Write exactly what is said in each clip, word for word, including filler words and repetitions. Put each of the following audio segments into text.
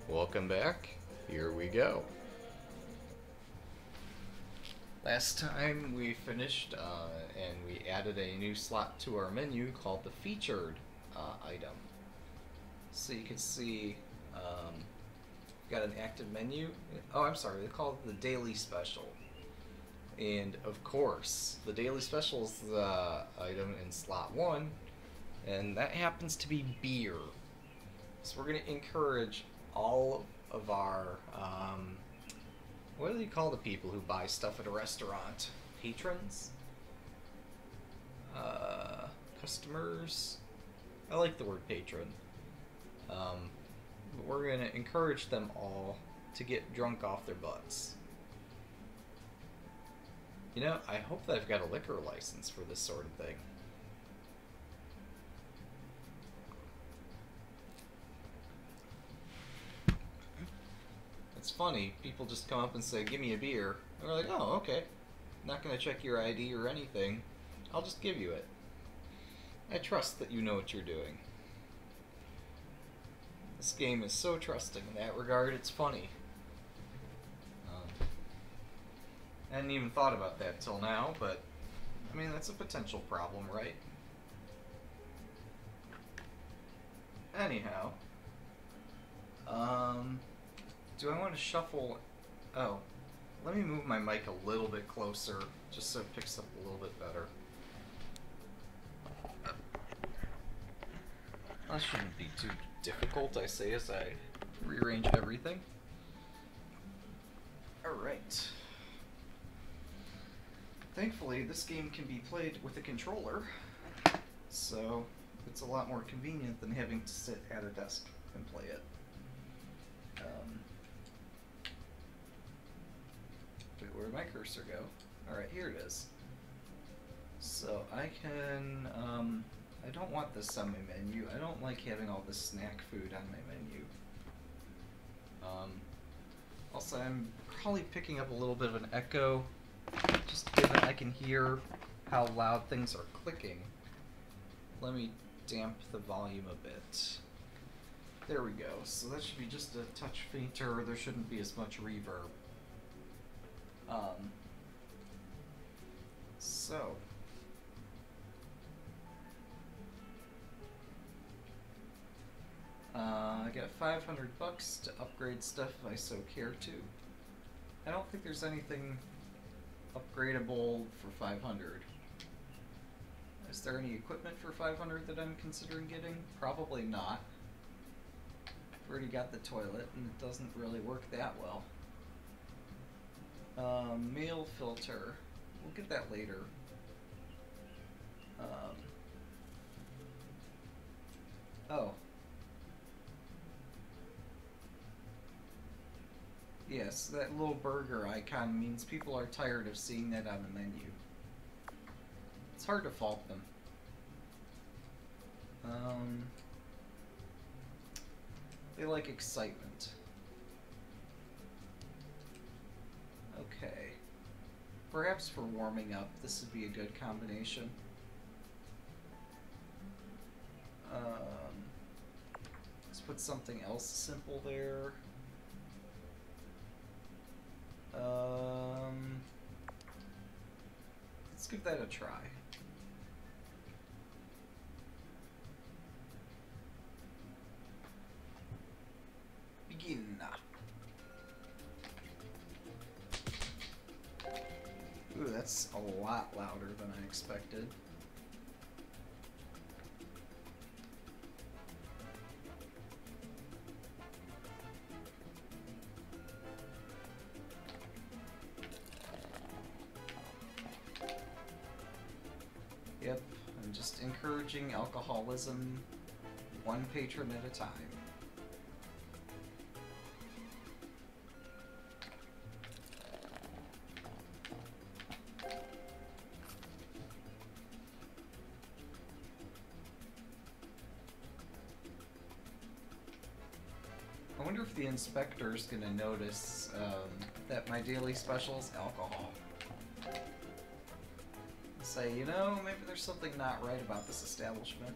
Welcome back. Here we go. Last time we finished uh, and we added a new slot to our menu called the featured uh, item. So you can see um, got an active menu. Oh, I'm sorry, they call it the daily special. And of course, the daily special is the item in slot one, and that happens to be beer. So we're going to encourage all of our, um, what do they call the people who buy stuff at a restaurant? Patrons? Uh, customers? I like the word patron. Um, but we're going to encourage them all to get drunk off their butts. You know, I hope that I've got a liquor license for this sort of thing. It's funny, people just come up and say, give me a beer. And we're like, oh, okay. Not going to check your I D or anything. I'll just give you it. I trust that you know what you're doing. This game is so trusting in that regard, it's funny. Um, I hadn't even thought about that till now, but, I mean, that's a potential problem, right? Anyhow. Um... Do I want to shuffle... Oh, let me move my mic a little bit closer, just so it picks up a little bit better. That shouldn't be too difficult, I say, as I rearrange everything. Alright. Thankfully, this game can be played with a controller, so it's a lot more convenient than having to sit at a desk and play it. Um... Wait, where'd my cursor go? Alright, here it is. So I can, um, I don't want this on my menu. I don't like having all this snack food on my menu. Um, also, I'm probably picking up a little bit of an echo, just given I can hear how loud things are clicking. Let me damp the volume a bit. There we go. So that should be just a touch fainter. There shouldn't be as much reverb. Um, so, uh, I got five hundred bucks to upgrade stuff if I so care to. I don't think there's anything upgradable for five hundred. Is there any equipment for five hundred that I'm considering getting? Probably not. I've already got the toilet and it doesn't really work that well. Um, mail filter. We'll get that later. Um, oh. Yes, that little burger icon means people are tired of seeing that on the menu. It's hard to fault them. Um, they like excitement. Okay. Perhaps for warming up, this would be a good combination. Um, let's put something else simple there. Um, let's give that a try. Begin. Ooh, that's a lot louder than I expected. Yep, I'm just encouraging alcoholism one patron at a time. I wonder if the inspector's gonna notice um, that my daily special is alcohol. Say, you know, maybe there's something not right about this establishment.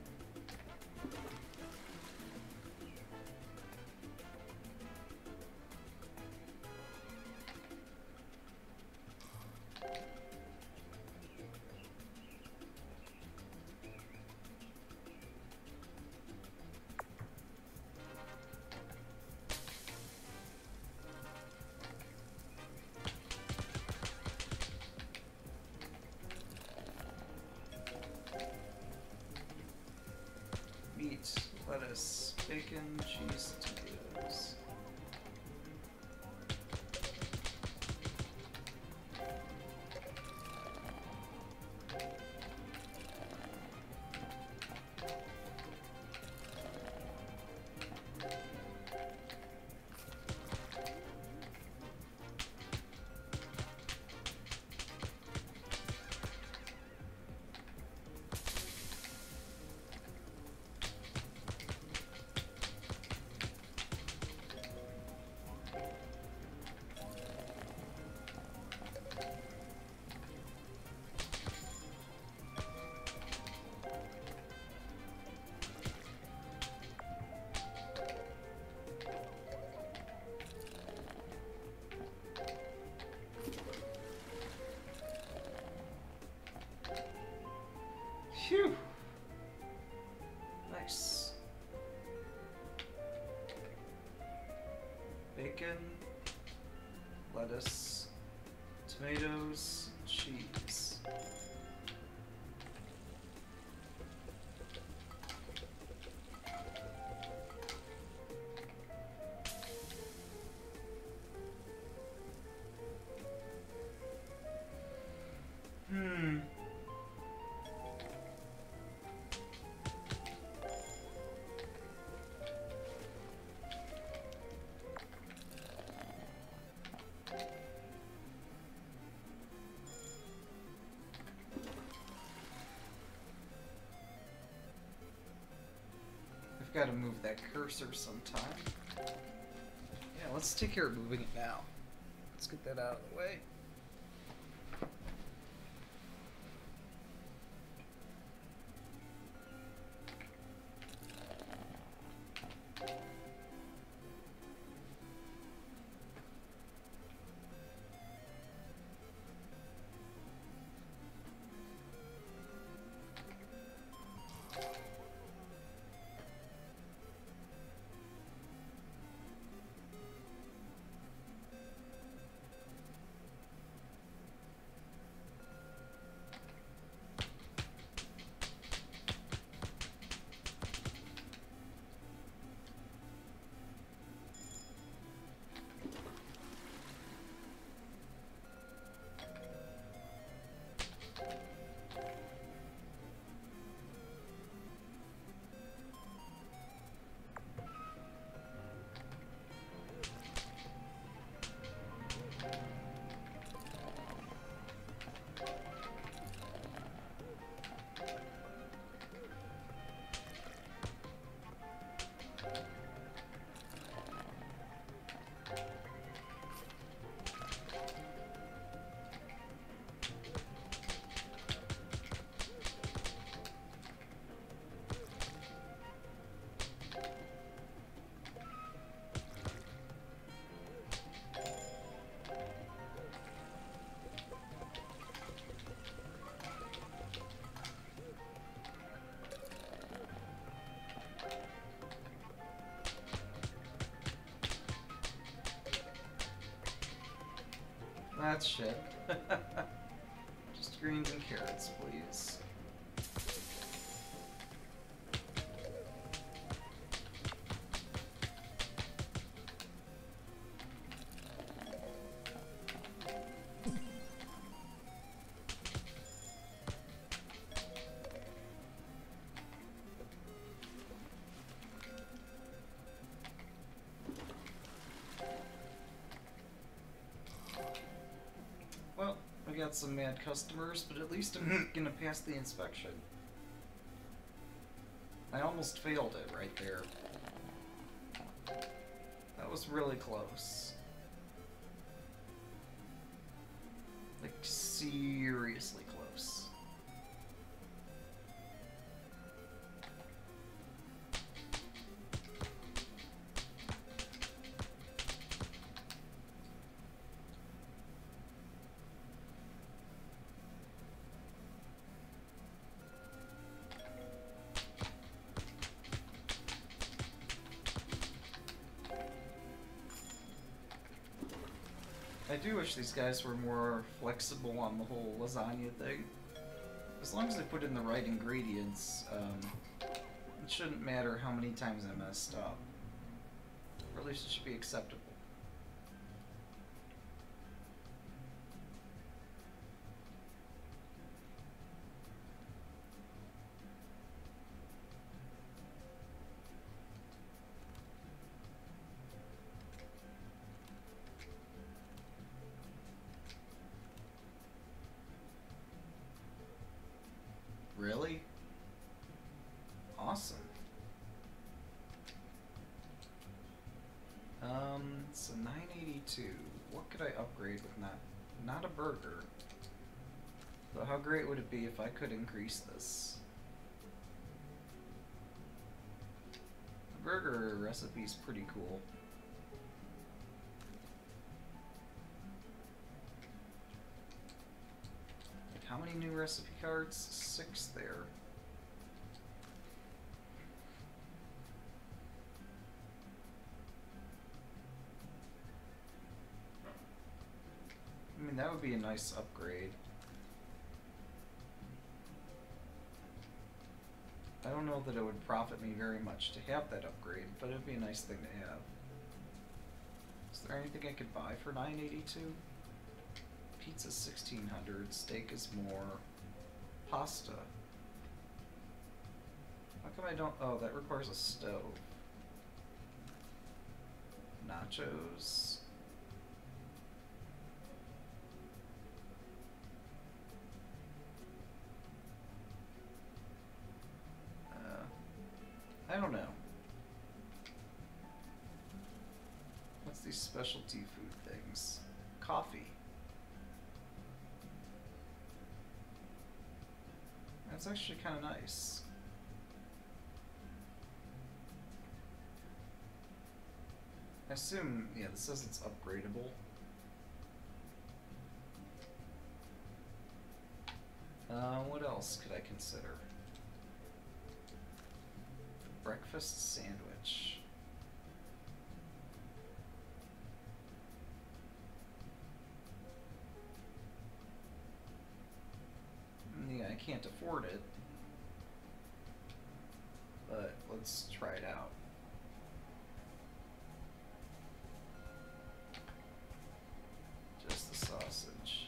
lettuce, bacon, cheese, tomatoes. Phew! Nice. Bacon, lettuce, tomatoes, cheese. Hmm. Got to move that cursor sometime. Yeah, let's take care of moving it now. Let's get that out of the way. That's shit. Just greens and carrots, please. I got some mad customers, but at least I'm gonna pass the inspection. I almost failed it right there. That was really close. Like, seriously close. I do wish these guys were more flexible on the whole lasagna thing. As long as they put in the right ingredients, um, It shouldn't matter how many times I messed up. Or at least it should be acceptable. Really? Awesome. Um, so nine eighty-two. What could I upgrade with not not a burger? But how great would it be if I could increase this? The burger recipe is pretty cool. Like, how many new recipe cards? Six there. I mean, that would be a nice upgrade. I don't know that it would profit me very much to have that upgrade, but it would be a nice thing to have. Is there anything I could buy for nine eighty-two? Pizza sixteen hundred, steak is more. Pasta. How come I don't... Oh, that requires a stove. Nachos. I don't know. What's these specialty food things? Coffee. That's actually kind of nice. I assume, yeah, this says it's upgradable. Uh, what else could I consider? Breakfast sandwich. Yeah, I can't afford it, but let's try it out. Just the sausage.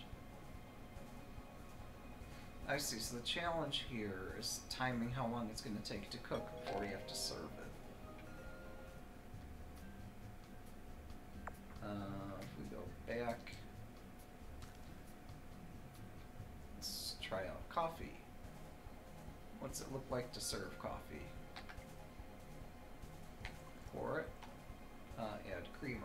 I see, so the challenge here is timing how long it's going to take to cook before you have to serve it. Uh, if we go back, let's try out coffee. What's it look like to serve coffee? Pour it, uh, add creamer.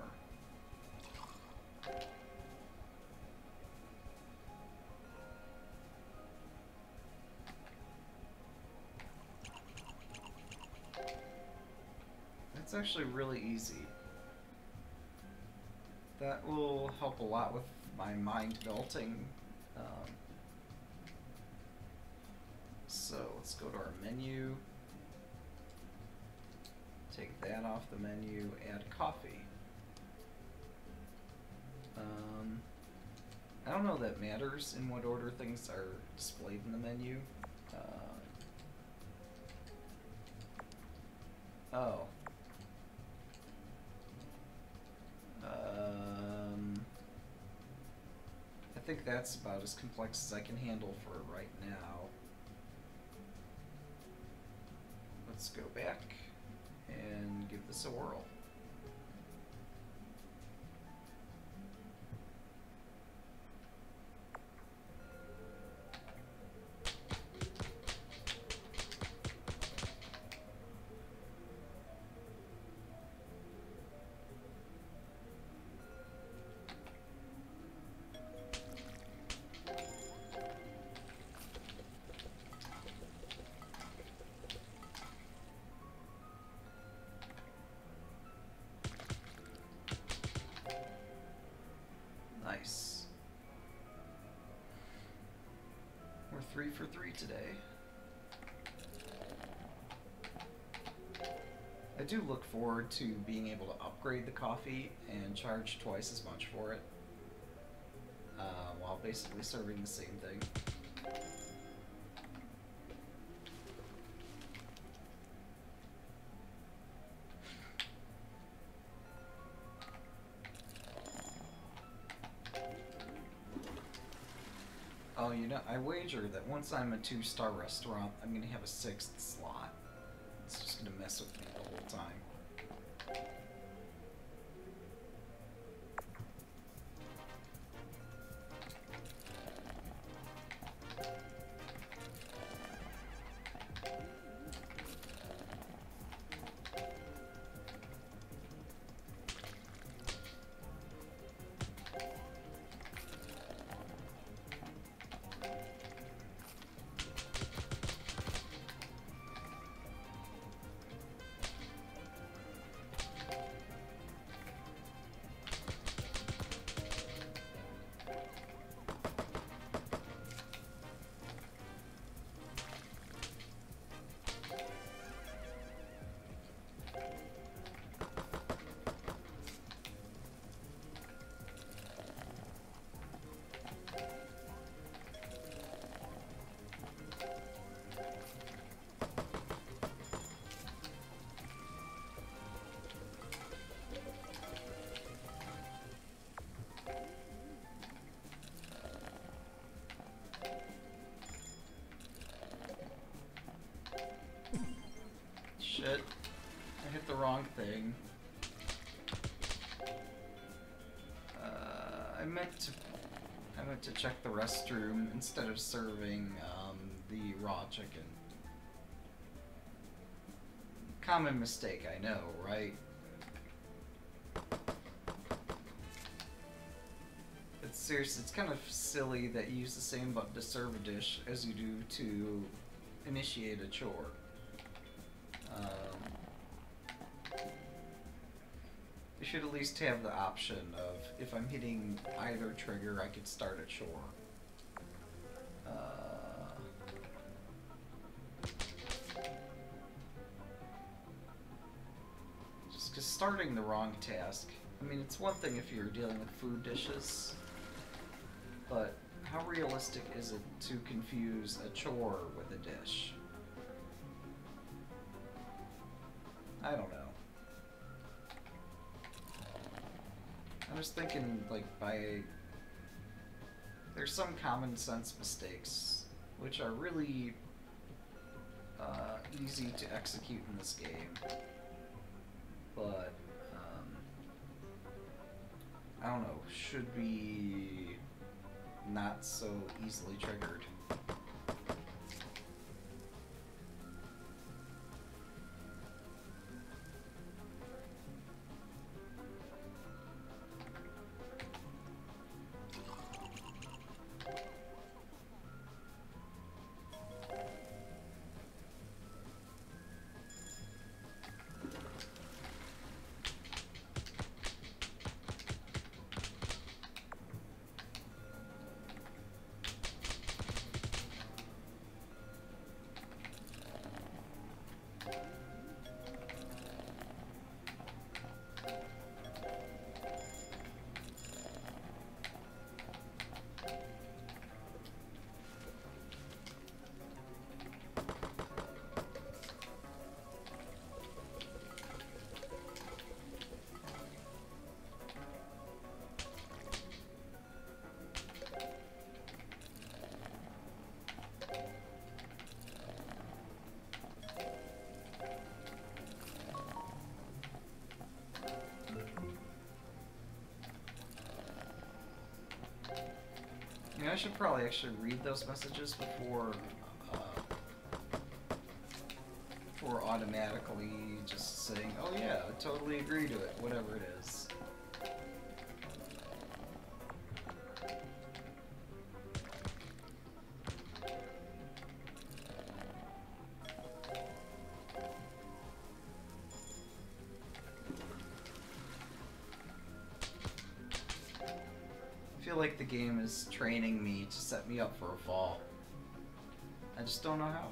It's actually really easy. That will help a lot with my mind melting. Um, so let's go to our menu. Take that off the menu, add coffee. Um, I don't know that matters in what order things are displayed in the menu. Uh, oh. Um, I think that's about as complex as I can handle for right now. Let's go back and give this a whirl. Nice. We're three for three today. I do look forward to being able to upgrade the coffee and charge twice as much for it, uh, while basically serving the same thing. Well, you know, I wager that once I'm a two-star restaurant, I'm gonna have a sixth slot. It's just gonna mess with me the whole time. Shit. I hit the wrong thing. Uh, I meant to... I meant to check the restroom instead of serving um, the raw chicken. Common mistake, I know, right? It's serious, it's kind of silly that you use the same button to serve a dish as you do to initiate a chore. Um, you should at least have the option of, if I'm hitting either trigger, I could start a chore. Uh, just because starting the wrong task, I mean, it's one thing if you're dealing with food dishes, but how realistic is it to confuse a chore with a dish? I don't know. I was thinking, like, by... There's some common sense mistakes, which are really uh, easy to execute in this game. But, um, I don't know, should be not so easily triggered. You know, I should probably actually read those messages before, uh, before automatically just saying, oh yeah, I totally agree to it, whatever it is. I feel like the game is training me to set me up for a fall. I just don't know how.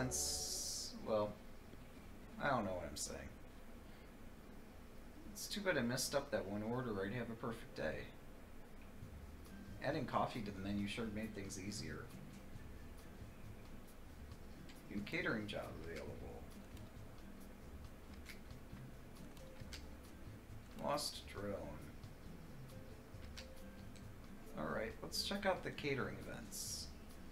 since, well, I don't know what I'm saying. It's too bad I messed up that one order. I'd have a perfect day. Adding coffee to the menu sure made things easier. New catering job available. Lost drone. Alright, let's check out the catering events.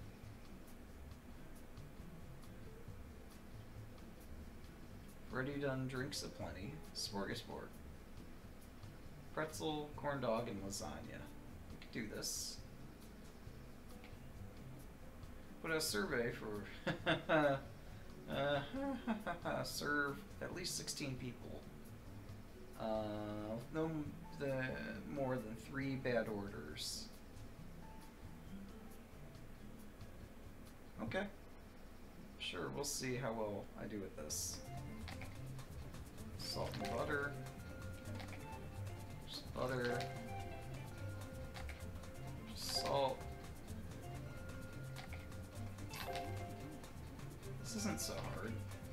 Ready done drinks aplenty. Smorgasbord. Pretzel, corn dog, and lasagna. We could do this. Put a survey for uh, serve at least sixteen people. Uh, no the more than three bad orders. Okay. Sure, we'll see how well I do with this. Salt and butter. Just butter. Just salt. This isn't so hard.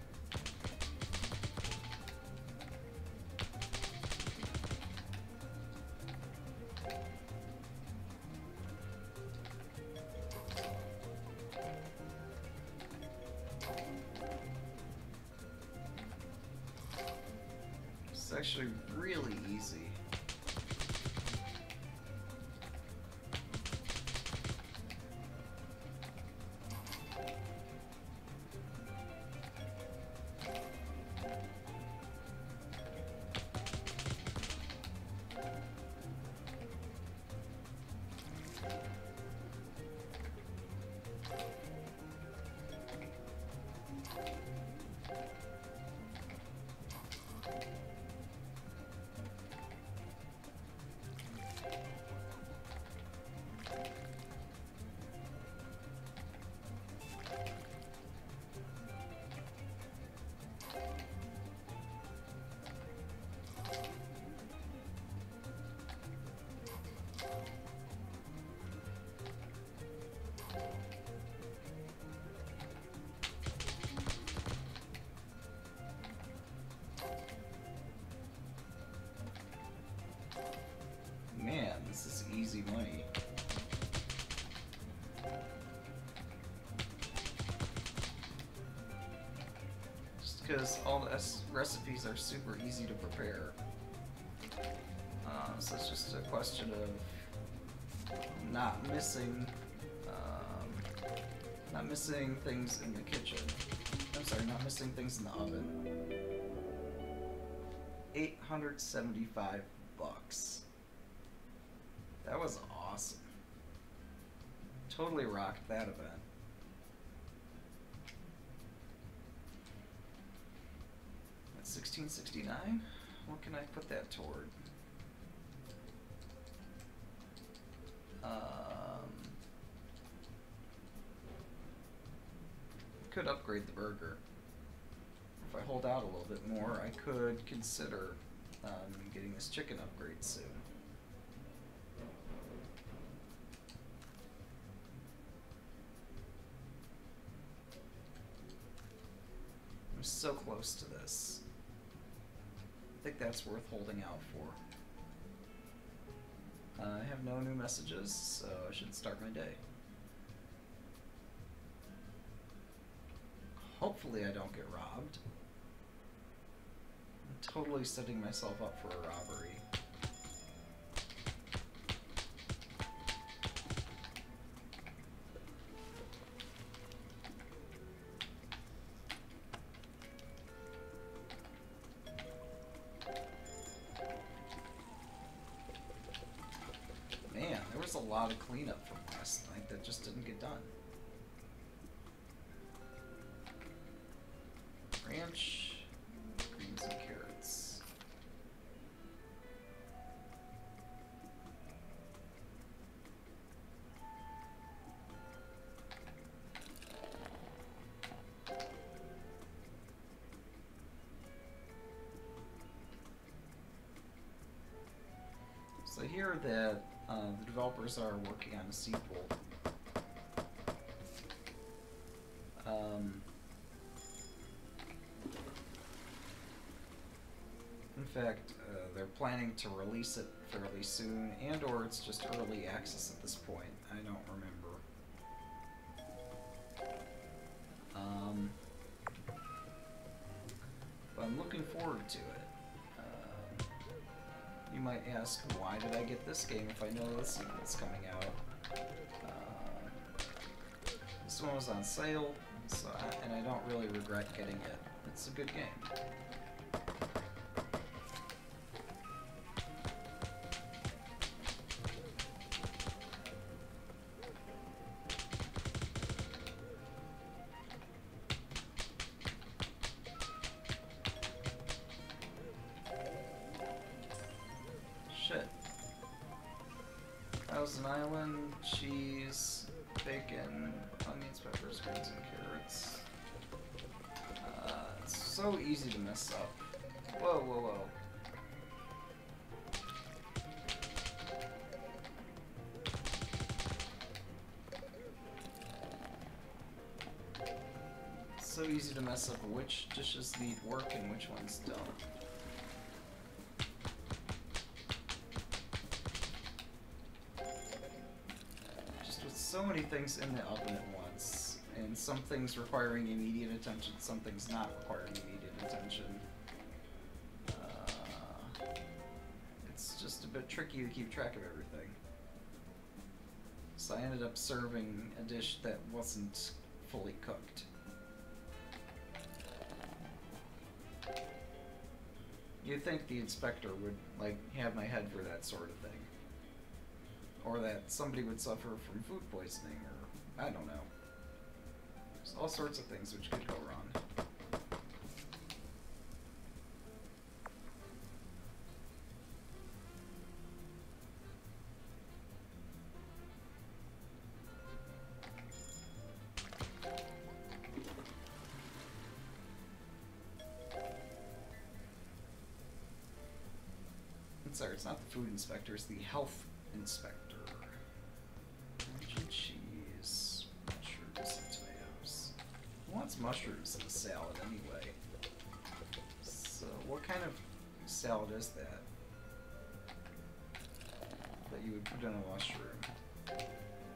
It's actually really easy. Man, this is easy money. Just because all the recipes are super easy to prepare. Uh, so it's just a question of not missing, um, not missing things in the kitchen. I'm sorry, not missing things in the oven. eight hundred seventy-five bucks. That was awesome. Totally rocked that event. That's sixteen sixty-nine. What can I put that toward? Um, could upgrade the burger. If I hold out a little bit more, I could consider um, getting this chicken upgrade soon. I'm so close to this. I think that's worth holding out for. Uh, I have no new messages, so I should start my day. Hopefully I don't get robbed. I'm totally setting myself up for a robbery. Man, there was a lot of cleanup from last night that just didn't get done. Ranch, greens and carrots. So I hear that uh, the developers are working on a sequel. Um, fact, uh, they're planning to release it fairly soon, and or it's just early access at this point. I don't remember. Um, but I'm looking forward to it. Um, you might ask, why did I get this game if I know this sequel's coming out? Uh, this one was on sale, so I, and I don't really regret getting it. It's a good game. Shit. Thousand Island, cheese, bacon, onions, peppers, greens, and carrots. Uh, it's so easy to mess up. Whoa, whoa, whoa. It's so easy to mess up which dishes need work and which ones don't. So many things in the oven at once, and some things requiring immediate attention, some things not requiring immediate attention. Uh, it's just a bit tricky to keep track of everything. So I ended up serving a dish that wasn't fully cooked. You'd think the inspector would, like, have my head for that sort of thing. Or that somebody would suffer from food poisoning, or I don't know. There's all sorts of things which could go wrong. I'm sorry, it's not the food inspector, it's the health inspector. Ranch and cheese, mushrooms, and tomatoes. Who wants mushrooms in a salad anyway? So, what kind of salad is that? That you would put in a mushroom?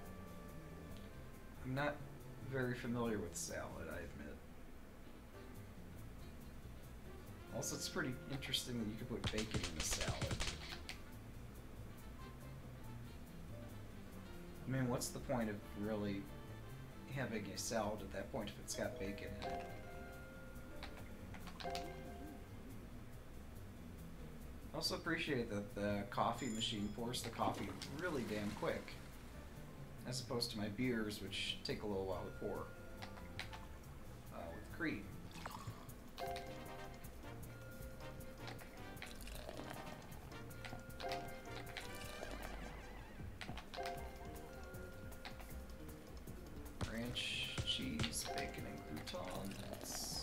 I'm not very familiar with salad, I admit. Also, it's pretty interesting that you could put bacon in a salad. I mean, what's the point of really having a salad at that point if it's got bacon in it? I also appreciate that the coffee machine pours the coffee really damn quick, as opposed to my beers, which take a little while to pour. Uh, with cream. Ranch, cheese, bacon, and croutons.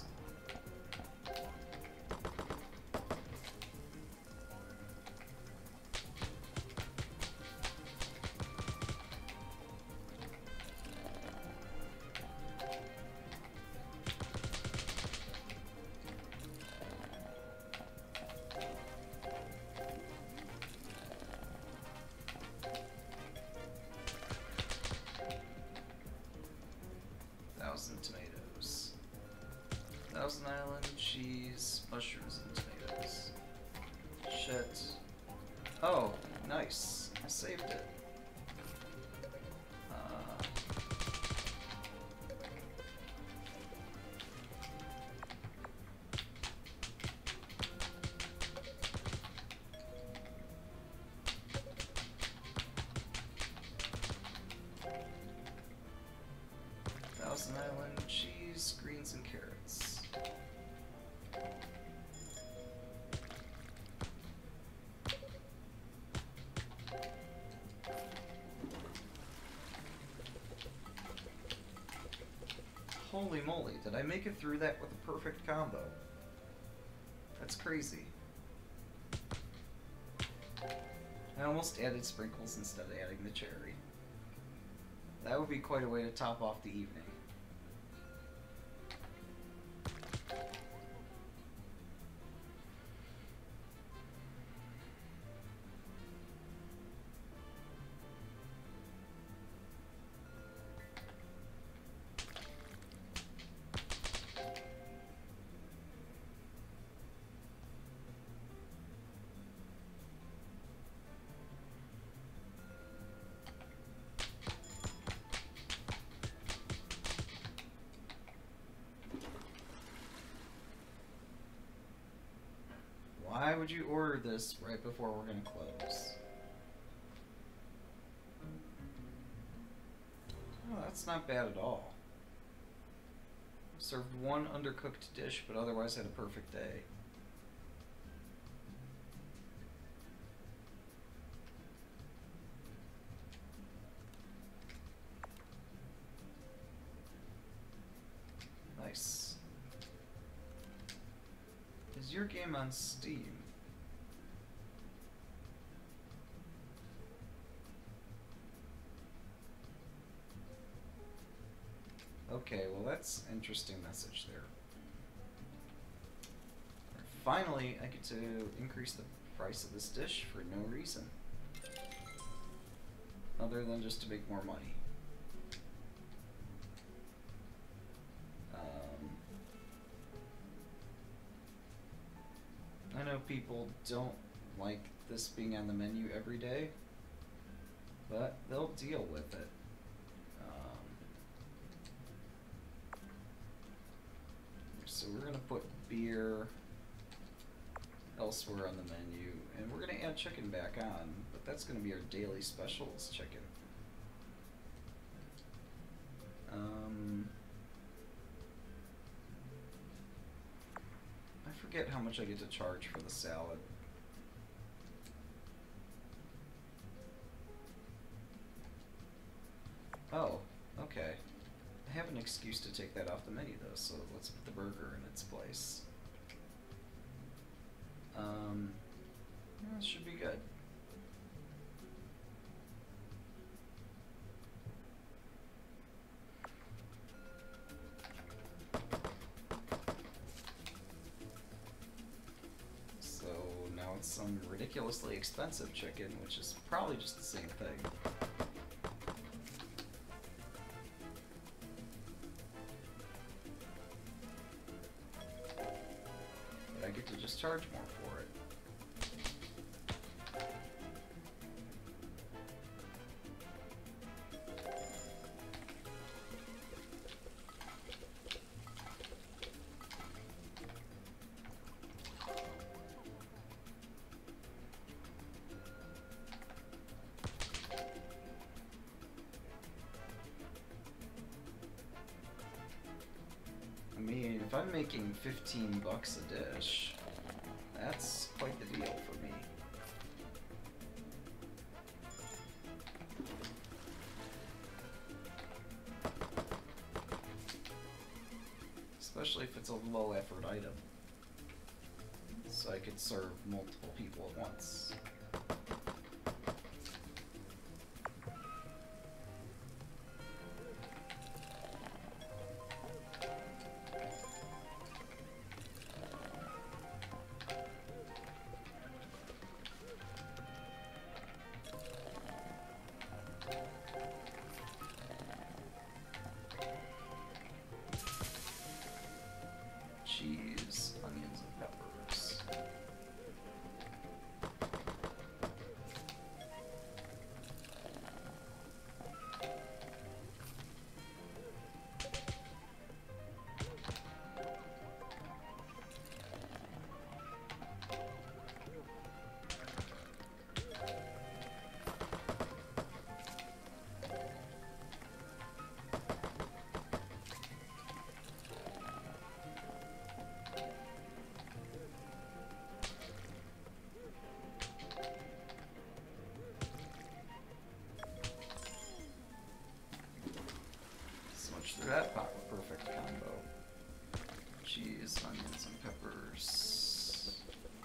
Thousand tomatoes. Thousand Island, cheese, mushrooms, and tomatoes. Shit. Oh, nice. I saved it. Uh, Thousand Island, cheese, greens, and carrots. Holy moly, did I make it through that with a perfect combo? That's crazy. I almost added sprinkles instead of adding the cherry. That would be quite a way to top off the evening. would you order this right before we're gonna close? Oh, that's not bad at all. Served one undercooked dish, but otherwise had a perfect day. Nice. Is your game on Steam? Okay, well that's an interesting message there. Finally, I get to increase the price of this dish for no reason. Other than just to make more money. Um, I know people don't like this being on the menu every day, but they'll deal with it. So we're going to put beer elsewhere on the menu, and we're going to add chicken back on, but that's going to be our daily specials chicken. Um, I forget how much I get to charge for the salad. Oh, okay. I have an excuse to take that off the menu though, so let's put the burger in its place. Um, that should be good. So now it's some ridiculously expensive chicken, which is probably just the same thing. I get to just charge more for it. I mean, if I'm making fifteen bucks a dish, that's quite the deal for me. Especially if it's a low effort item. So I could serve multiple people at once. Cheese, onions, and peppers. Through that pop a perfect combo. Cheese, onions, and peppers.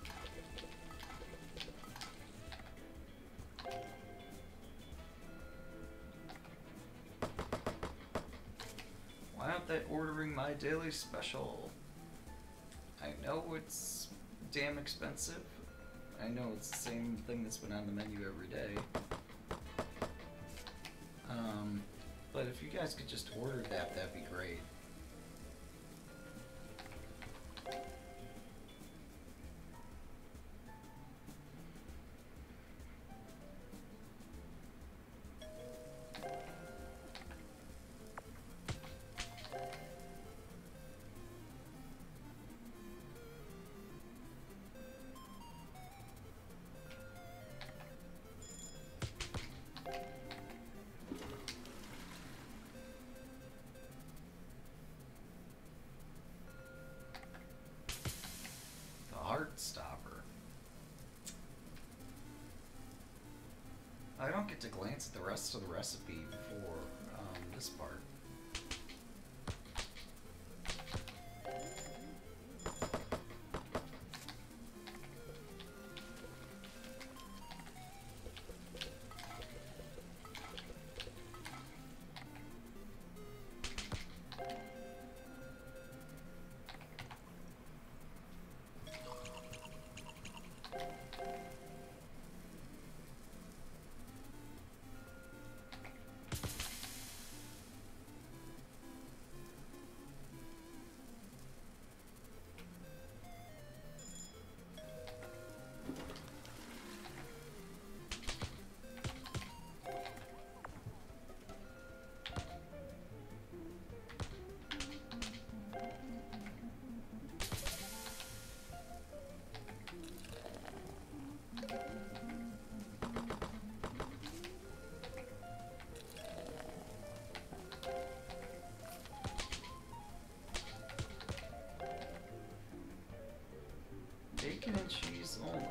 Why aren't they ordering my daily special? I know it's damn expensive. I know it's the same thing that's been on the menu every day. Um, but if you guys could just order that, that'd be great. I don't get to glance at the rest of the recipe before um, this part. Bacon and cheese only.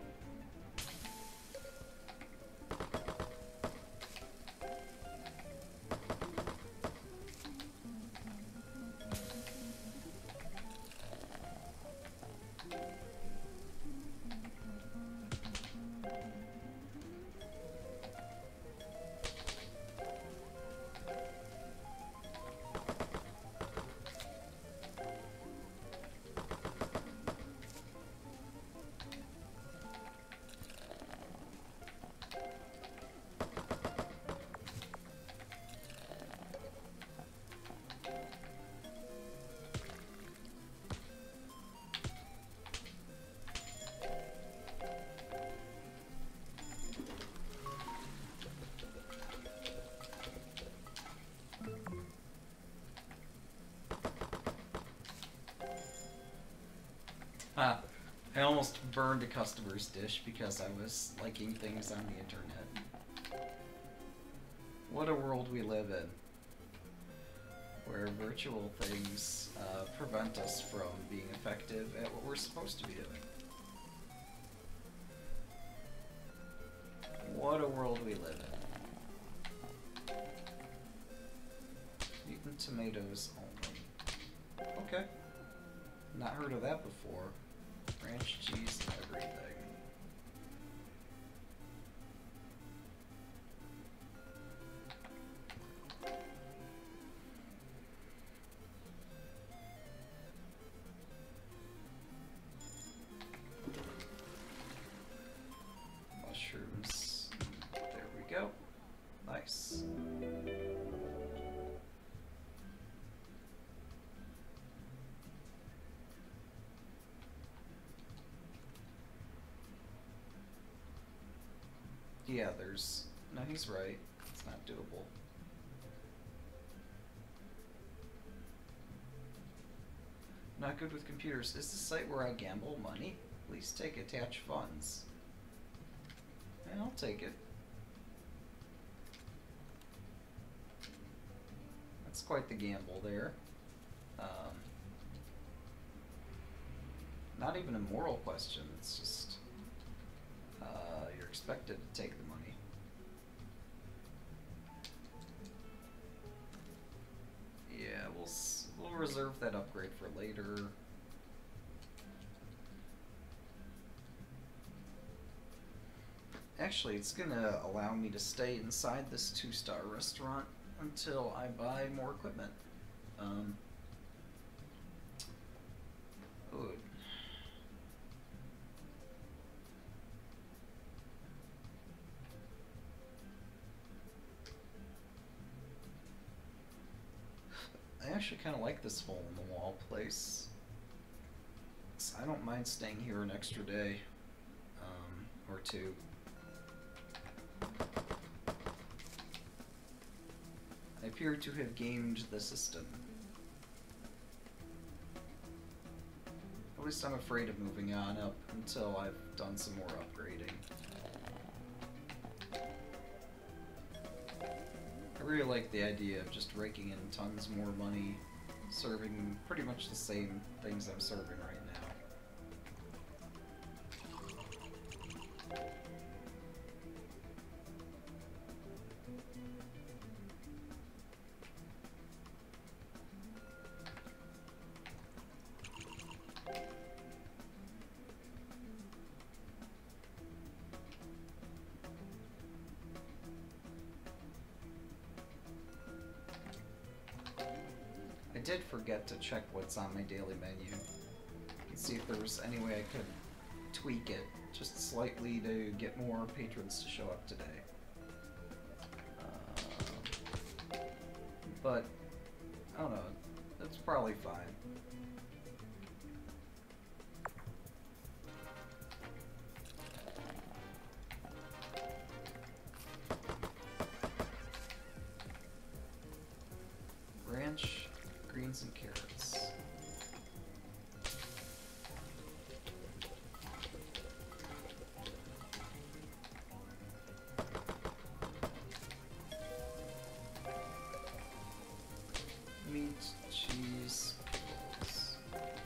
Ah, I almost burned a customer's dish because I was liking things on the internet. What a world we live in, where virtual things uh, prevent us from being effective at what we're supposed to be doing. What a world we live in. Meat and tomatoes only. Okay. Not heard of that before. Ranch cheese and everything. Mushrooms. There we go. Nice. Yeah, there's... No, he's right. It's not doable. Not good with computers. Is this site where I gamble money? Please take attached funds. Yeah, I'll take it. That's quite the gamble there. Um, not even a moral question. It's just... Uh, you're expected to take the money. Yeah, we'll s we'll reserve that upgrade for later. Actually, it's gonna allow me to stay inside this two-star restaurant until I buy more equipment. Um, oh. I actually kind of like this hole-in-the-wall place. So I don't mind staying here an extra day, um, or two. I appear to have gamed the system. At least I'm afraid of moving on up until I've done some more upgrading. I really like the idea of just raking in tons more money, serving pretty much the same things I'm serving right now. did forget to check what's on my daily menu and see if there was any way I could tweak it just slightly to get more patrons to show up today. Um, but, I don't know, that's probably fine. Ranch, greens, and carrots. Meat, cheese, pickles.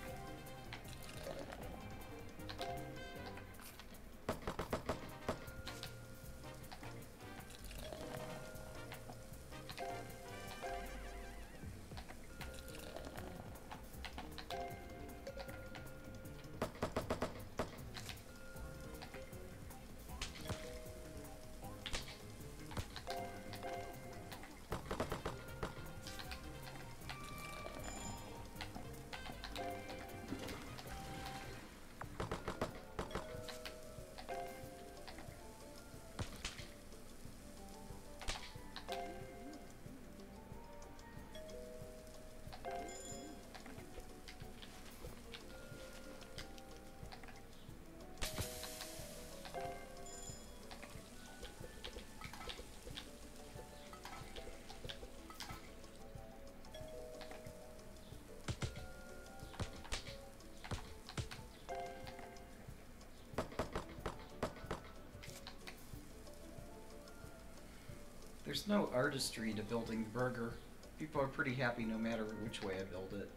There's no artistry to building the burger. People are pretty happy no matter which way I build it.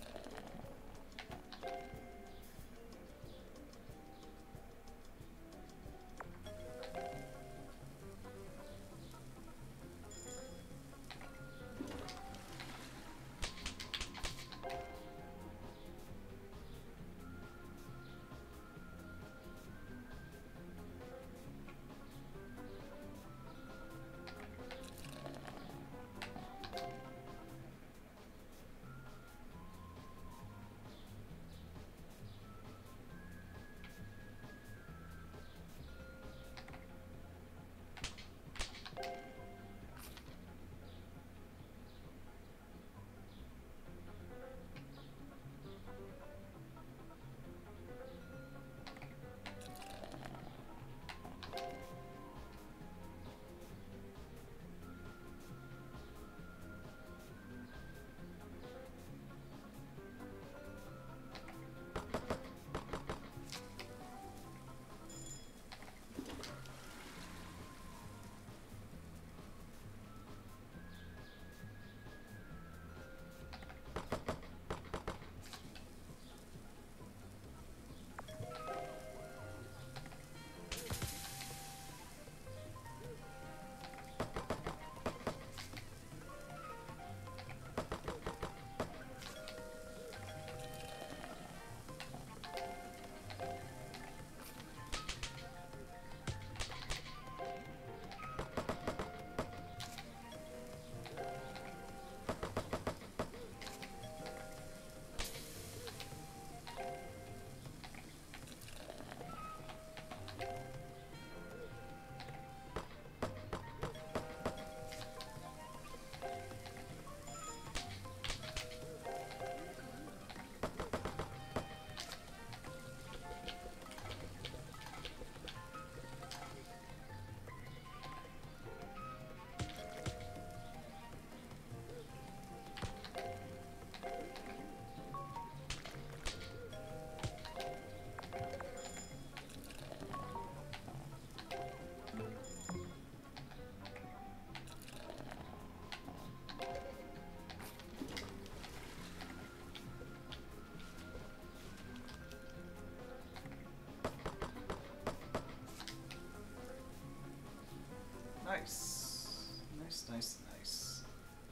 Nice. Nice, nice, nice.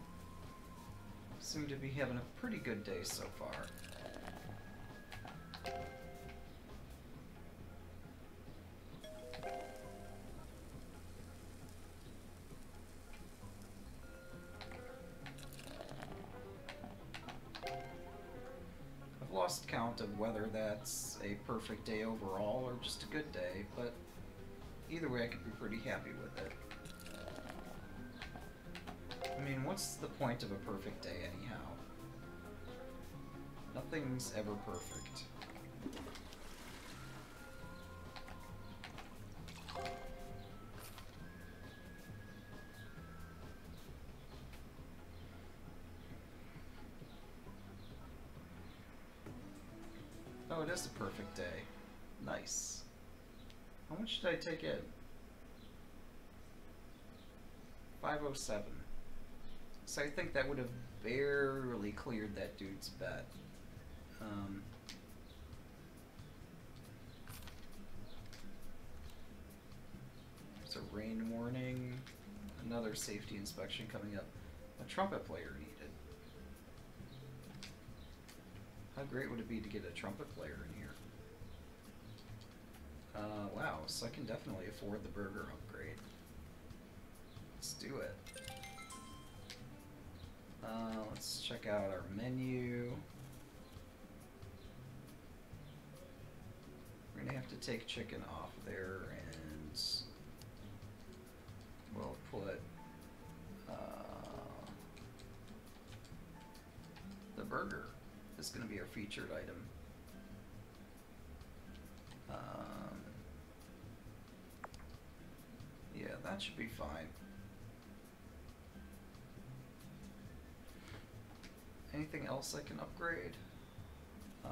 Seem to be having a pretty good day so far. account of whether that's a perfect day overall or just a good day, but either way I could be pretty happy with it. I mean, what's the point of a perfect day anyhow? Nothing's ever perfect. Oh, it is a perfect day. Nice. How much did I take in? five oh seven. So I think that would have barely cleared that dude's bet. Um, there's a rain warning. Another safety inspection coming up. A trumpet player needed. How great would it be to get a trumpet player in here? Uh, wow, so I can definitely afford the burger upgrade. Let's do it. Uh, let's check out our menu. We're gonna have to take chicken off there, and we'll put uh, the burger is gonna be our featured item. Um, yeah, that should be fine. Anything else I can upgrade? Um,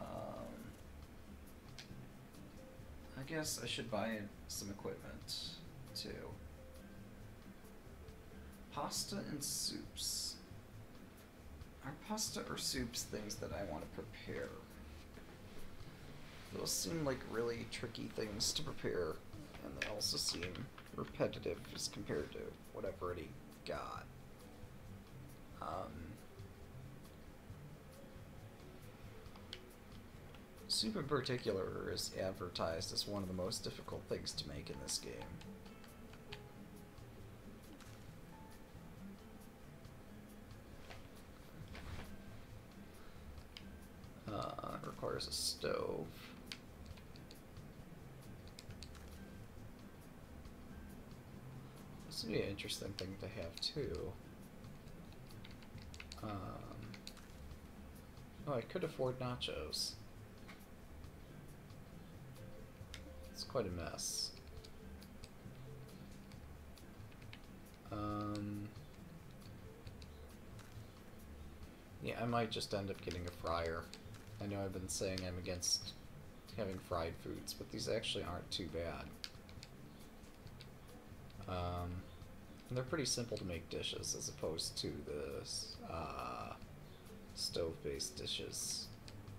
I guess I should buy some equipment too. Pasta and soups. Are pasta or soups things that I want to prepare? Those seem like really tricky things to prepare, and they also seem repetitive as compared to what I've already got. Um, Soup in particular is advertised as one of the most difficult things to make in this game. Uh, it requires a stove. This would be an interesting thing to have too. Um, oh, I could afford nachos. It's quite a mess. Um, yeah, I might just end up getting a fryer. I know I've been saying I'm against having fried foods, but these actually aren't too bad. Um, and they're pretty simple to make dishes as opposed to the uh, stove-based dishes.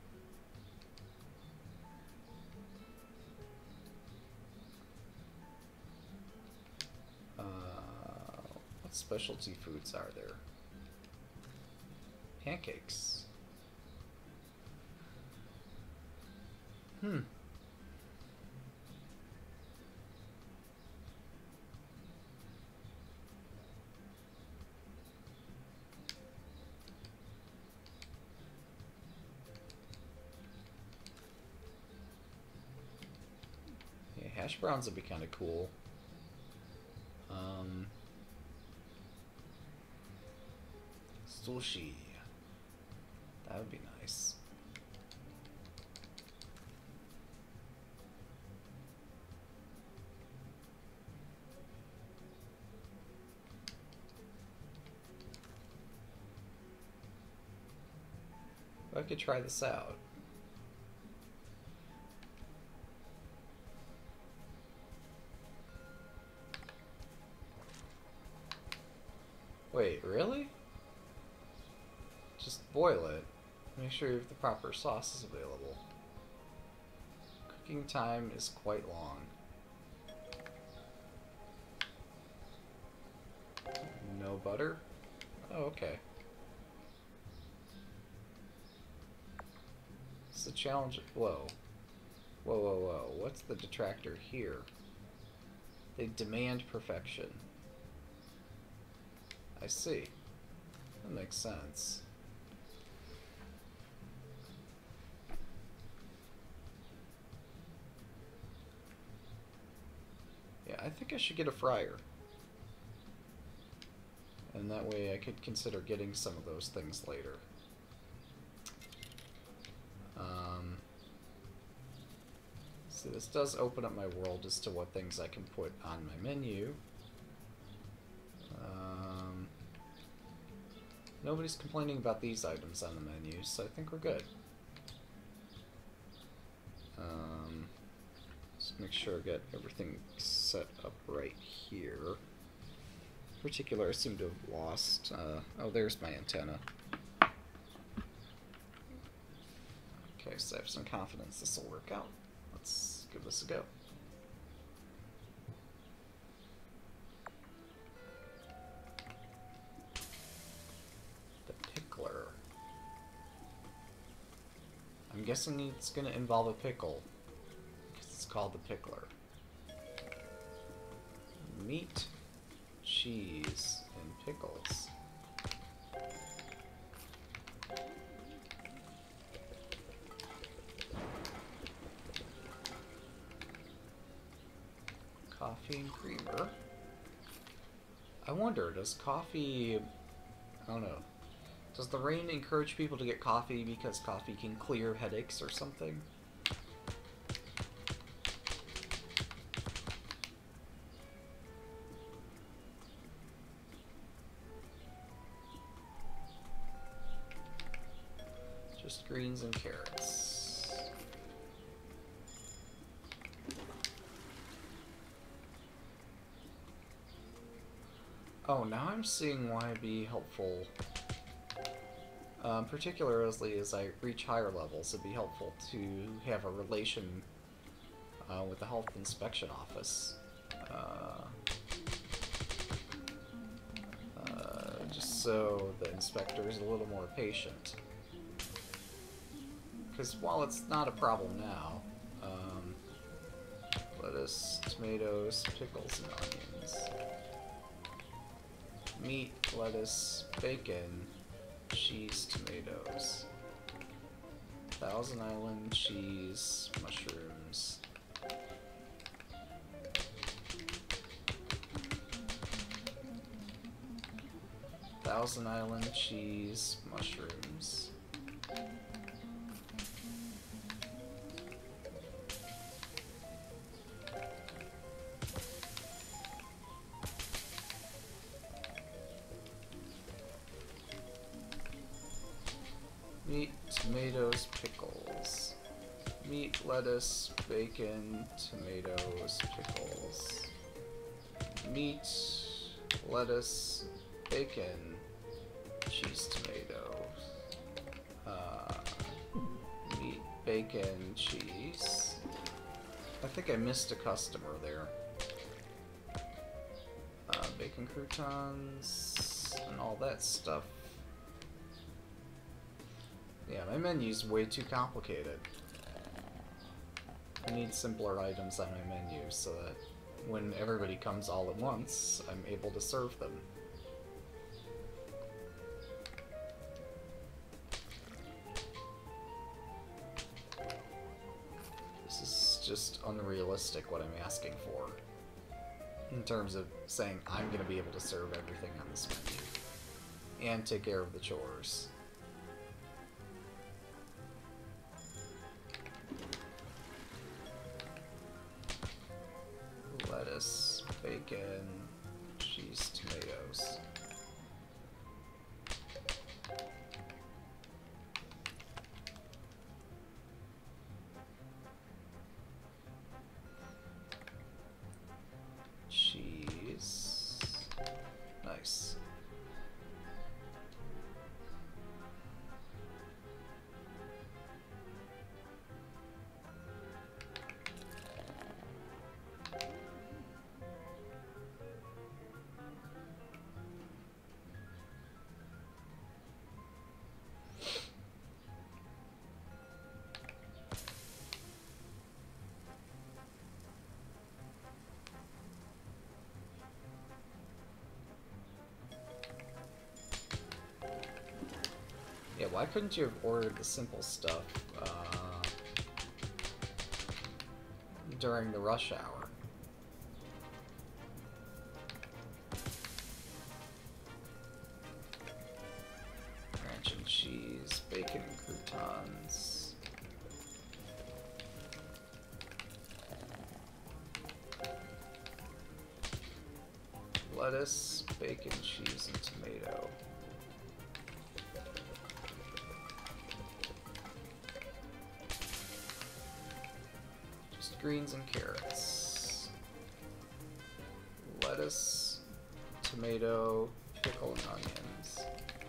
Uh, what specialty foods are there? Pancakes. Hmm. Yeah, hash browns would be kind of cool. Um, sushi. That would be nice. I could try this out. Wait, really? Just boil it. Make sure you have the proper sauces available. Cooking time is quite long. No butter? Oh, okay. It's the challenge. Whoa. Whoa, whoa, whoa. What's the detractor here? They demand perfection. I see. That makes sense. I think I should get a fryer. And that way I could consider getting some of those things later. Um, so this does open up my world as to what things I can put on my menu. Um, nobody's complaining about these items on the menu, so I think we're good. Um, just make sure I get everything set up right here. In particular, I seem to have lost. Uh, oh, there's my antenna. Okay, so I have some confidence this will work out. Let's give this a go. The pickler. I'm guessing it's going to involve a pickle, because it's called the pickler. Meat, cheese, and pickles. Coffee and creamer. I wonder, does coffee... I don't know. Does the rain encourage people to get coffee because coffee can clear headaches or something? Just greens and carrots. Oh, now I'm seeing why it'd be helpful. Um, particularly as I reach higher levels, it'd be helpful to have a relation uh, with the health inspection office. Uh, uh, just so the inspector is a little more patient. Because while it's not a problem now, um, lettuce, tomatoes, pickles, and onions. Meat, lettuce, bacon, cheese, tomatoes. Thousand Island cheese, mushrooms. Thousand Island cheese, mushrooms. Meat, tomatoes, pickles. Meat, lettuce, bacon, tomatoes, pickles. Meat, lettuce, bacon, cheese, tomatoes. Uh, meat, bacon, cheese. I think I missed a customer there. Uh, bacon croutons and all that stuff. Yeah, my menu's way too complicated. I need simpler items on my menu so that when everybody comes all at once, I'm able to serve them. This is just unrealistic what I'm asking for. In terms of saying I'm going to be able to serve everything on this menu. And take care of the chores. Lettuce, bacon, cheese, tomatoes. Cheese. Nice. Yeah, why couldn't you have ordered the simple stuff uh, during the rush hour? cheese, bacon, croutons. Lettuce, bacon, cheese, and tomato. Just greens and carrots. Lettuce, tomato, pickle, and onions.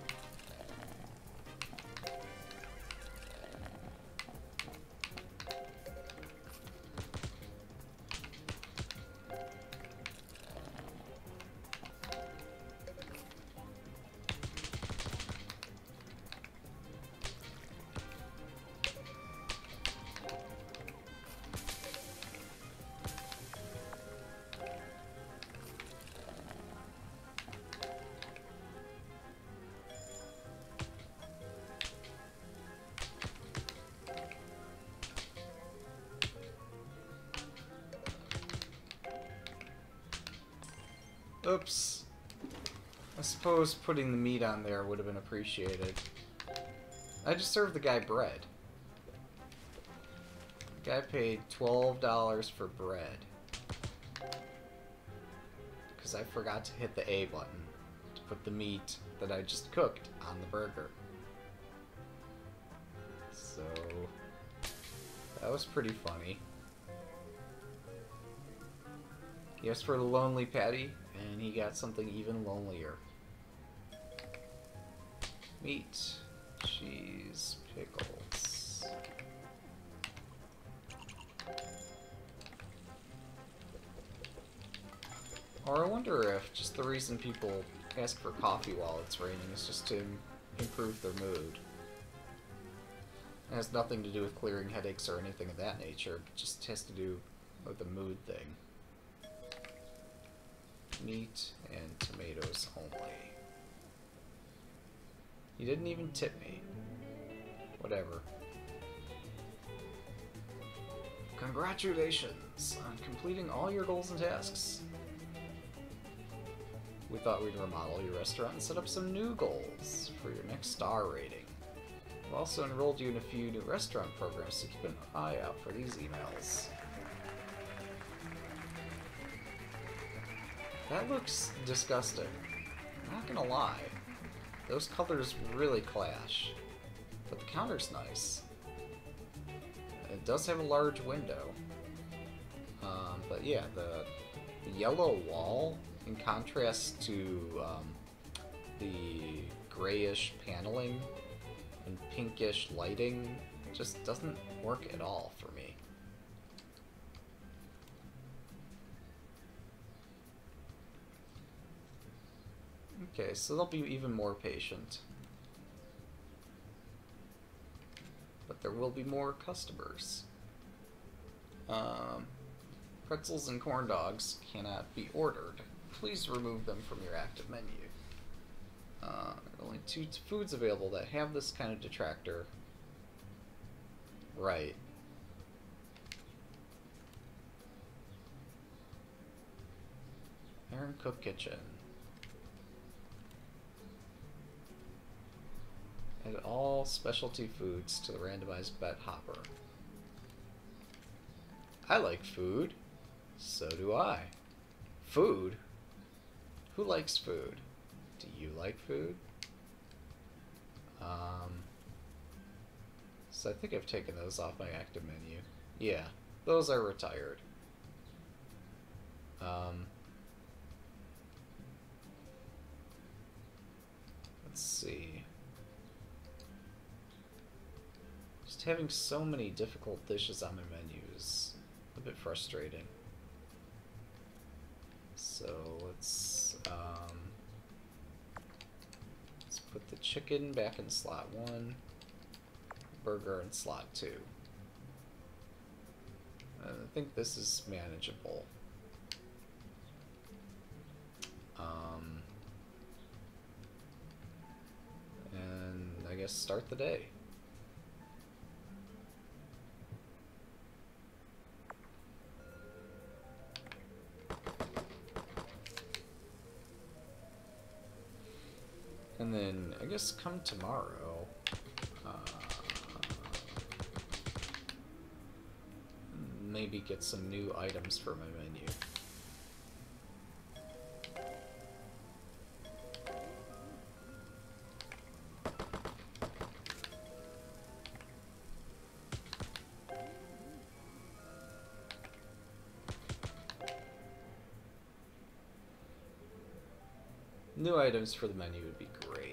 Oops. I suppose putting the meat on there would have been appreciated. I just served the guy bread. The guy paid twelve dollars for bread. Because I forgot to hit the A button to put the meat that I just cooked on the burger. So, that was pretty funny. He asked for a lonely patty, and he got something even lonelier. Meat, cheese, pickles. Or I wonder if just the reason people ask for coffee while it's raining is just to improve their mood. It has nothing to do with clearing headaches or anything of that nature, it just has to do with the mood thing. Meat and tomatoes only. You didn't even tip me. Whatever. Congratulations on completing all your goals and tasks. We thought we'd remodel your restaurant and set up some new goals for your next star rating. We've also enrolled you in a few new restaurant programs, so keep an eye out for these emails. That looks disgusting. I'm not gonna lie. Those colors really clash. But the counter's nice. It does have a large window. Um, but yeah, the, the yellow wall, in contrast to um, the grayish paneling and pinkish lighting, just doesn't work at all for me. Okay, so they'll be even more patient. But there will be more customers. Um, pretzels and corn dogs cannot be ordered. Please remove them from your active menu. Uh, there are only two foods available that have this kind of detractor. Right. Aaron Cook Kitchen. Add all specialty foods to the randomized bet hopper. I like food. So do I. Food? Who likes food? Do you like food? Um, so I think I've taken those off my active menu. Yeah, those are retired. Um, let's see. Just having so many difficult dishes on my menu is a bit frustrating. So let's um, let's put the chicken back in slot one, burger in slot two. I think this is manageable. Um, and I guess start the day. And then, I guess come tomorrow, maybe get some new items for my menu. New items for the menu would be great.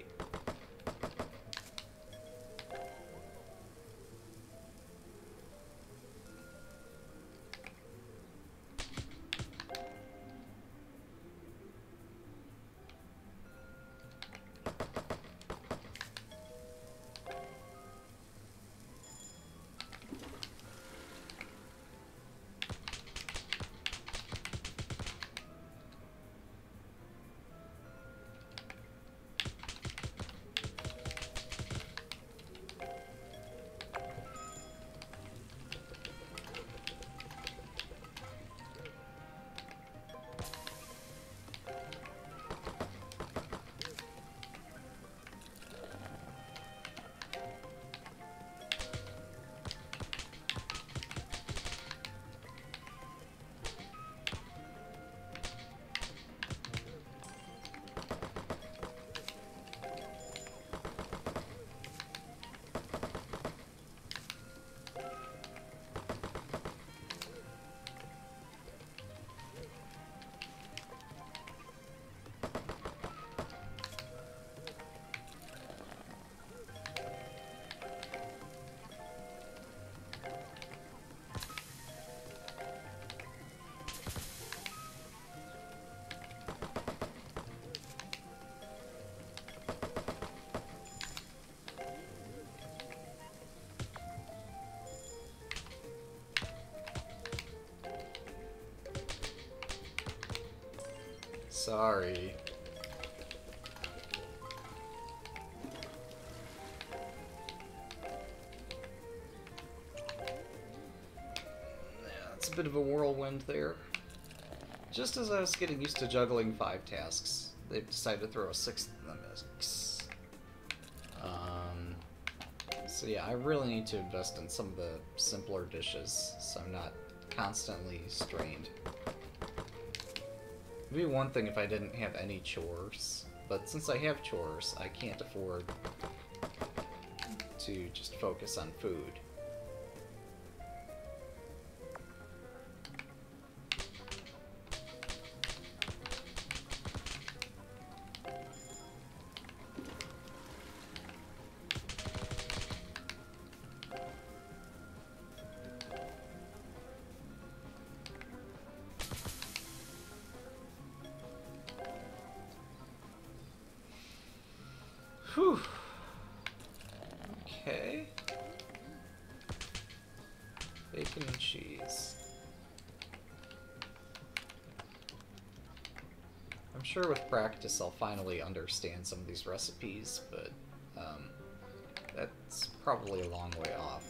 Sorry. Yeah, it's a bit of a whirlwind there. Just as I was getting used to juggling five tasks, they've decided to throw a sixth in the mix. Um, so yeah, I really need to invest in some of the simpler dishes, so I'm not constantly strained. It'd be one thing if I didn't have any chores, but since I have chores, I can't afford to just focus on food. Whew. Okay. Bacon and cheese. I'm sure with practice I'll finally understand some of these recipes, but um, that's probably a long way off.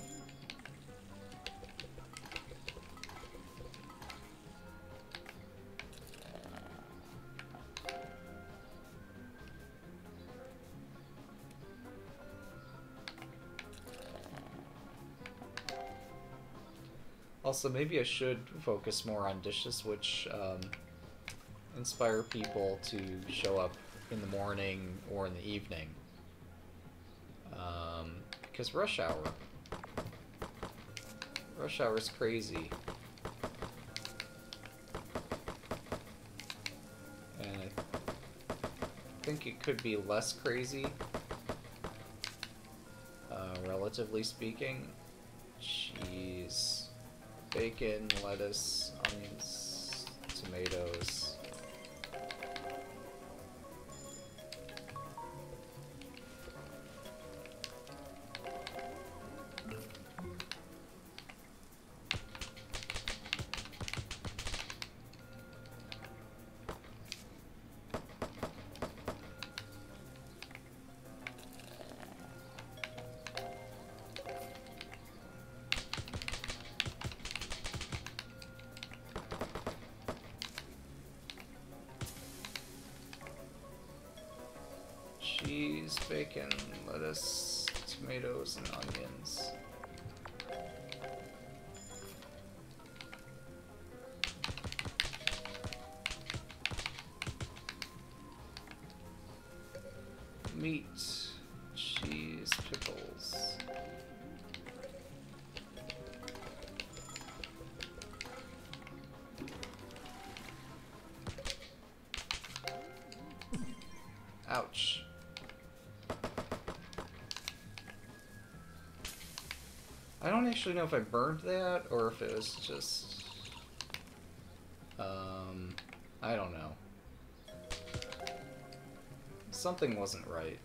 Also, maybe I should focus more on dishes which um, inspire people to show up in the morning or in the evening. Um, because rush hour. Rush hour is crazy. And I think it could be less crazy, uh, relatively speaking. Cheese. Bacon, lettuce, onions, tomatoes. Cheese, bacon, lettuce, tomatoes, and onions. meat, cheese, pickles. Ouch. I don't actually know if I burned that or if it was just... Um, I don't know. Something wasn't right.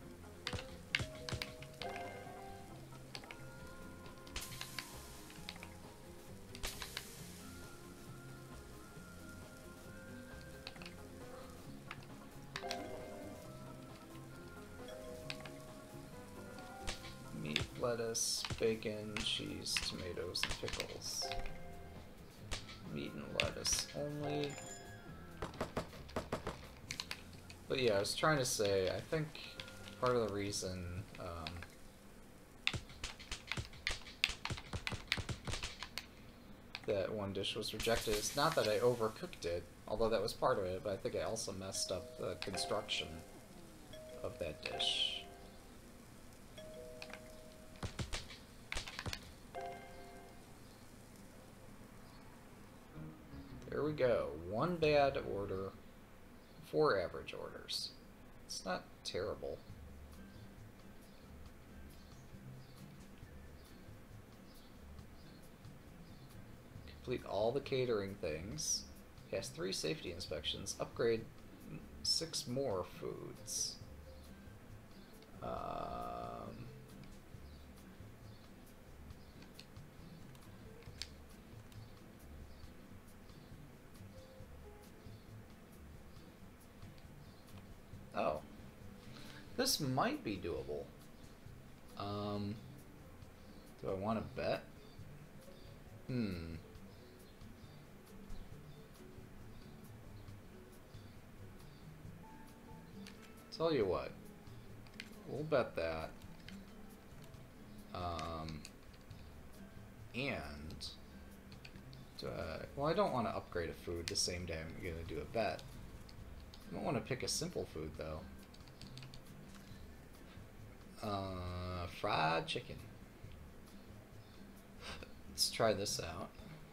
Meat, lettuce, bacon, cheese, tomatoes, and pickles. Meat and lettuce only. But yeah, I was trying to say, I think part of the reason um, that one dish was rejected is not that I overcooked it, although that was part of it, but I think I also messed up the construction of that dish. There we go. One bad order, four average orders. It's not terrible. Complete all the catering things. Pass three safety inspections. Upgrade six more foods. Um... Oh. This might be doable. Um, do I want to bet? Hmm. Tell you what. We'll bet that. Um, and... Do I, well, I don't want to upgrade a food the same day I'm going to do a bet. I don't want to pick a simple food, though. Uh, fried chicken. Let's try this out.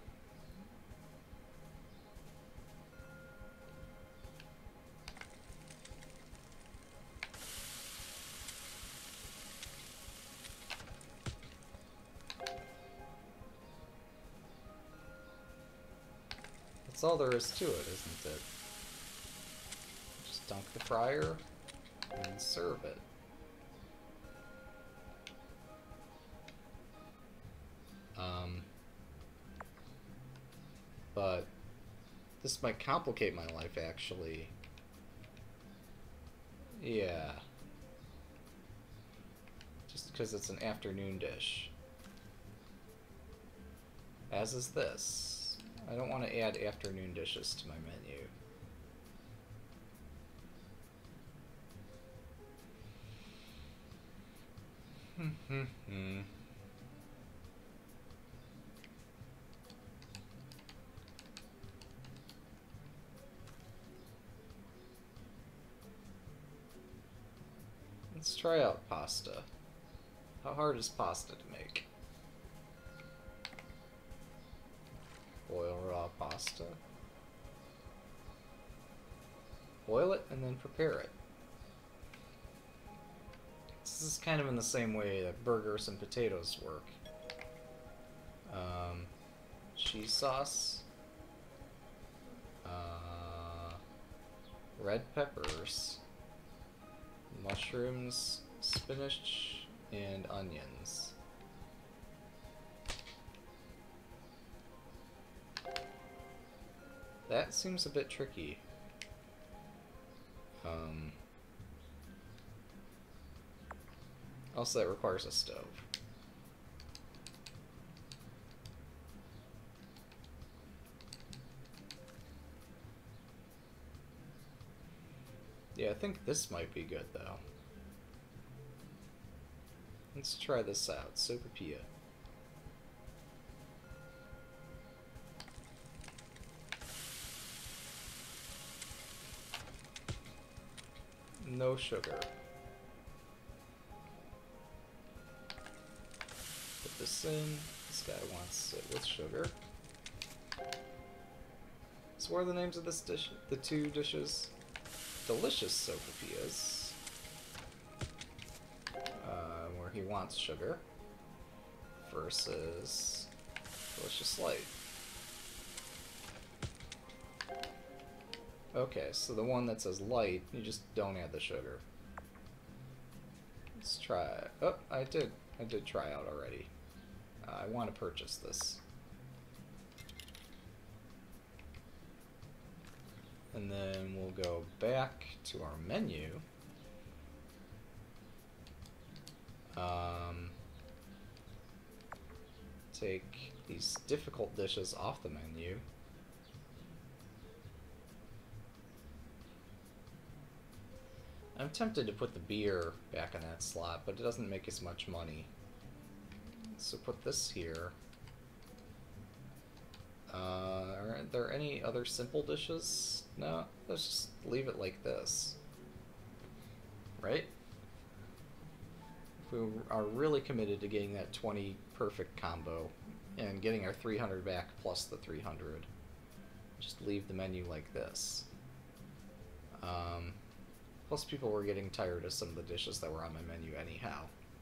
That's all there is to it, isn't it? Just dunk the fryer and serve it. Um, but this might complicate my life, actually. Yeah. Just because it's an afternoon dish. As is this. I don't want to add afternoon dishes to my menu. Hmm, hmm, hmm. Let's try out pasta. How hard is pasta to make? Boil raw pasta. Boil it and then prepare it. This is kind of in the same way that burgers and potatoes work. Um, cheese sauce. Uh, red peppers. Mushrooms, spinach, and onions. That seems a bit tricky. Um, also, that requires a stove. Yeah, I think this might be good, though. Let's try this out. Sopapilla. No sugar. this in. This guy wants it with sugar. So what are the names of this dish? The two dishes? Delicious sopapillas. Uh, where he wants sugar. Versus Delicious Light. Okay, so the one that says light, you just don't add the sugar. Let's try it. Oh, I did. I did try out already. Uh, I want to purchase this. And then we'll go back to our menu. Um, take these difficult dishes off the menu. I'm tempted to put the beer back in that slot, but it doesn't make as much money. So put this here. Uh, are there any other simple dishes? No, let's just leave it like this. Right? If we are really committed to getting that twenty perfect combo and getting our three hundred back plus the three hundred, just leave the menu like this. Um, plus people were getting tired of some of the dishes that were on my menu anyhow.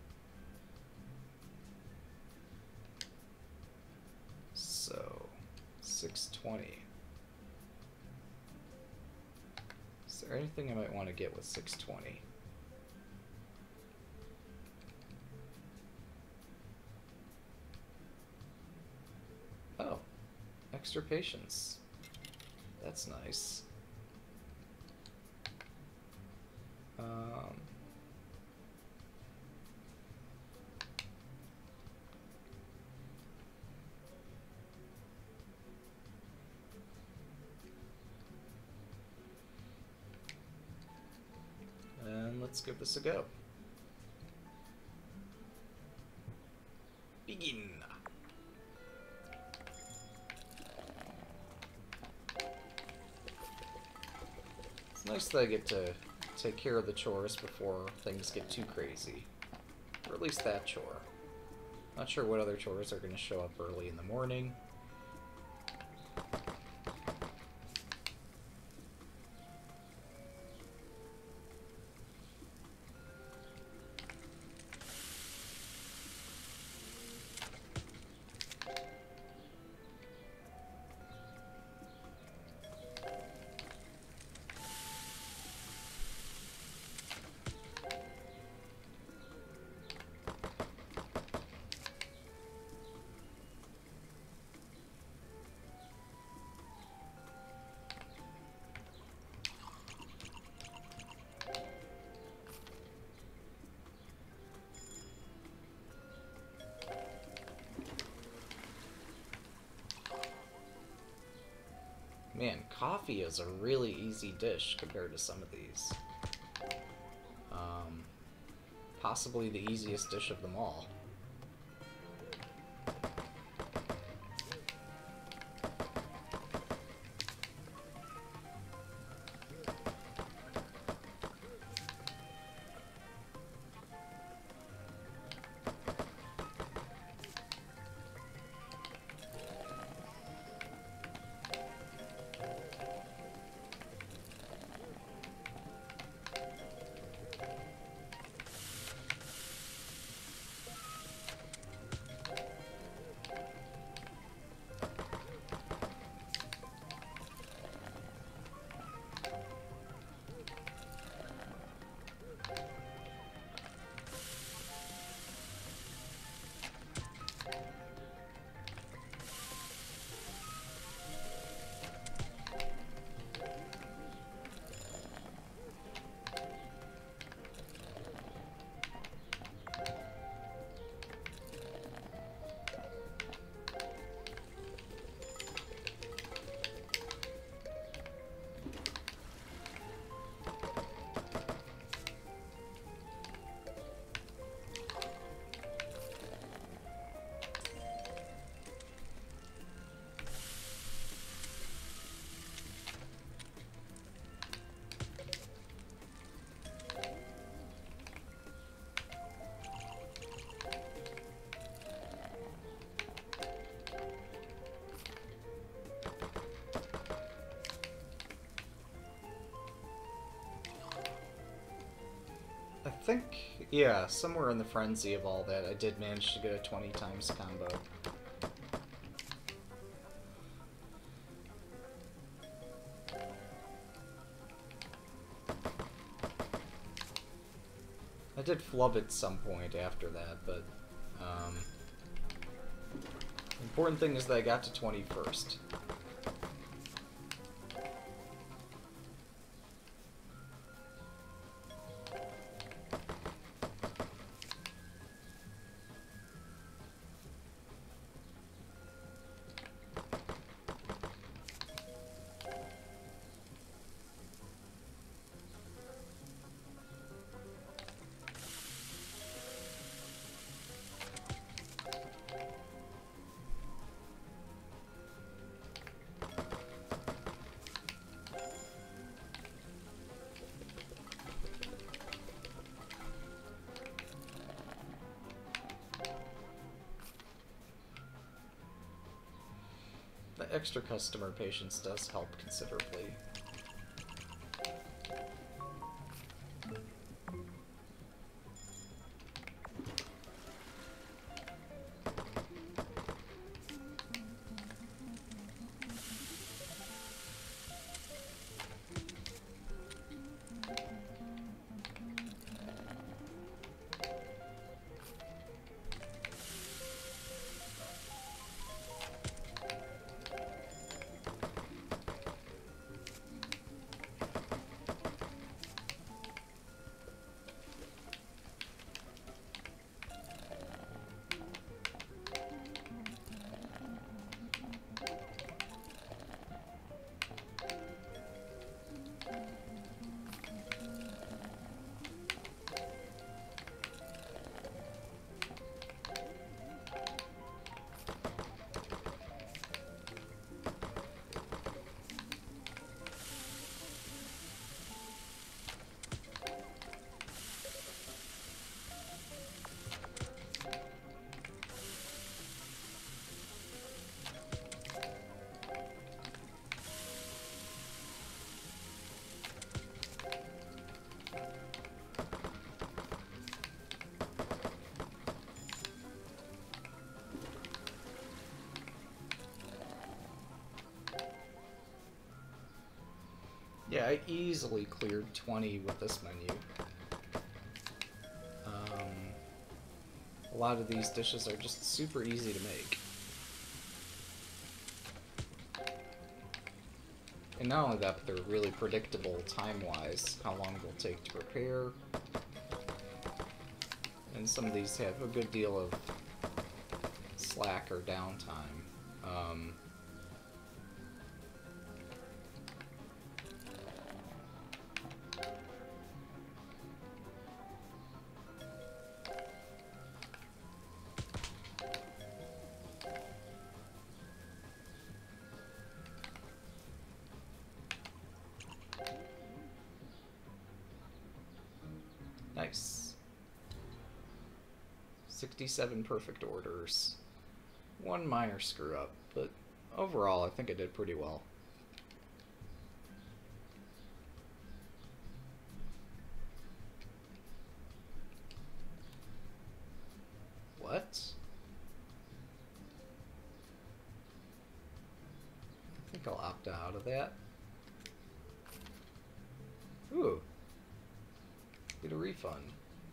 So, six twenty. Is there anything I might want to get with six twenty? Oh, extra patience. That's nice. Um, and let's give this a go. Begin. It's nice that I get to take care of the chores before things get too crazy. Or at least that chore. Not sure what other chores are going to show up early in the morning. Man, coffee is a really easy dish compared to some of these. Um, possibly the easiest dish of them all. think, yeah, somewhere in the frenzy of all that, I did manage to get a twenty times combo. I did flub at some point after that, but um, the important thing is that I got to twenty first. The extra customer patience does help considerably. Yeah, I easily cleared twenty with this menu. Um, a lot of these dishes are just super easy to make. And not only that, but they're really predictable time-wise, how long they'll take to prepare. And some of these have a good deal of slack or downtime. Um, Nice. sixty-seven perfect orders. One minor screw up, but overall I think I did pretty well. What? I think I'll opt out of that. Ooh. Get a refund.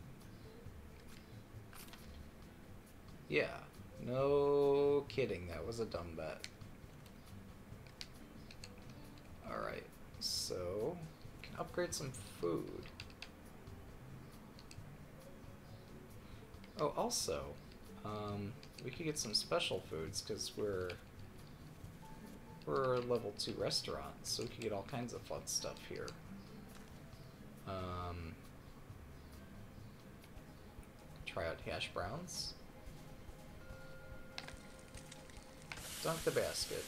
Yeah, no kidding, that was a dumb bet. Alright, so we can upgrade some food. Oh, also, um, we could get some special foods because we're we're a level two restaurant, so we could get all kinds of fun stuff here. Um, try out hash browns. Dunk the basket.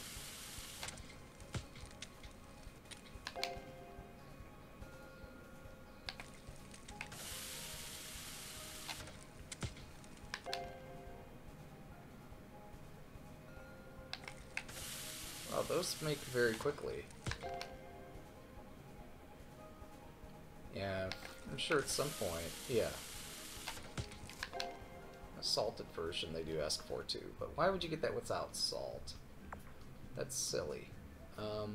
Wow, those make very quickly. Yeah, I'm sure at some point, yeah. A salted version they do ask for too, but why would you get that without salt? That's silly. Um,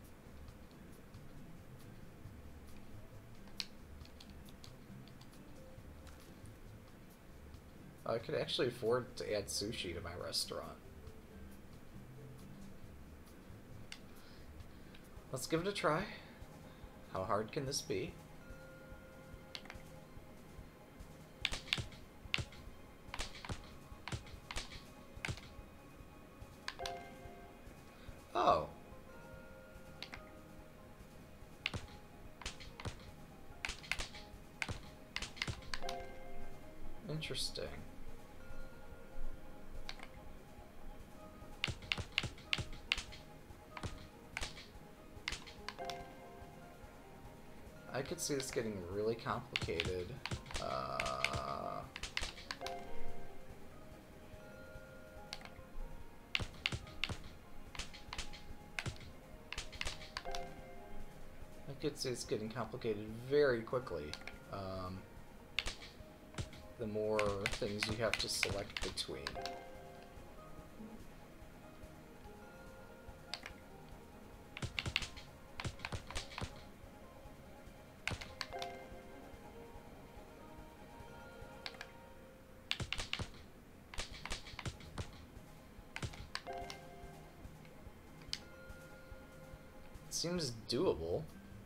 I could actually afford to add sushi to my restaurant. Let's give it a try. How hard can this be? Oh. Interesting. I could see this getting really complicated. Uh, I could see it's getting complicated very quickly. Um, the more things you have to select between. Seems doable.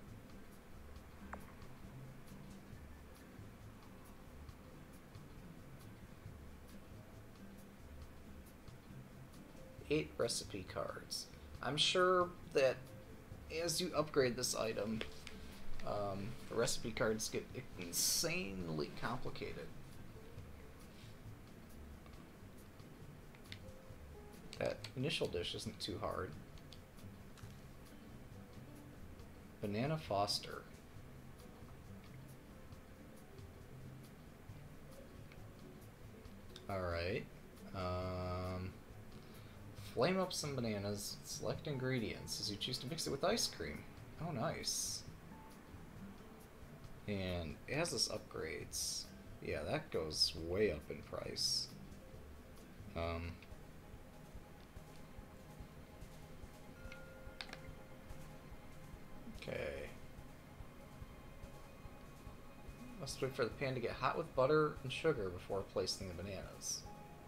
Eight recipe cards. I'm sure that as you upgrade this item, um, the recipe cards get insanely complicated. That initial dish isn't too hard. Banana Foster. Alright. Um, flame up some bananas. Select ingredients as you choose to mix it with ice cream. Oh, nice. And as this upgrades, yeah, that goes way up in price. Um... Okay. Must wait for the pan to get hot with butter and sugar before placing the bananas.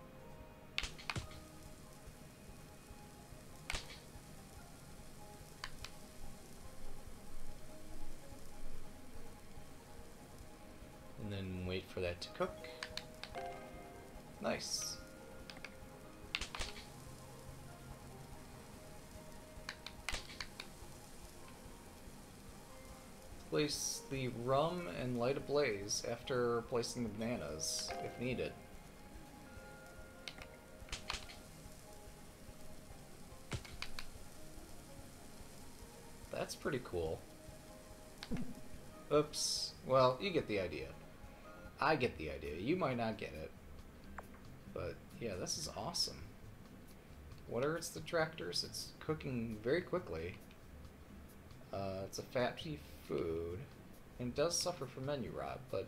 And then wait for that to cook. Nice. Place the rum and light a blaze after placing the bananas, if needed. That's pretty cool. Oops. Well, you get the idea. I get the idea. You might not get it. But, yeah, this is awesome. What are its detractors? It's cooking very quickly. Uh, it's a fatty food, and does suffer from menu rot, but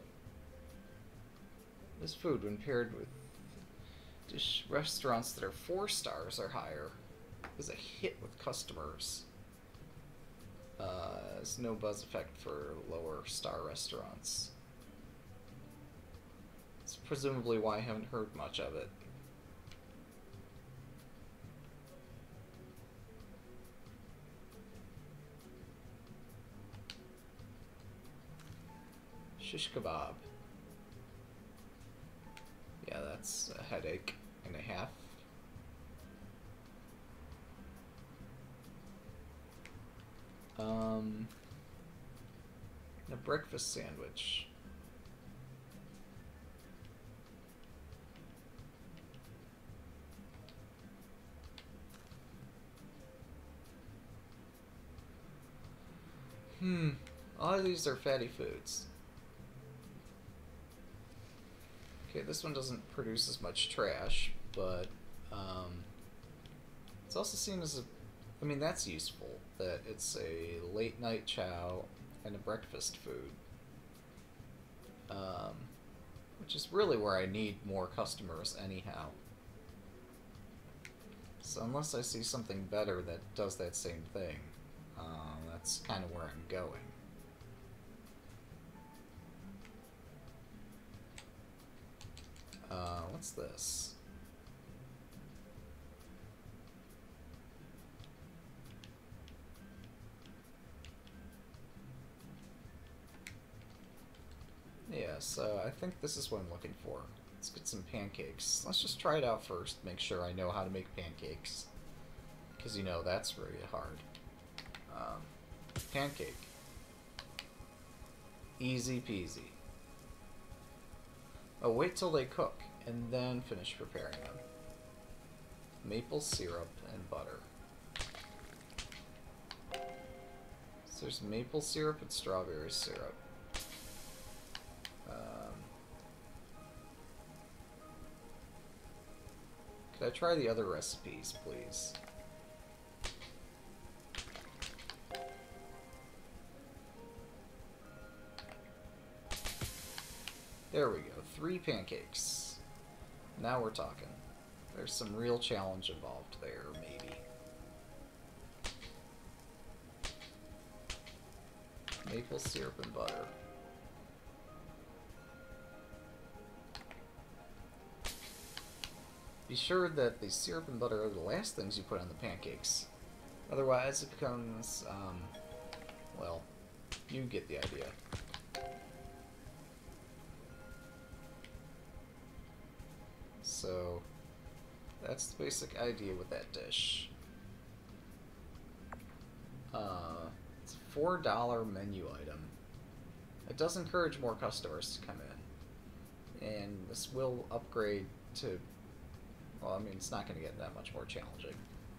this food, when paired with dish restaurants that are four stars or higher, is a hit with customers. Uh, it's no buzz effect for lower star restaurants. It's presumably why I haven't heard much of it. Shish kebab. Yeah, that's a headache and a half. Um, a breakfast sandwich. Hmm. All of these are fatty foods. Okay, this one doesn't produce as much trash, but um, it's also seen as a... I mean, that's useful, that it's a late-night chow and a breakfast food. Um, which is really where I need more customers anyhow. So unless I see something better that does that same thing, uh, that's kind of where I'm going. Uh, what's this? Yeah, so I think this is what I'm looking for. Let's get some pancakes. Let's just try it out first, make sure I know how to make pancakes. Because, you know, that's really hard. Um, pancake. Easy peasy. Oh, wait till they cook, and then finish preparing them. Maple syrup and butter. So there's maple syrup and strawberry syrup. Um, could I try the other recipes, please? There we go. Three pancakes. Now we're talking. There's some real challenge involved there, maybe. Maple syrup and butter. Be sure that the syrup and butter are the last things you put on the pancakes. Otherwise it becomes, um, well, you get the idea. So, that's the basic idea with that dish. Uh, it's a four dollar menu item. It does encourage more customers to come in. And this will upgrade to, well, I mean, it's not going to get that much more challenging.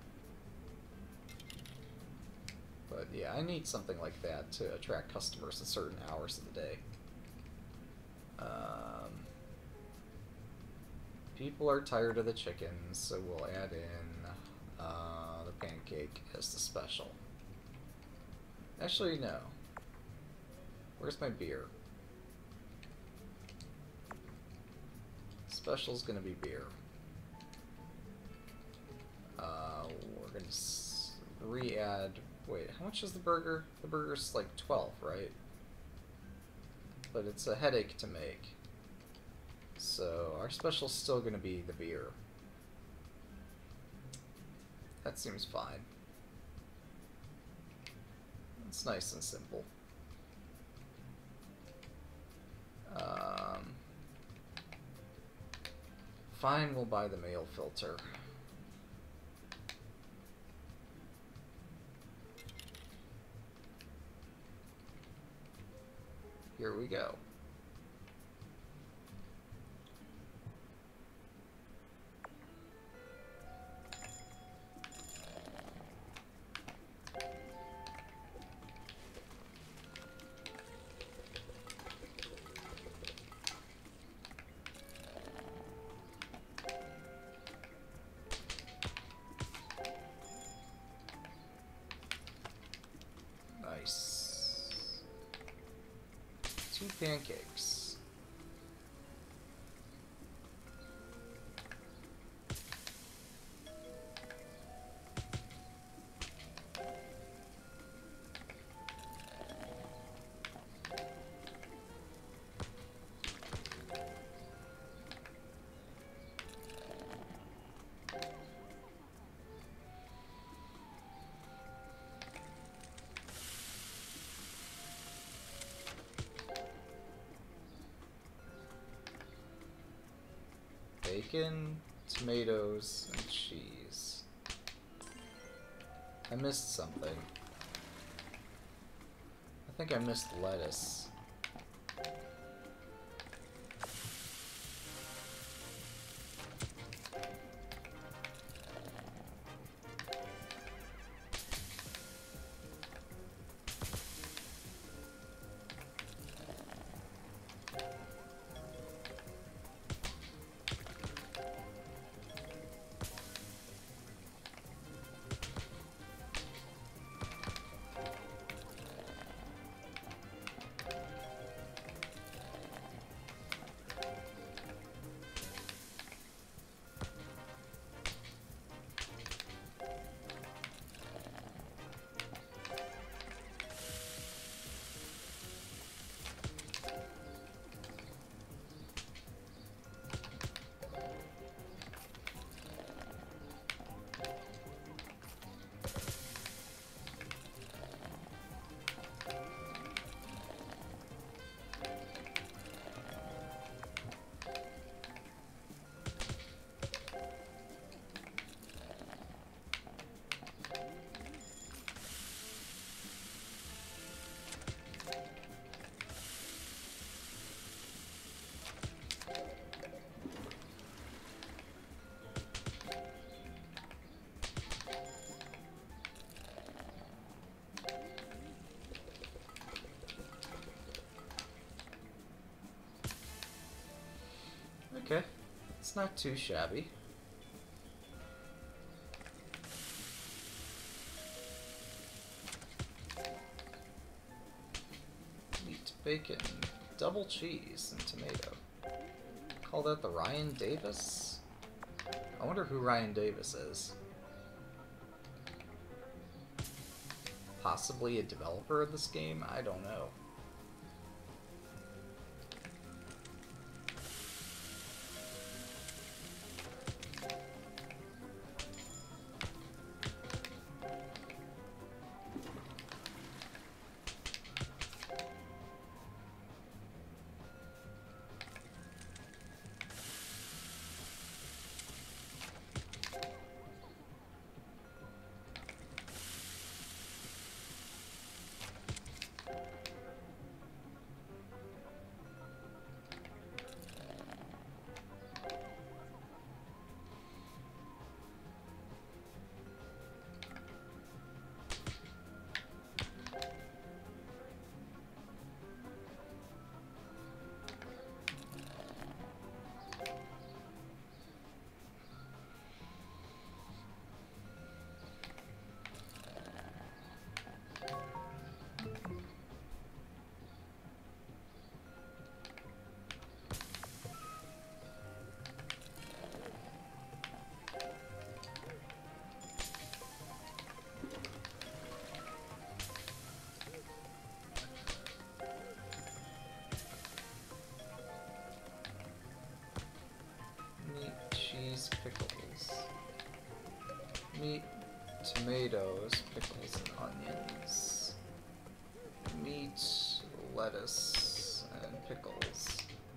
But yeah, I need something like that to attract customers at certain hours of the day. Um... People are tired of the chicken, so we'll add in uh, the pancake as the special. Actually, no. Where's my beer? Special's gonna be beer. Uh, we're gonna re-add... Wait, how much is the burger? The burger's like twelve, right? But it's a headache to make. So, our special's still going to be the beer. That seems fine. It's nice and simple. Um, fine, we'll buy the mail filter. Here we go. Two pancakes. Bacon, tomatoes, and cheese. I missed something. I think I missed lettuce. Okay, it's not too shabby. Meat, bacon, double cheese, and tomato. Call that the Ryan Davis? I wonder who Ryan Davis is. Possibly a developer of this game? I don't know. Pickles. Meat, tomatoes, pickles, and onions. Meat, lettuce, and pickles.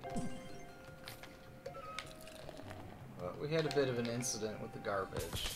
Well, we had a bit of an incident with the garbage.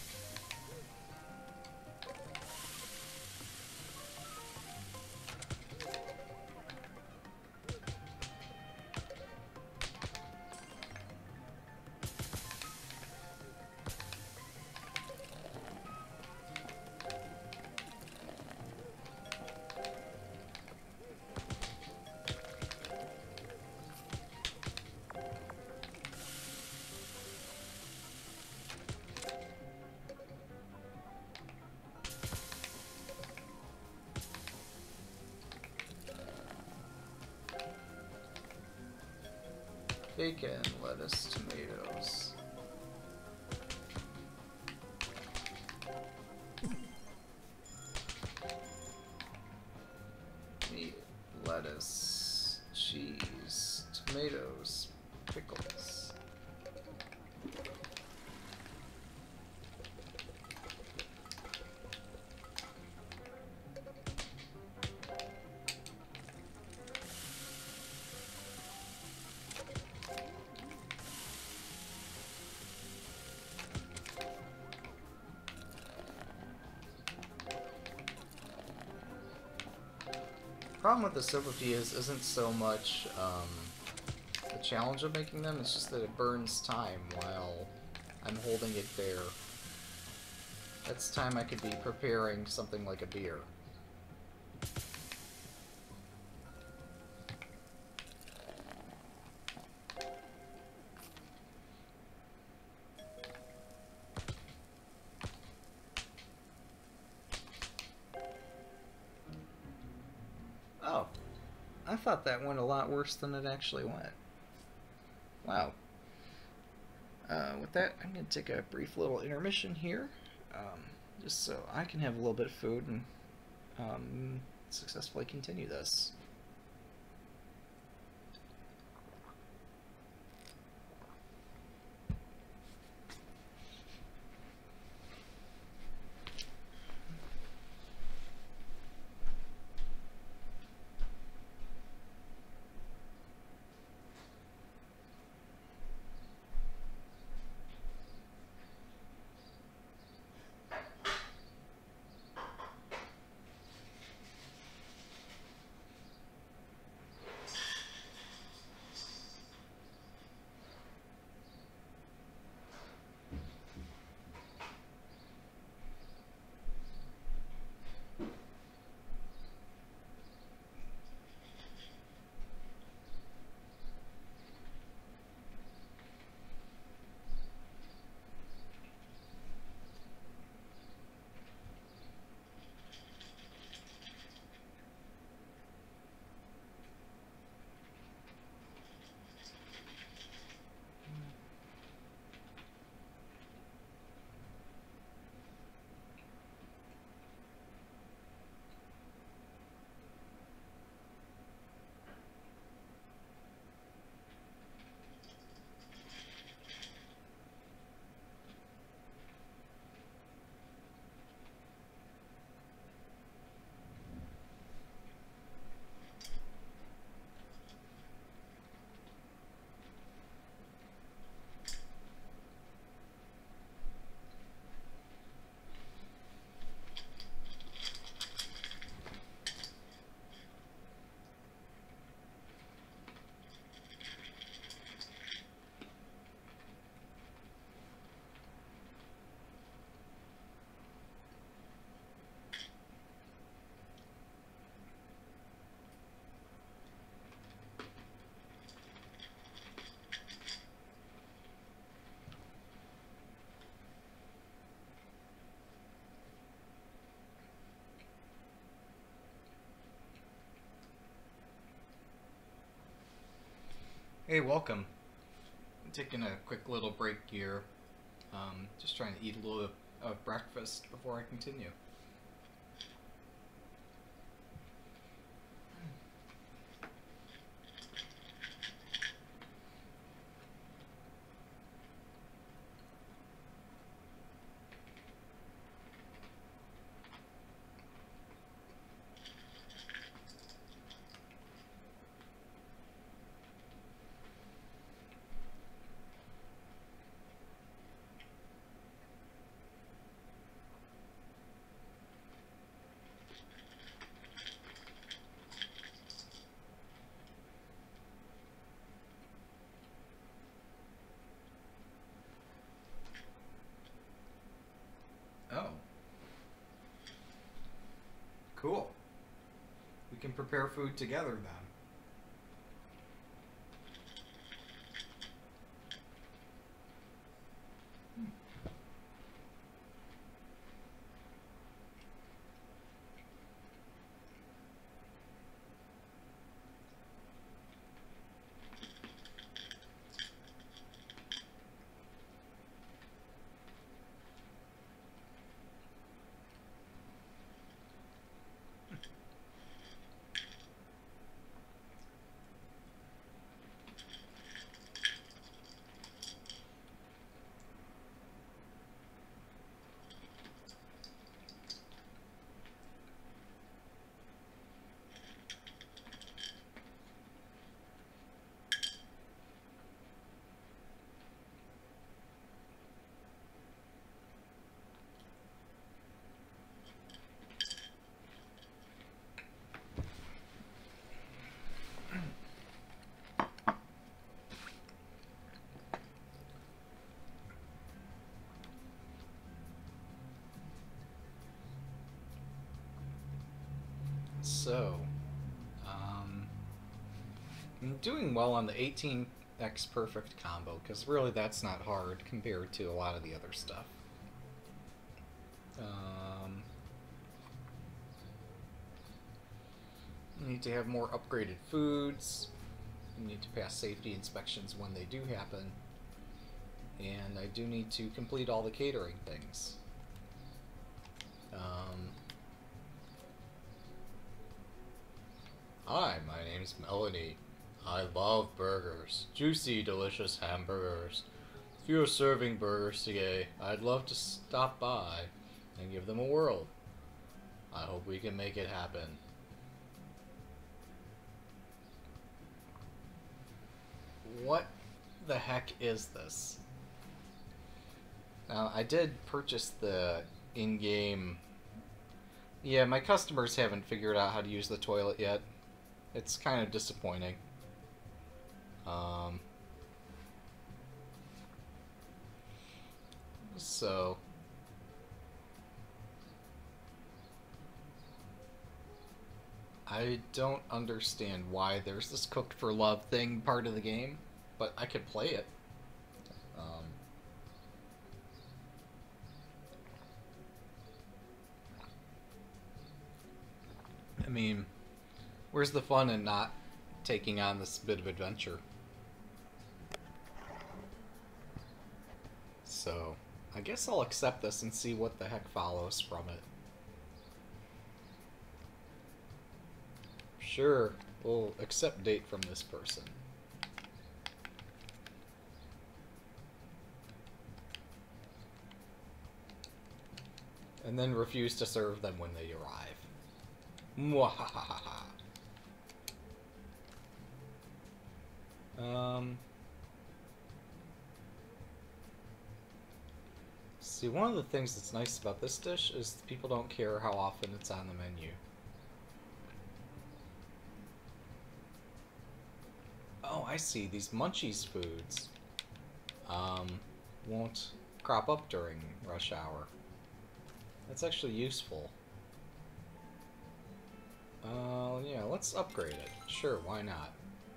Bacon, lettuce, tomatoes. Meat, lettuce, cheese, tomatoes, pickles. The problem with the silver peas isn't so much um, the challenge of making them, it's just that it burns time while I'm holding it there. That's time I could be preparing something like a beer. I thought that went a lot worse than it actually went. Wow. Uh, with that, I'm going to take a brief little intermission here, um, just so I can have a little bit of food and um, successfully continue this. Hey, welcome. I'm taking a quick little break here. Um, just trying to eat a little of breakfast before I continue. Oh. Cool. We can prepare food together then. So, um, I'm doing well on the eighteen x perfect combo, because really that's not hard compared to a lot of the other stuff. Um, you need to have more upgraded foods. You need to pass safety inspections when they do happen. And I do need to complete all the catering things. Um, Hi, my name's Melanie. I love burgers. Juicy, delicious hamburgers. If you're serving burgers today, I'd love to stop by and give them a whirl. I hope we can make it happen. What the heck is this? Now, I did purchase the in-game... Yeah, my customers haven't figured out how to use the toilet yet. It's kind of disappointing. Um, so... I don't understand why there's this cooked for love thing part of the game, but I could play it. Um, I mean, where's the fun in not taking on this bit of adventure? So, I guess I'll accept this and see what the heck follows from it. Sure, we'll accept date from this person. And then refuse to serve them when they arrive. Mwahahaha. Um... See, one of the things that's nice about this dish is people don't care how often it's on the menu. Oh, I see. These Munchies foods um, won't crop up during rush hour. That's actually useful. Uh, yeah, let's upgrade it. Sure, why not?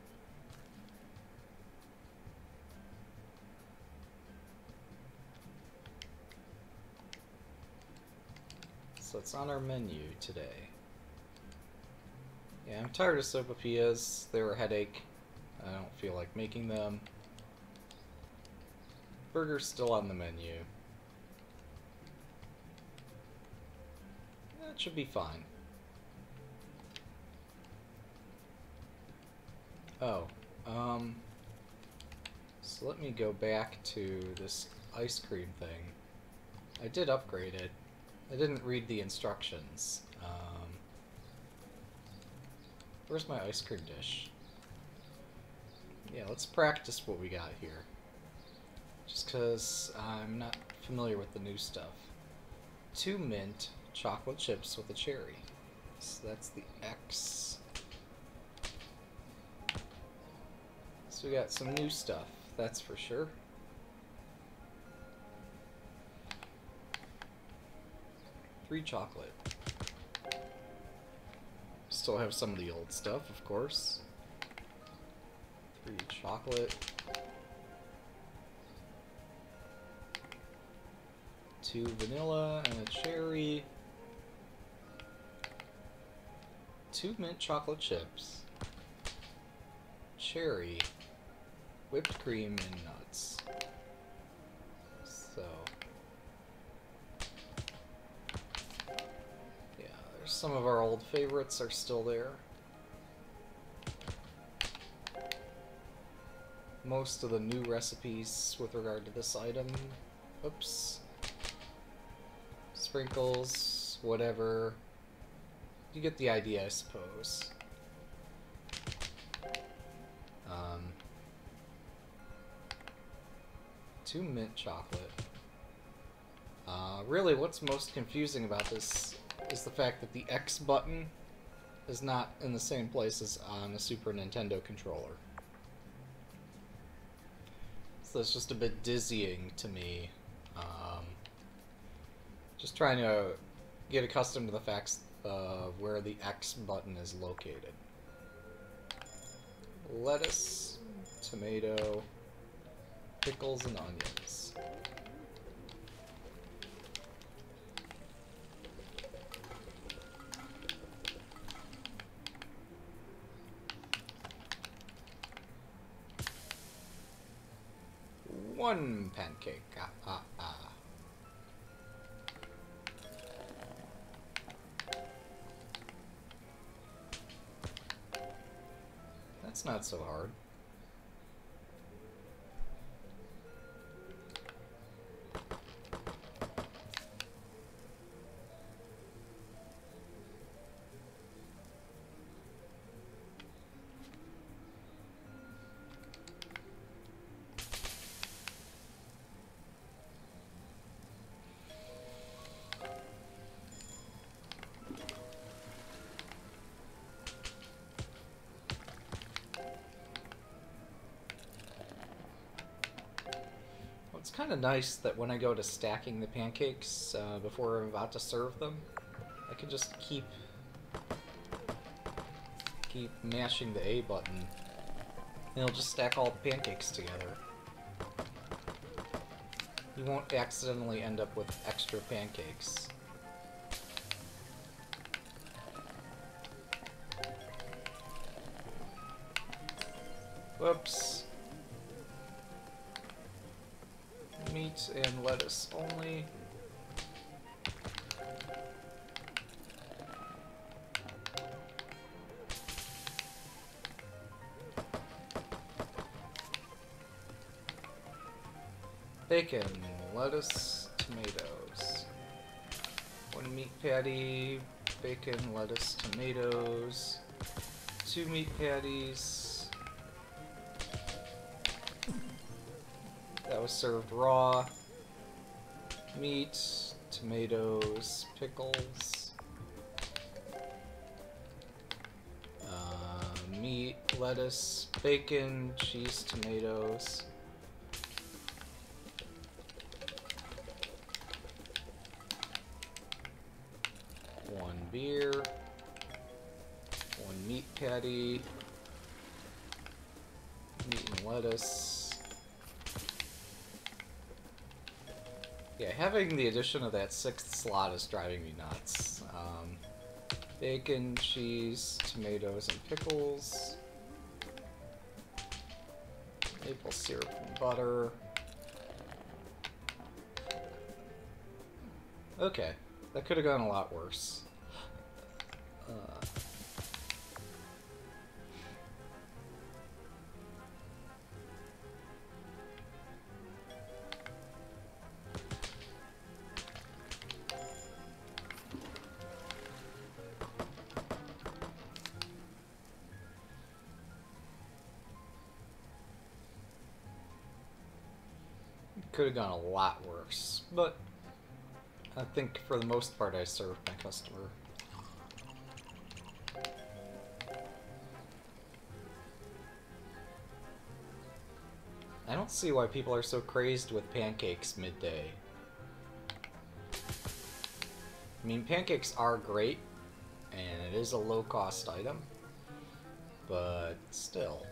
So it's on our menu today. Yeah, I'm tired of sopapillas. They were a headache. I don't feel like making them. Burger's still on the menu. That should be fine. Oh, um, so let me go back to this ice cream thing. I did upgrade it. I didn't read the instructions. Um, where's my ice cream dish? Yeah, let's practice what we got here. Just because I'm not familiar with the new stuff. Two mint chocolate chips with a cherry. So that's the X. So we got some new stuff, that's for sure. Three chocolate. Still have some of the old stuff, of course. Three chocolate. Two vanilla and a cherry. Two mint chocolate chips. Cherry. Whipped cream and nuts. So, yeah, there's some of our old favorites are still there. Most of the new recipes with regard to this item, oops, sprinkles, whatever. You get the idea, I suppose. Um, two mint chocolate. Uh, really, what's most confusing about this is the fact that the X button is not in the same place as on a Super Nintendo controller. So it's just a bit dizzying to me. Um, just trying to get accustomed to the facts of where the X button is located. Lettuce, tomato, pickles, and onions. One pancake. Ah, ah, ah. That's not so hard. It's kind of nice that when I go to stacking the pancakes uh, before I'm about to serve them, I can just keep keep mashing the A button, and it'll just stack all the pancakes together. You won't accidentally end up with extra pancakes. Whoops. Meat and lettuce only. Bacon, lettuce, tomatoes. One meat patty, bacon, lettuce, tomatoes. Two meat patties. That was served raw. Meat, tomatoes, pickles. Uh, meat, lettuce, bacon, cheese, tomatoes. One beer. One meat patty. Meat and lettuce. Yeah, having the addition of that sixth slot is driving me nuts. Um, bacon, cheese, tomatoes, and pickles. Maple syrup and butter. Okay, that could have gone a lot worse. Uh, could have gone a lot worse, but I think for the most part I served my customer. I don't see why people are so crazed with pancakes midday. I mean, pancakes are great, and it is a low-cost item, but still.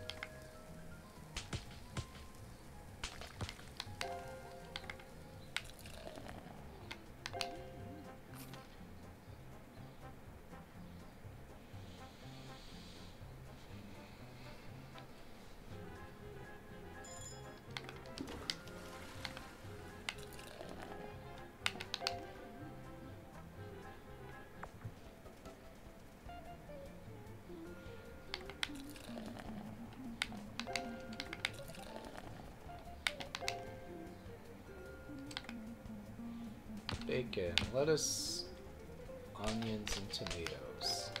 Bacon, lettuce, onions, and tomatoes.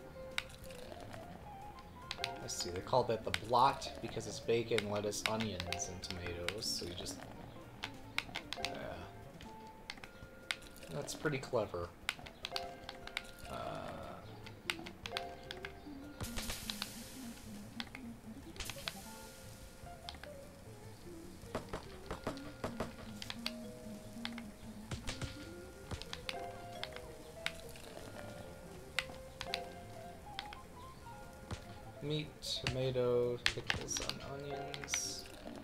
Let's see, they call that the blot because it's bacon, lettuce, onions, and tomatoes, so you just... Yeah. That's pretty clever. Uh... Meat, tomato, pickles on onions.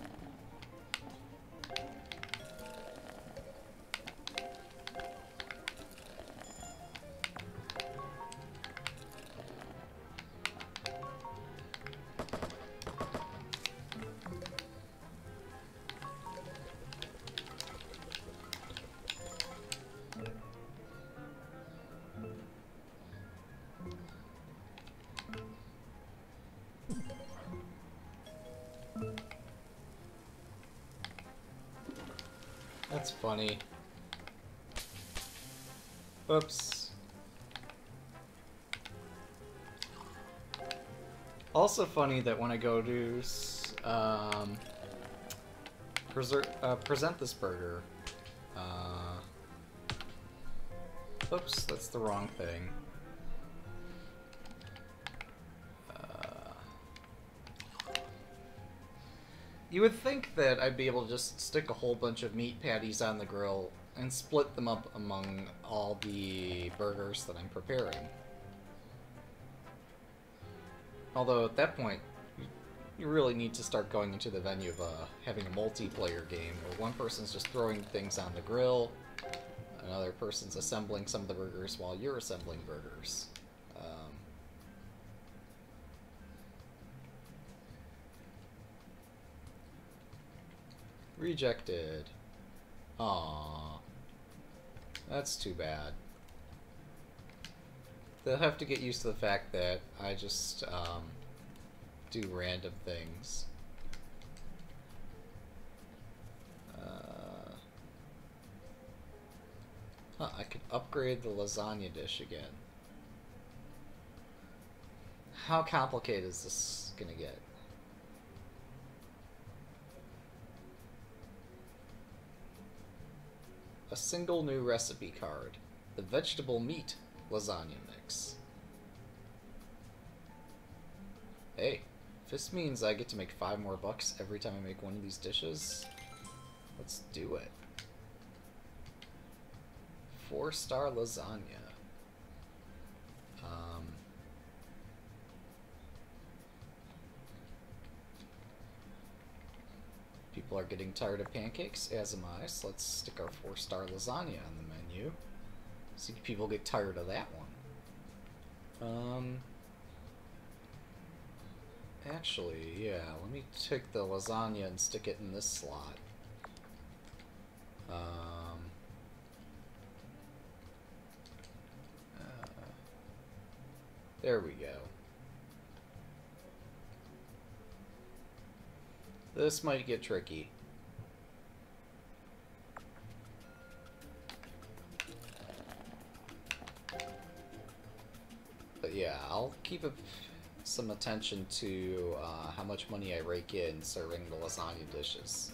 That's funny. Oops. Also funny that when I go to um, preser uh, present this burger, uh, oops, that's the wrong thing. You would think that I'd be able to just stick a whole bunch of meat patties on the grill and split them up among all the burgers that I'm preparing. Although at that point, you really need to start going into the venue of uh, having a multiplayer game where one person's just throwing things on the grill, another person's assembling some of the burgers while you're assembling burgers. Um, Rejected. Aww. That's too bad. They'll have to get used to the fact that I just um, do random things. Uh, huh, I could upgrade the lasagna dish again. How complicated is this gonna get? A single new recipe card. The vegetable meat lasagna mix. Hey, if this means I get to make five more bucks every time I make one of these dishes, let's do it. Four star lasagna. Um... People are getting tired of pancakes, as am I, so let's stick our four-star lasagna on the menu. See if people get tired of that one. Um, actually, yeah, let me take the lasagna and stick it in this slot. Um, uh, there we go. This might get tricky. But yeah, I'll keep a, some attention to uh, how much money I rake in serving the lasagna dishes.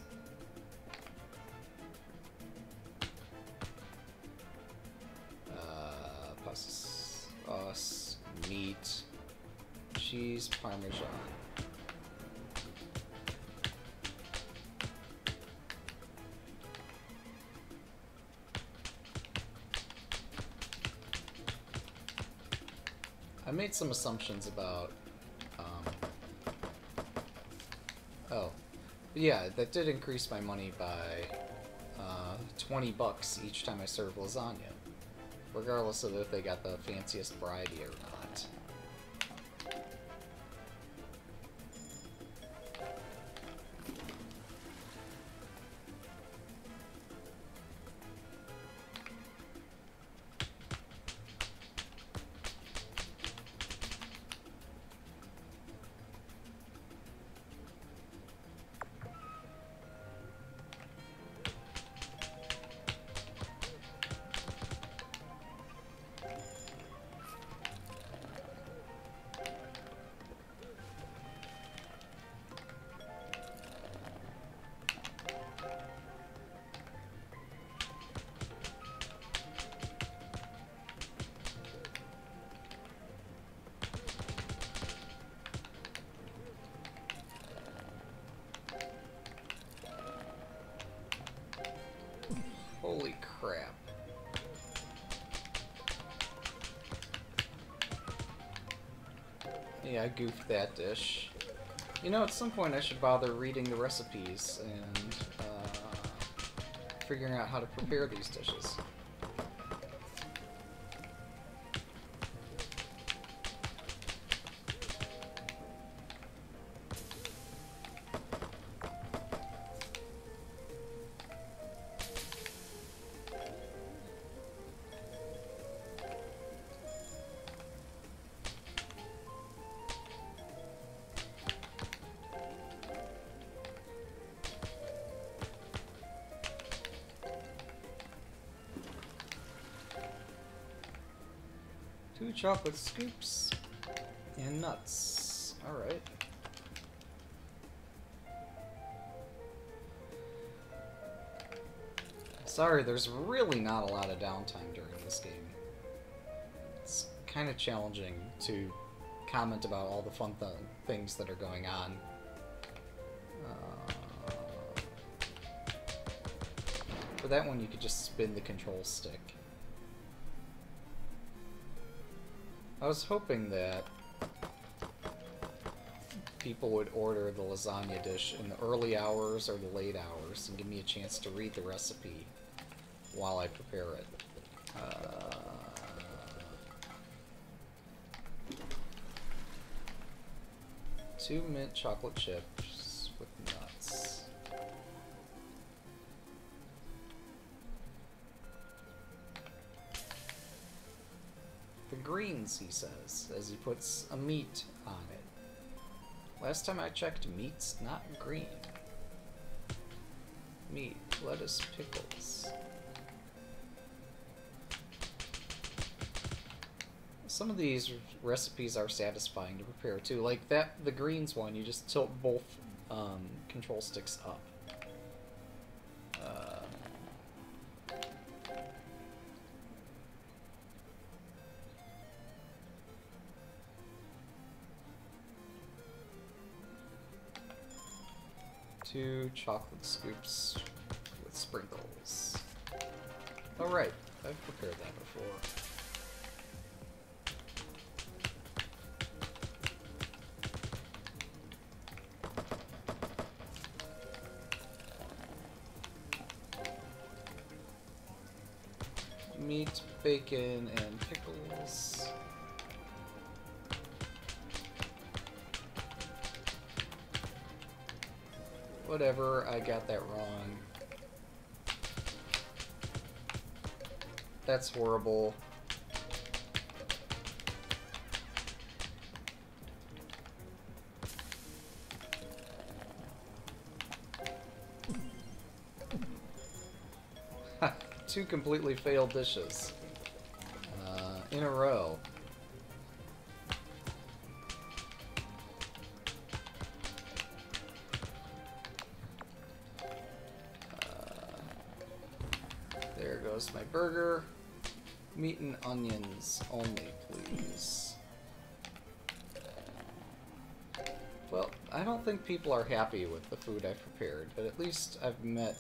Uh, pasta sauce, meat, cheese, parmesan. I made some assumptions about, um, oh, yeah, that did increase my money by uh, twenty bucks each time I serve lasagna, regardless of if they got the fanciest variety or not. Holy crap. Yeah, I goofed that dish. You know, at some point I should bother reading the recipes and uh, figuring out how to prepare these dishes. Two chocolate scoops and nuts. Alright. Sorry, there's really not a lot of downtime during this game. It's kind of challenging to comment about all the fun th things that are going on. Uh, for that one, you could just spin the control stick. I was hoping that people would order the lasagna dish in the early hours or the late hours and give me a chance to read the recipe while I prepare it. Uh, two mint chocolate chips with nuts. The greens, he says, as he puts a meat on it. Last time I checked, meat's not green. Meat, lettuce, pickles. Some of these recipes are satisfying to prepare too. Like that, the greens one, you just tilt both um, control sticks up. Uh, Two chocolate scoops with sprinkles. Alright, I've prepared that before. Meat, bacon, and pickles. Whatever, I got that wrong. That's horrible. Two completely failed dishes. Uh, in a row. There goes my burger. Meat and onions only, please. Well, I don't think people are happy with the food I've prepared, but at least I've met...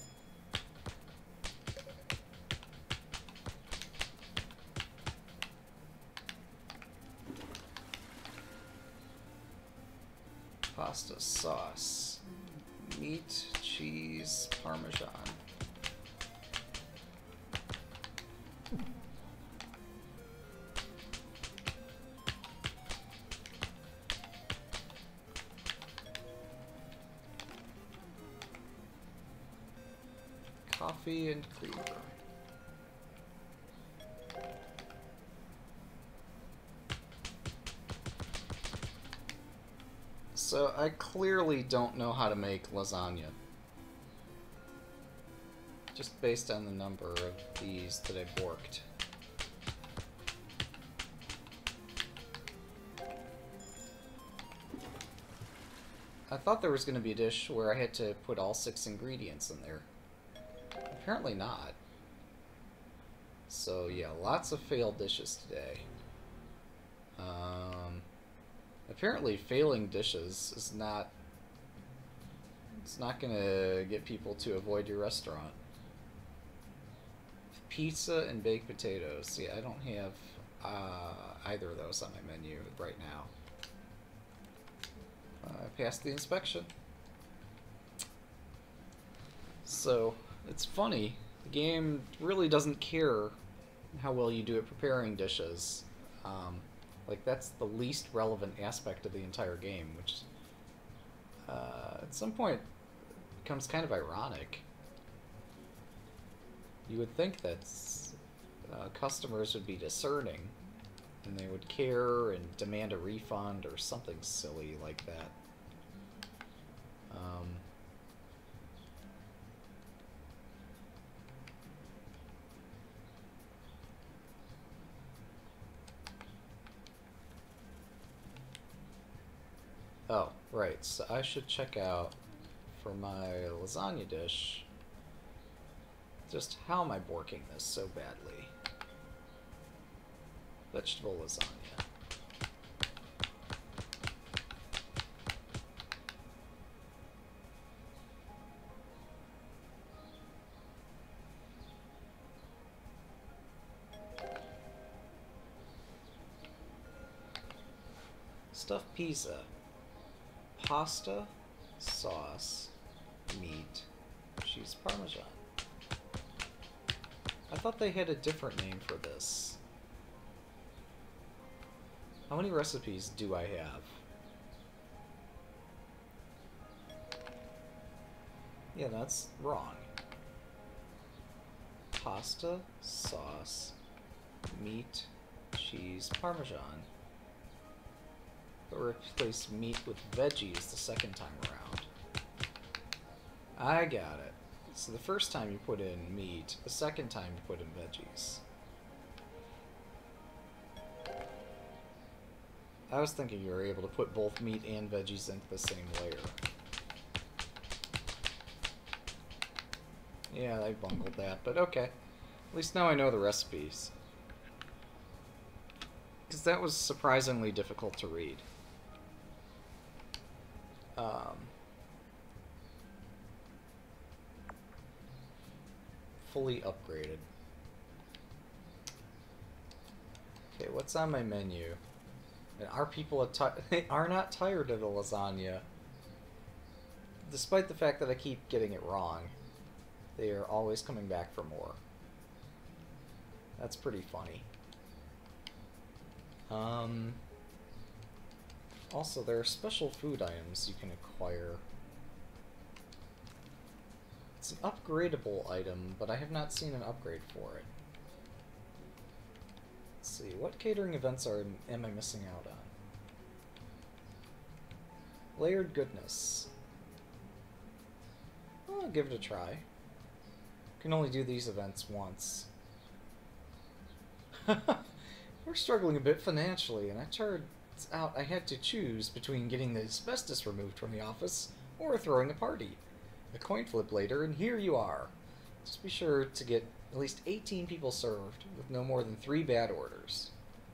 pasta sauce. Meat, cheese, Parmesan. Coffee and cleaver. So I clearly don't know how to make lasagna. Just based on the number of these that I've worked. I thought there was going to be a dish where I had to put all six ingredients in there. Apparently not. So yeah, lots of failed dishes today. Um, apparently failing dishes is not... It's not going to get people to avoid your restaurant. Pizza and baked potatoes. See, I don't have uh, either of those on my menu right now. Uh, I passed the inspection. So, it's funny. The game really doesn't care how well you do at preparing dishes. Um, like, that's the least relevant aspect of the entire game, which uh, at some point becomes kind of ironic. You would think that uh, customers would be discerning, and they would care and demand a refund or something silly like that. Um, oh, right, so I should check out for my lasagna dish just how am I borking this so badly? Vegetable lasagna. Stuffed pizza. Pasta, sauce, meat, cheese Parmesan. I thought they had a different name for this. How many recipes do I have? Yeah, that's wrong. Pasta, sauce, meat, cheese, Parmesan. But replace meat with veggies the second time around. I got it. So the first time you put in meat, the second time you put in veggies. I was thinking you were able to put both meat and veggies into the same layer. Yeah, I bungled that, but okay. At least now I know the recipes. Because that was surprisingly difficult to read. Um... Fully upgraded. Okay, what's on my menu? And are people they are not tired of the lasagna? Despite the fact that I keep getting it wrong, they are always coming back for more. That's pretty funny. Um, also, there are special food items you can acquire. It's an upgradable item, but I have not seen an upgrade for it. Let's see, what catering events are am I missing out on? Layered goodness. Well, I'll give it a try. Can only do these events once. We're struggling a bit financially, and I turned out I had to choose between getting the asbestos removed from the office or throwing a party. A coin flip later, and here you are. Just be sure to get at least eighteen people served with no more than three bad orders.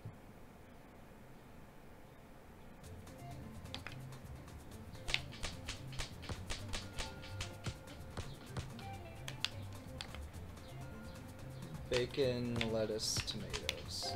Bacon, lettuce, tomatoes.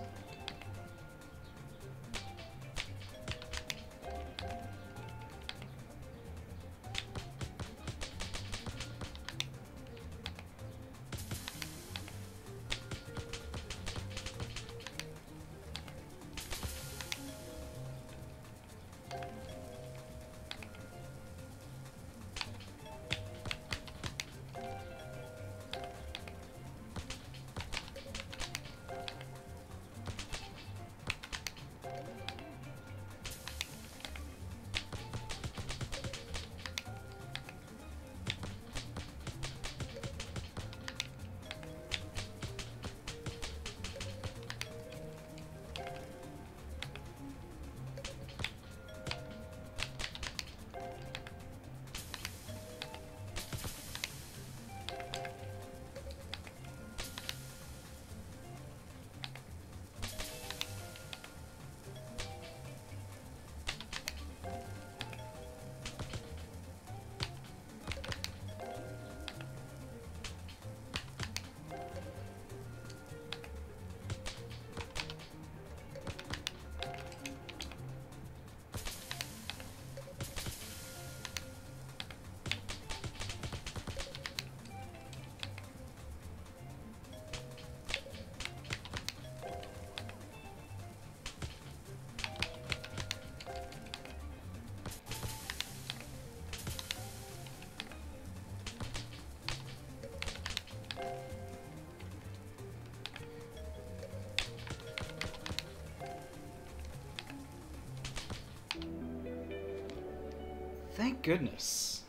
Thank goodness.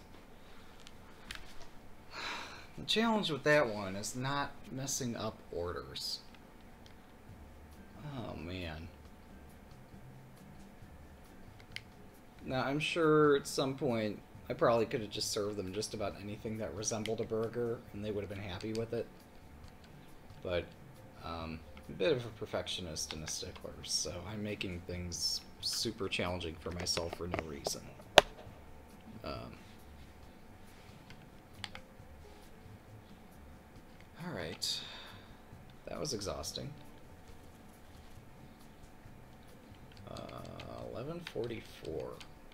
The challenge with that one is not messing up orders. Oh man. Now I'm sure at some point I probably could have just served them just about anything that resembled a burger and they would have been happy with it. But um, I'm a bit of a perfectionist and a stickler, so I'm making things super challenging for myself for no reason. Um, Alright. That was exhausting. Uh, eleven forty-four.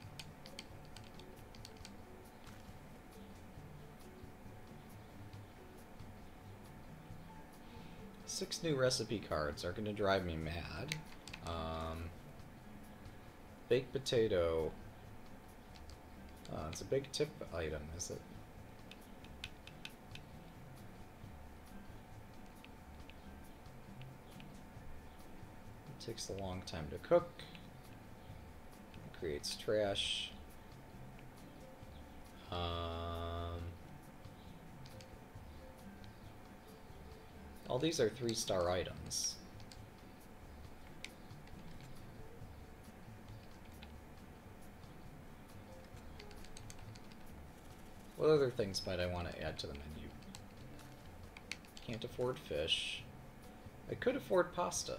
Six new recipe cards are going to drive me mad. Um, baked potato. Uh, it's a big tip item, is it? It takes a long time to cook. It creates trash. Um, all these are three-star items. What other things might I want to add to the menu? Can't afford fish. I could afford pasta.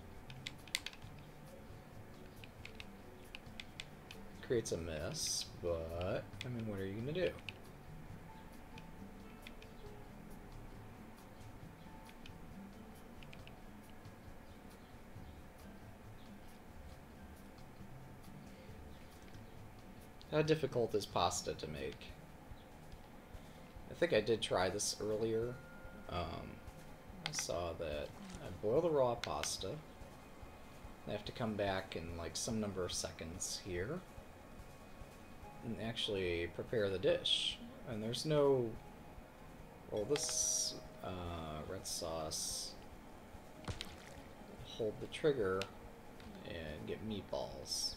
Creates a mess, but, I mean, what are you going to do? How difficult is pasta to make? I think I did try this earlier. Um, I saw that I boil the raw pasta. I have to come back in like some number of seconds here and actually prepare the dish. And there's no Roll this uh, red sauce. Hold the trigger and get meatballs.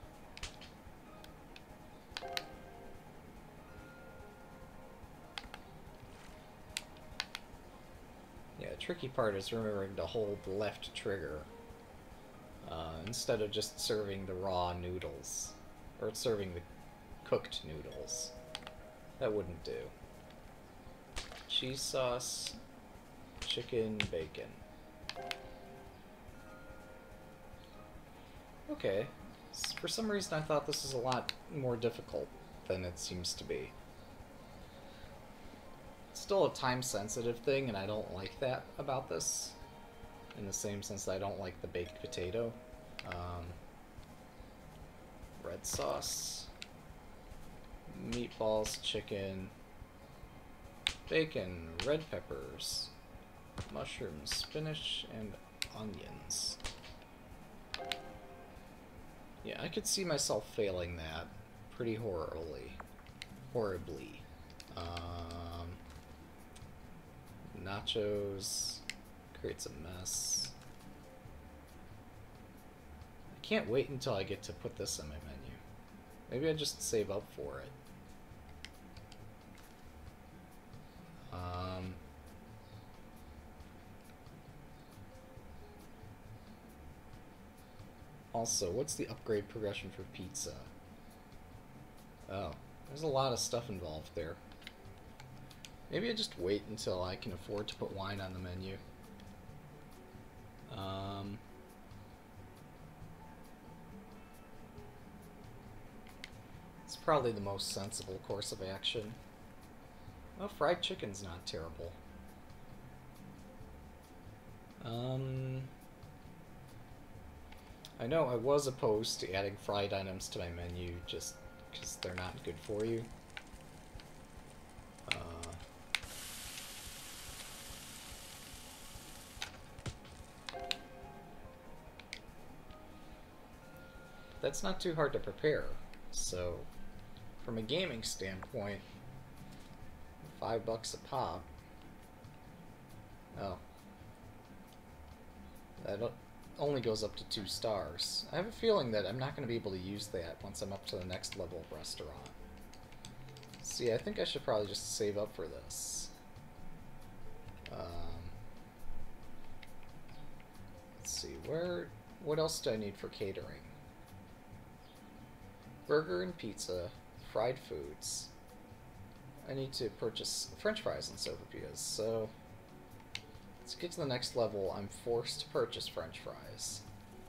Yeah, the tricky part is remembering to hold the left trigger uh, instead of just serving the raw noodles, or serving the cooked noodles. That wouldn't do. Cheese sauce, chicken, bacon. Okay. For some reason I thought this was a lot more difficult than it seems to be. It's still a time-sensitive thing, and I don't like that about this. In the same sense that I don't like the baked potato. Um, red sauce, meatballs, chicken, bacon, red peppers, mushrooms, spinach, and onions. Yeah, I could see myself failing that pretty horribly. Horribly. Um, nachos creates a mess. I can't wait until I get to put this in my menu. Maybe I just save up for it. Um, also, what's the upgrade progression for pizza? Oh, there's a lot of stuff involved there. Maybe I just wait until I can afford to put wine on the menu. Um, it's probably the most sensible course of action. Well, fried chicken's not terrible. Um, I know I was opposed to adding fried items to my menu just because they're not good for you. Uh, that's not too hard to prepare, so from a gaming standpoint, five bucks a pop. Oh. That only goes up to two stars. I have a feeling that I'm not going to be able to use that once I'm up to the next level of restaurant. See, I think I should probably just save up for this. Um, let's see, where... what else do I need for catering? Burger and pizza, fried foods. I need to purchase French fries and sopapillas, so... let's get to the next level. I'm forced to purchase French fries.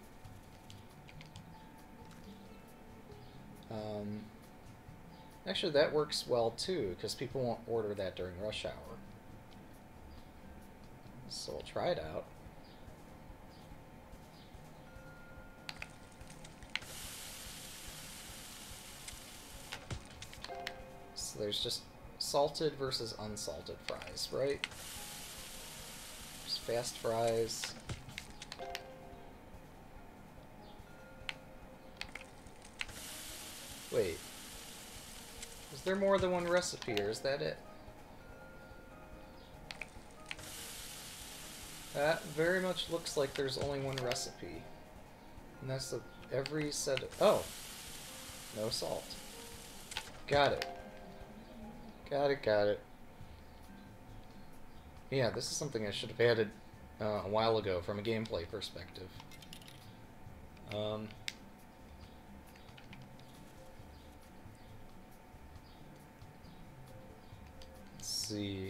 Um, actually, that works well too, because people won't order that during rush hour. So we'll try it out. So there's just salted versus unsalted fries, right? Fast fries. Wait. Is there more than one recipe, or is that it? That very much looks like there's only one recipe. And that's the every set of... oh! No salt. Got it. Got it, got it. Yeah, this is something I should have added uh, a while ago from a gameplay perspective. Um, let's see.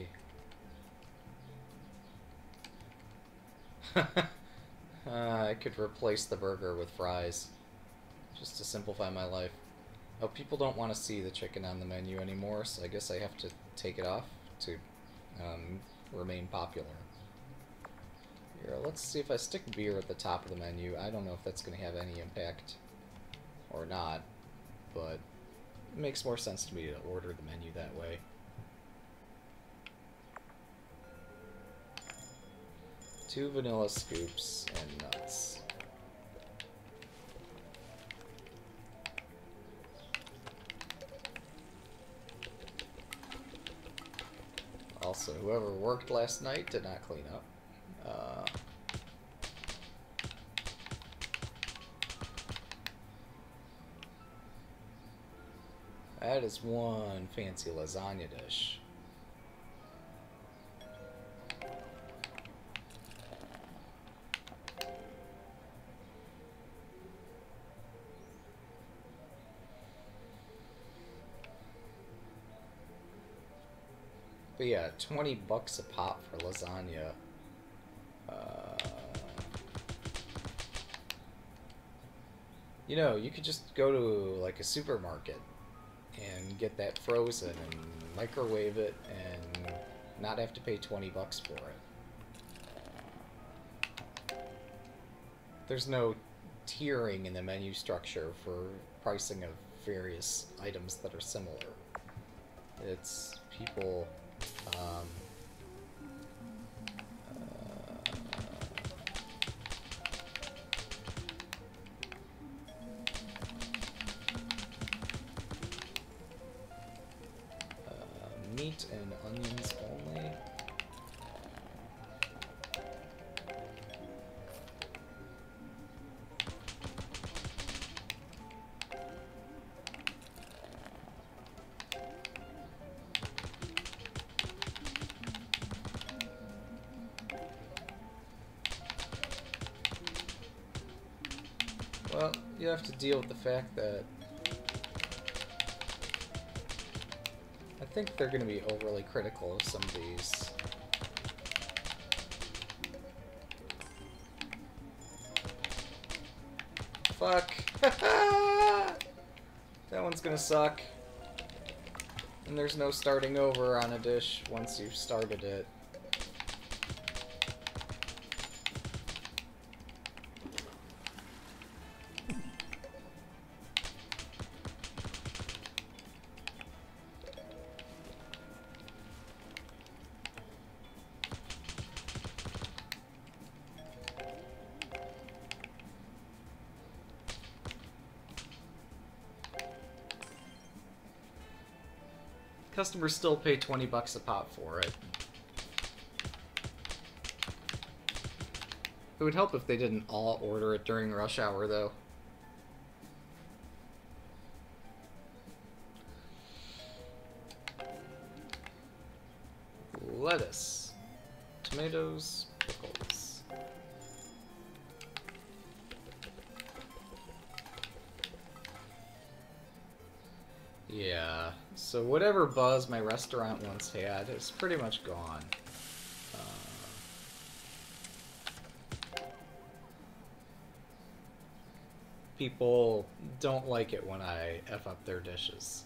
uh, I could replace the burger with fries, just to simplify my life. Oh, people don't want to see the chicken on the menu anymore, so I guess I have to take it off to um, remain popular. Here, let's see if I stick beer at the top of the menu. I don't know if that's going to have any impact or not, but it makes more sense to me to order the menu that way. Two vanilla scoops and nuts. I'll Also, whoever worked last night did not clean up. Uh, that is one fancy lasagna dish. But yeah, twenty bucks a pop for lasagna. Uh, you know, you could just go to like a supermarket and get that frozen and microwave it and not have to pay twenty bucks for it. There's no tiering in the menu structure for pricing of various items that are similar. It's people... Um, uh, uh, meat and onions only. Well, you have to deal with the fact that I think they're going to be overly critical of some of these. Fuck. That one's going to suck. And there's no starting over on a dish once you've started it. Customers still pay twenty bucks a pop for it. It would help if they didn't all order it during rush hour, though. Lettuce, tomatoes, pickles. Yeah, so whatever buzz my restaurant once had is pretty much gone. Uh, people don't like it when I F up their dishes.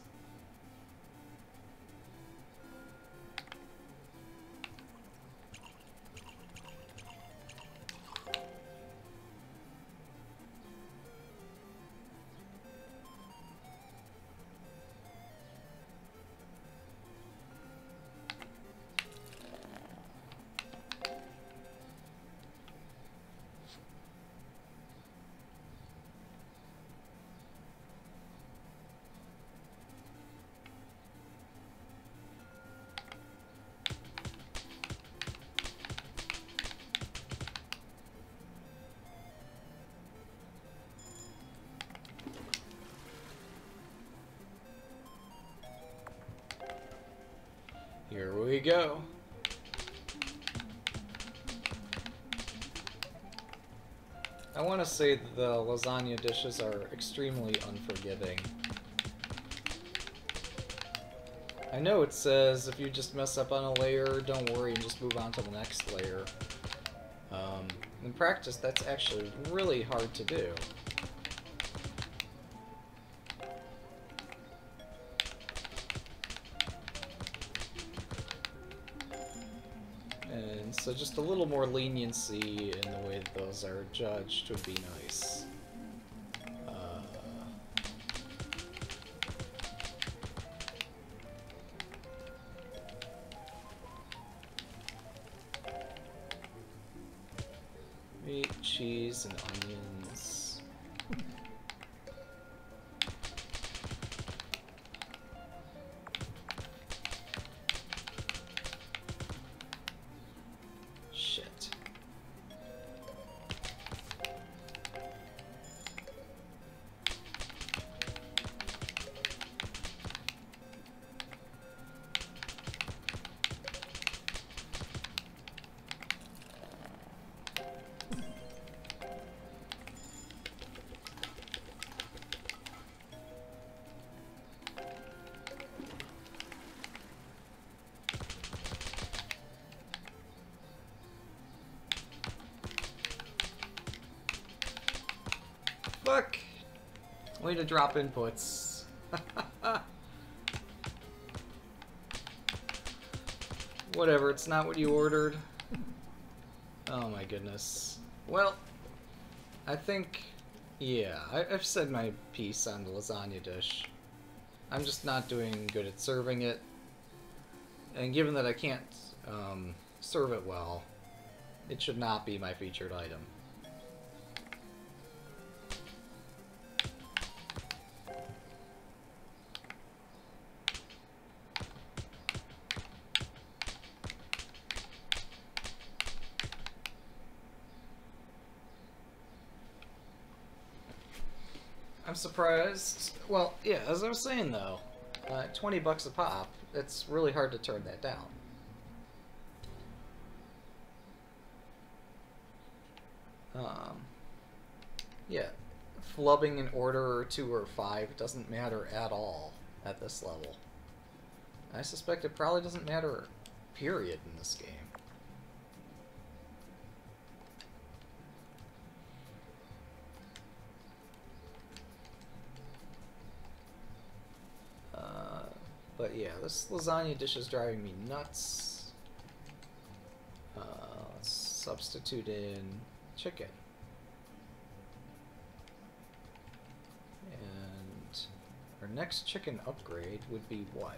Here we go. I want to say that the lasagna dishes are extremely unforgiving. I know it says if you just mess up on a layer, don't worry and just move on to the next layer. Um, in practice, that's actually really hard to do. So just a little more leniency in the way that those are judged would be nice. Uh, meat, cheese, and onions. Way to drop inputs. Whatever, it's not what you ordered. Oh my goodness. Well, I think, yeah, I, I've said my piece on the lasagna dish. I'm just not doing good at serving it. And given that I can't um, serve it well, it should not be my featured item. I'm surprised. Well, yeah, as I was saying though, uh, twenty bucks a pop, it's really hard to turn that down. Um, yeah, flubbing an order or two or five doesn't matter at all at this level. I suspect it probably doesn't matter, period, in this game. Uh, but yeah, this lasagna dish is driving me nuts. Uh, let's substitute in chicken. And our next chicken upgrade would be what?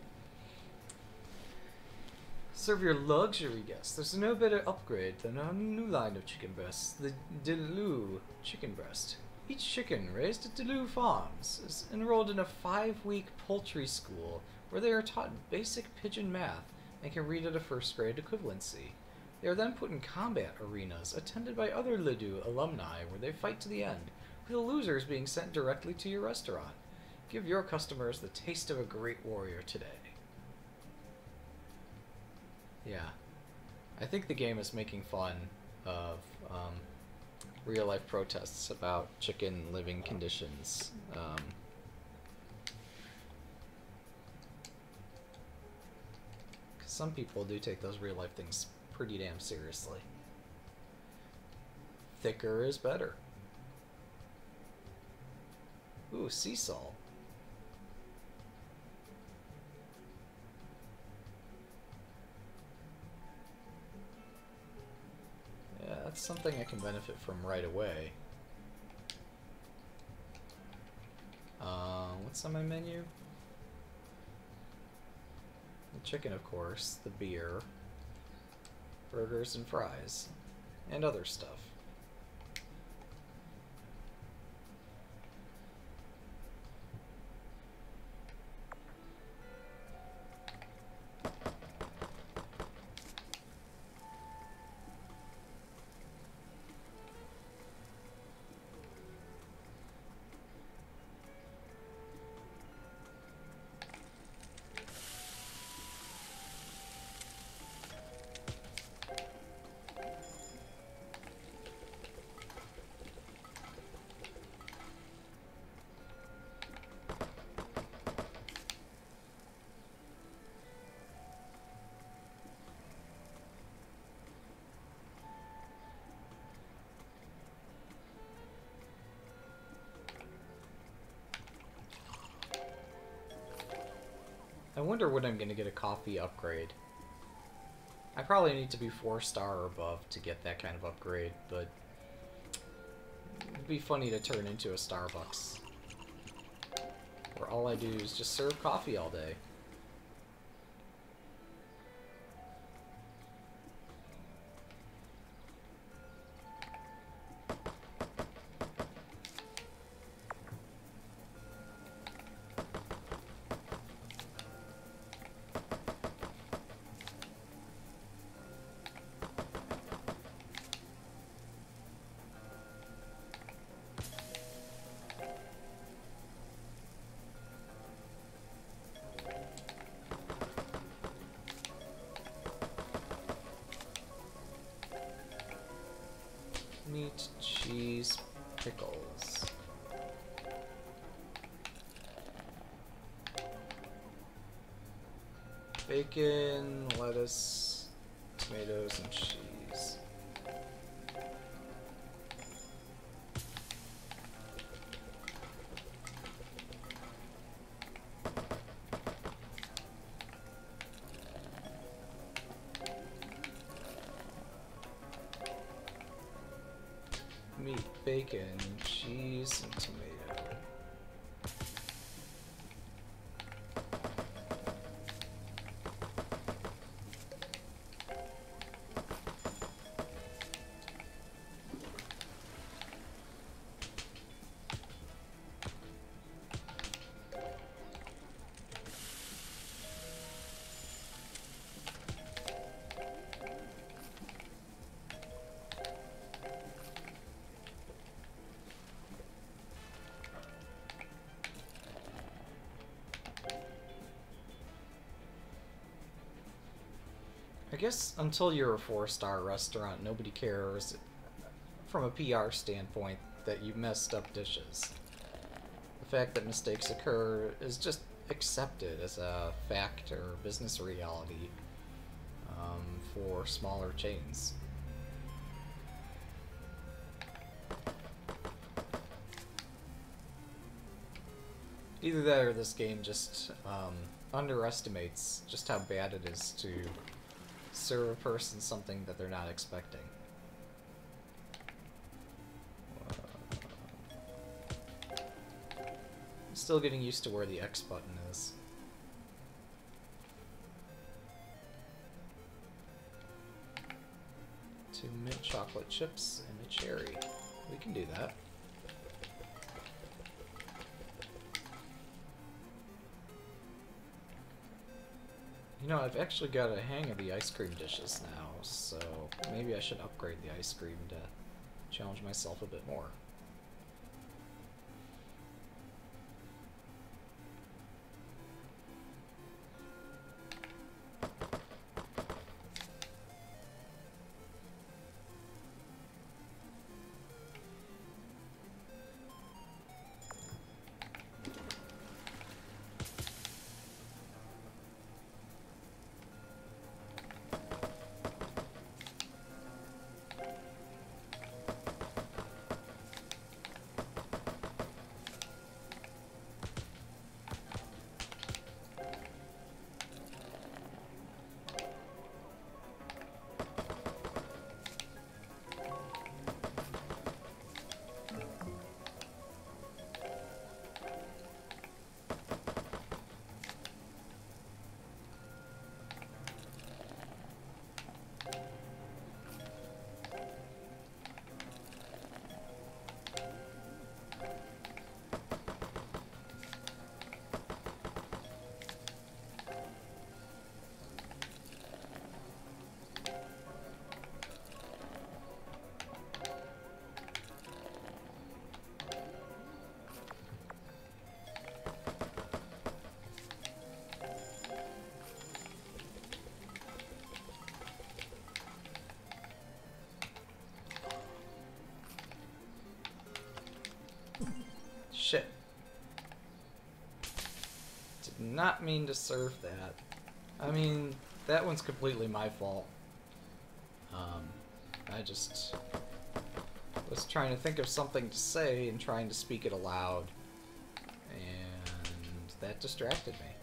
Serve your luxury guests. There's no better upgrade than our new line of chicken breasts, the Delou chicken breast. Each chicken raised at Delou Farms is enrolled in a five-week poultry school where they are taught basic pigeon math and can read at a first-grade equivalency. They are then put in combat arenas attended by other Ledoux alumni where they fight to the end, with the losers being sent directly to your restaurant. Give your customers the taste of a great warrior today. Yeah. I think the game is making fun of um, real-life protests about chicken living conditions. Um, some people do take those real-life things pretty damn seriously. Thicker is better. Ooh, sea salt. Yeah, that's something I can benefit from right away. Uh, what's on my menu? The chicken, of course, the beer, burgers and fries, and other stuff. I wonder when I'm going to get a coffee upgrade. I probably need to be four star or above to get that kind of upgrade, but it'd be funny to turn into a Starbucks, where all I do is just serve coffee all day. Meat, cheese, pickles. Bacon, lettuce, tomatoes, and cheese. bacon, cheese, and tomato. I guess until you're a four-star restaurant, nobody cares from a P R standpoint that you messed up dishes. The fact that mistakes occur is just accepted as a fact or business reality um, for smaller chains. Either that or this game just um, underestimates just how bad it is to serve a person something that they're not expecting. I'm still getting used to where the X button is. Two mint chocolate chips and a cherry. We can do that. You know, I've actually got a hang of the ice cream dishes now, so maybe I should upgrade the ice cream to challenge myself a bit more. Shit. Did not mean to serve that. I mean, that one's completely my fault. Um, I just was trying to think of something to say and trying to speak it aloud, and that distracted me.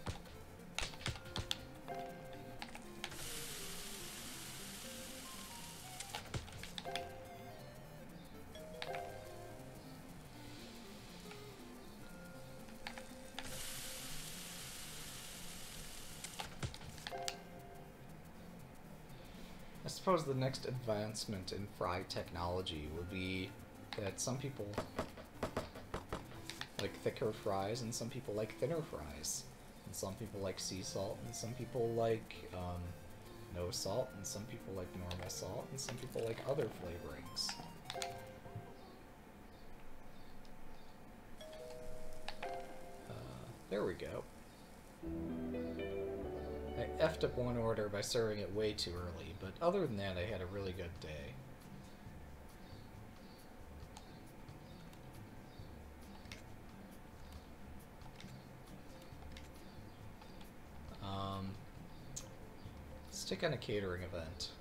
I suppose the next advancement in fry technology will be that some people like thicker fries and some people like thinner fries. And some people like sea salt and some people like um, no salt and some people like normal salt and some people like other flavorings. Uh, there we go. I effed up one order by serving it way too early, but other than that, I had a really good day. Um, stick on a catering event.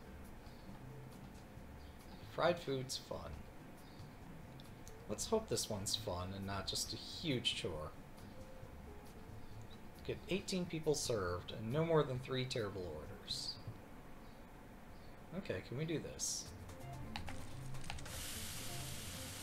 Fried food's fun. Let's hope this one's fun and not just a huge chore. Get eighteen people served and no more than three terrible orders. Okay, can we do this?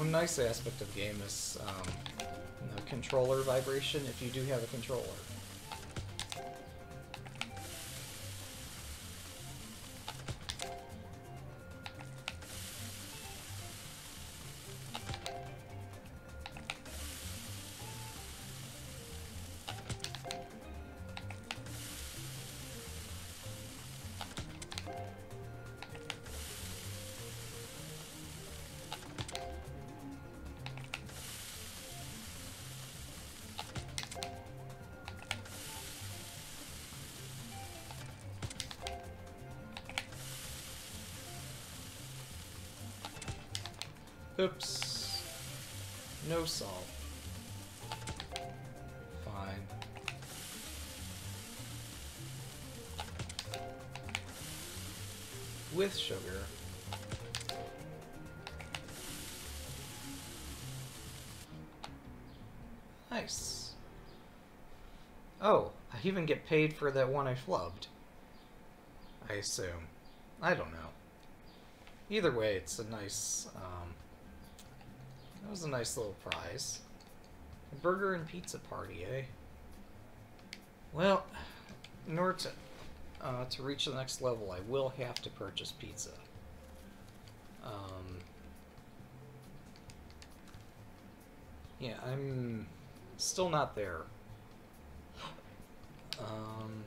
one nice aspect of the game is um, the controller vibration if you do have a controller. Oops. No salt. Fine. With sugar. Nice. Oh, I even get paid for that one I flubbed. I assume. I don't know. Either way, it's a nice, um... that was a nice little prize. A burger and pizza party, eh? Well, in order to, uh, to reach the next level, I will have to purchase pizza. Um... Yeah, I'm still not there. Um...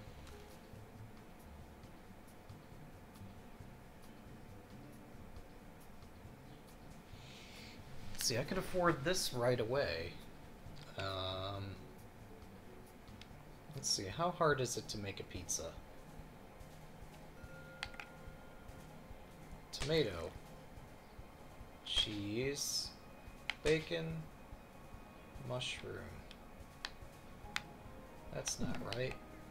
See, I could afford this right away. Um, let's see, how hard is it to make a pizza? Tomato, cheese, bacon, mushroom. That's not right.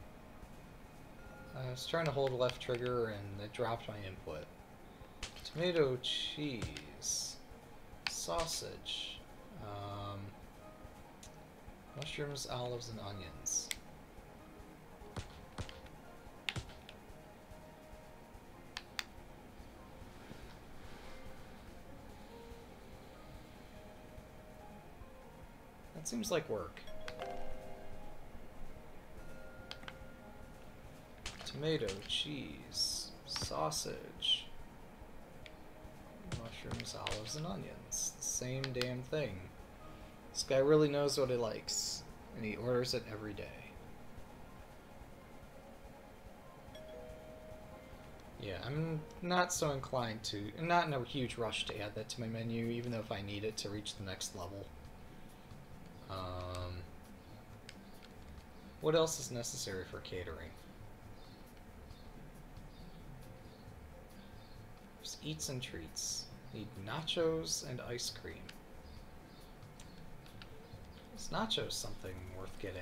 I was trying to hold the left trigger and it dropped my input. Tomato, cheese, sausage, um, mushrooms, olives, and onions. That seems like work. Tomato, cheese, sausage, mushrooms, olives, and onions. Same damn thing. This guy really knows what he likes, and he orders it every day. Yeah, I'm not so inclined to, I'm not in a huge rush to add that to my menu, even though if I need it to reach the next level. Um, what else is necessary for catering? There's eats and treats. Need nachos and ice cream. Is nachos something worth getting?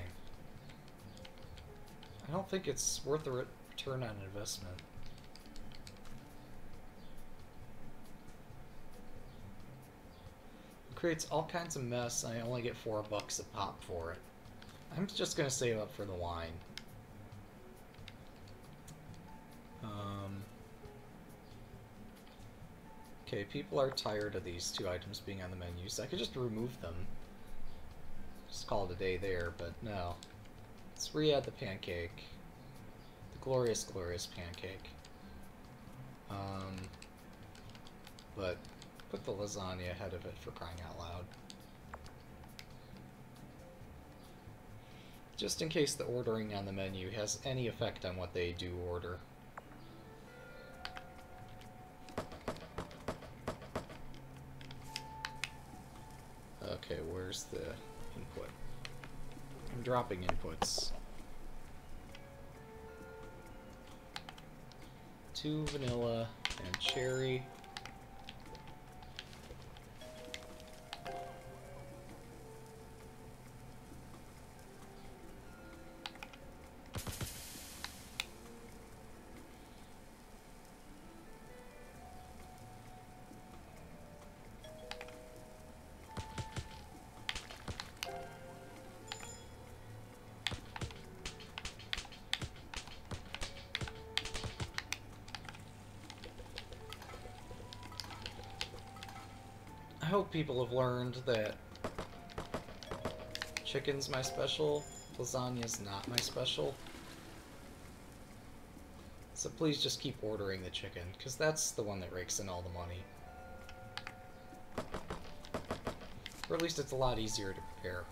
I don't think it's worth the return on investment. It creates all kinds of mess and I only get four bucks a pop for it. I'm just gonna save up for the wine. Um... Okay, people are tired of these two items being on the menu, so I could just remove them. Just call it a day there, but no. Let's re-add the pancake. The glorious, glorious pancake. Um, but put the lasagna ahead of it for crying out loud. Just in case the ordering on the menu has any effect on what they do order. Okay, where's the input? I'm dropping inputs. Two vanilla and cherry. hope people have learned that chicken's my special, lasagna's not my special. So please just keep ordering the chicken, because that's the one that rakes in all the money. Or at least it's a lot easier to prepare.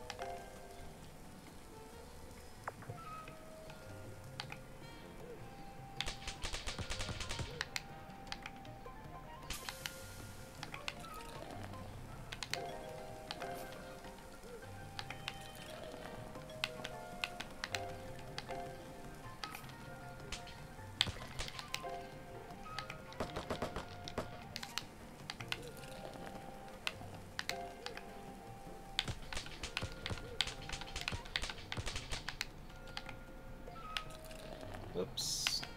Oops.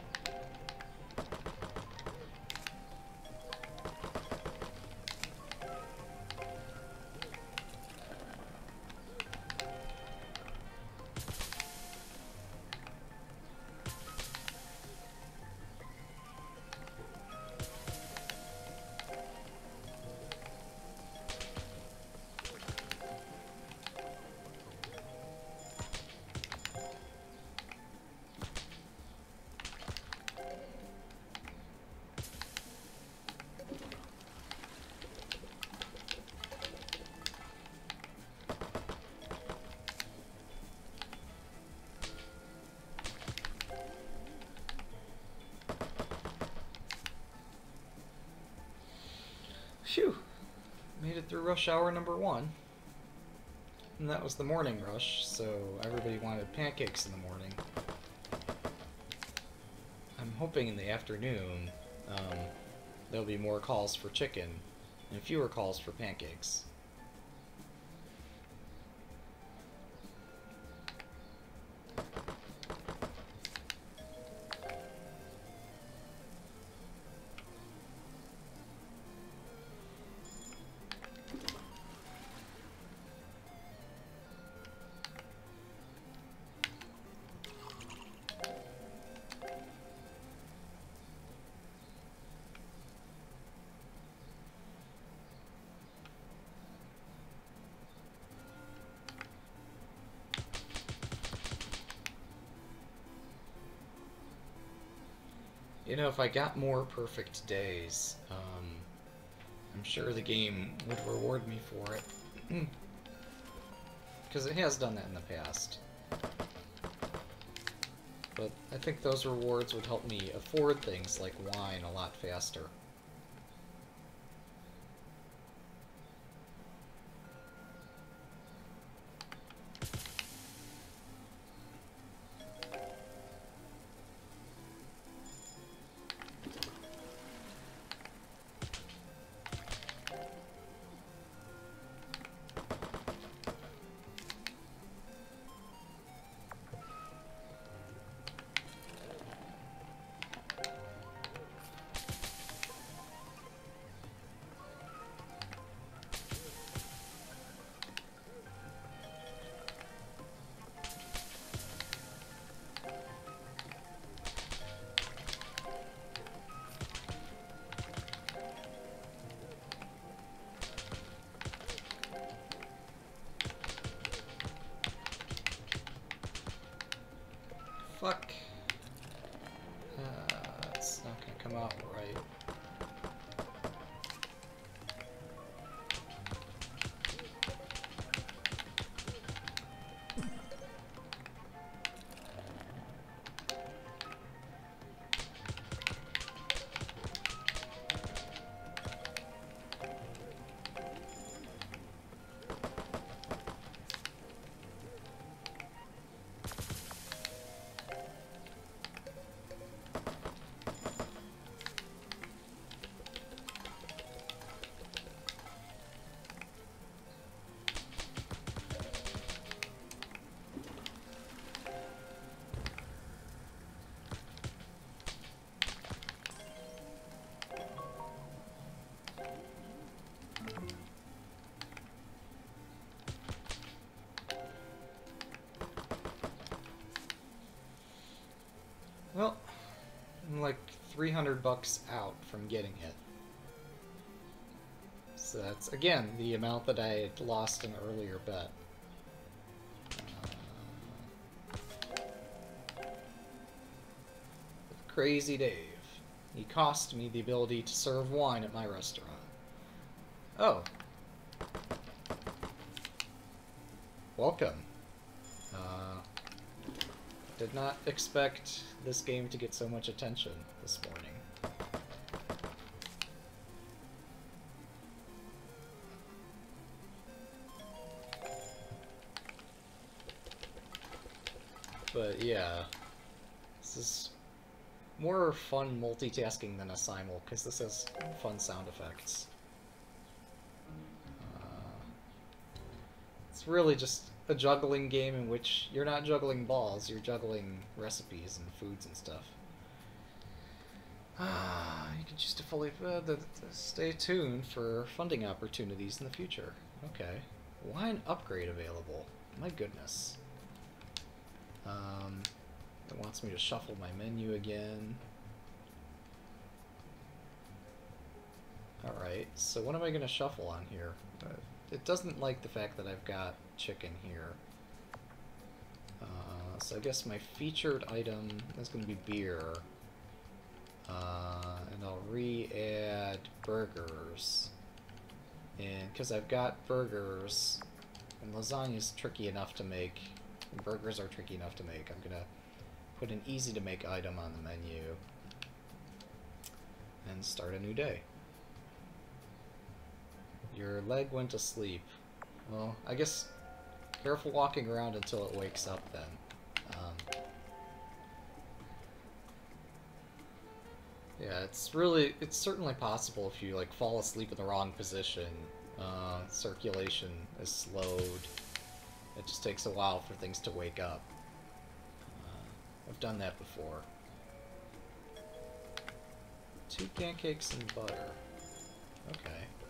Phew! Made it through rush hour number one. And that was the morning rush, so everybody wanted pancakes in the morning. I'm hoping in the afternoon um, there'll be more calls for chicken and fewer calls for pancakes. You know, if I got more perfect days, um, I'm sure the game would reward me for it. Because it has done that in the past. But I think those rewards would help me afford things like wine a lot faster. Fuck. Uh, it's not gonna come out right. Well, I'm like three hundred bucks out from getting it. So that's, again, the amount that I had lost in an earlier bet. Uh, Crazy Dave. He cost me the ability to serve wine at my restaurant. Oh. Welcome. Uh, did not expect this game to get so much attention this morning. But yeah, this is more fun multitasking than a simul, because this has fun sound effects. Uh, it's really just a juggling game in which you're not juggling balls, you're juggling recipes and foods and stuff. Ah, you can choose to fully uh, the, the, stay tuned for funding opportunities in the future. Okay. Wine upgrade available. My goodness. Um, it wants me to shuffle my menu again. Alright, so what am I going to shuffle on here? Uh, it doesn't like the fact that I've got chicken here. Uh, so I guess my featured item is going to be beer. Uh, and I'll re-add burgers. And because I've got burgers, and lasagna is tricky enough to make, and burgers are tricky enough to make, I'm going to put an easy-to-make item on the menu and start a new day. Your leg went to sleep. Well, I guess careful walking around until it wakes up then. Um, yeah, it's really, it's certainly possible if you like fall asleep in the wrong position. Uh, circulation is slowed. It just takes a while for things to wake up. Uh, I've done that before. Two pancakes and butter. Okay.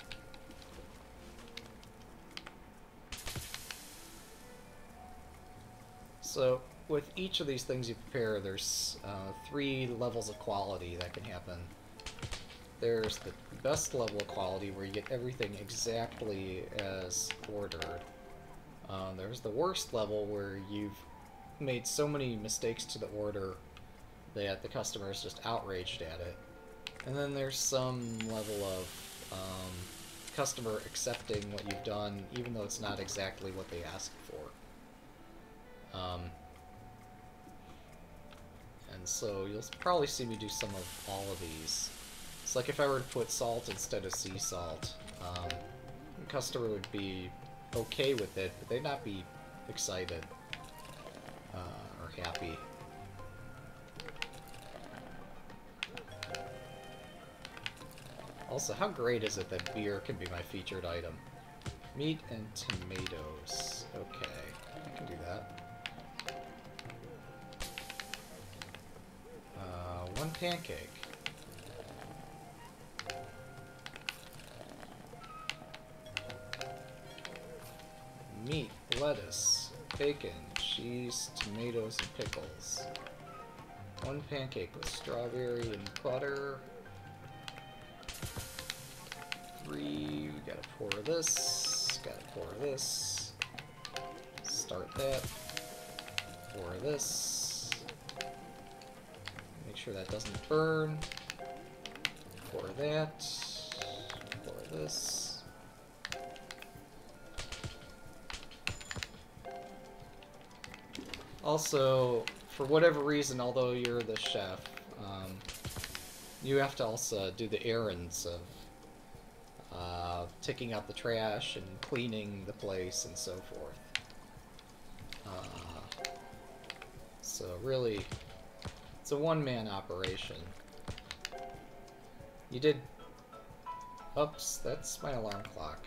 So, with each of these things you prepare, there's uh, three levels of quality that can happen. There's the best level of quality, where you get everything exactly as ordered. Um, there's the worst level, where you've made so many mistakes to the order that the customer is just outraged at it. And then there's some level of um, customer accepting what you've done, even though it's not exactly what they asked for. Um, and so you'll probably see me do some of all of these. It's like if I were to put salt instead of sea salt, um, the customer would be okay with it, but they'd not be excited uh, or happy. Also, how great is it that beer can be my featured item? Meat and tomatoes. Okay, I can do that. Uh, one pancake. Meat, lettuce, bacon, cheese, tomatoes, and pickles. One pancake with strawberry and butter. Three, we gotta pour this, gotta pour this. Start that. Pour this. Make sure that doesn't burn. Pour that. Pour this. Also, for whatever reason, although you're the chef, um, you have to also do the errands of uh, taking out the trash and cleaning the place and so forth. Uh, so really, it's a one-man operation. You did... Oops, that's my alarm clock.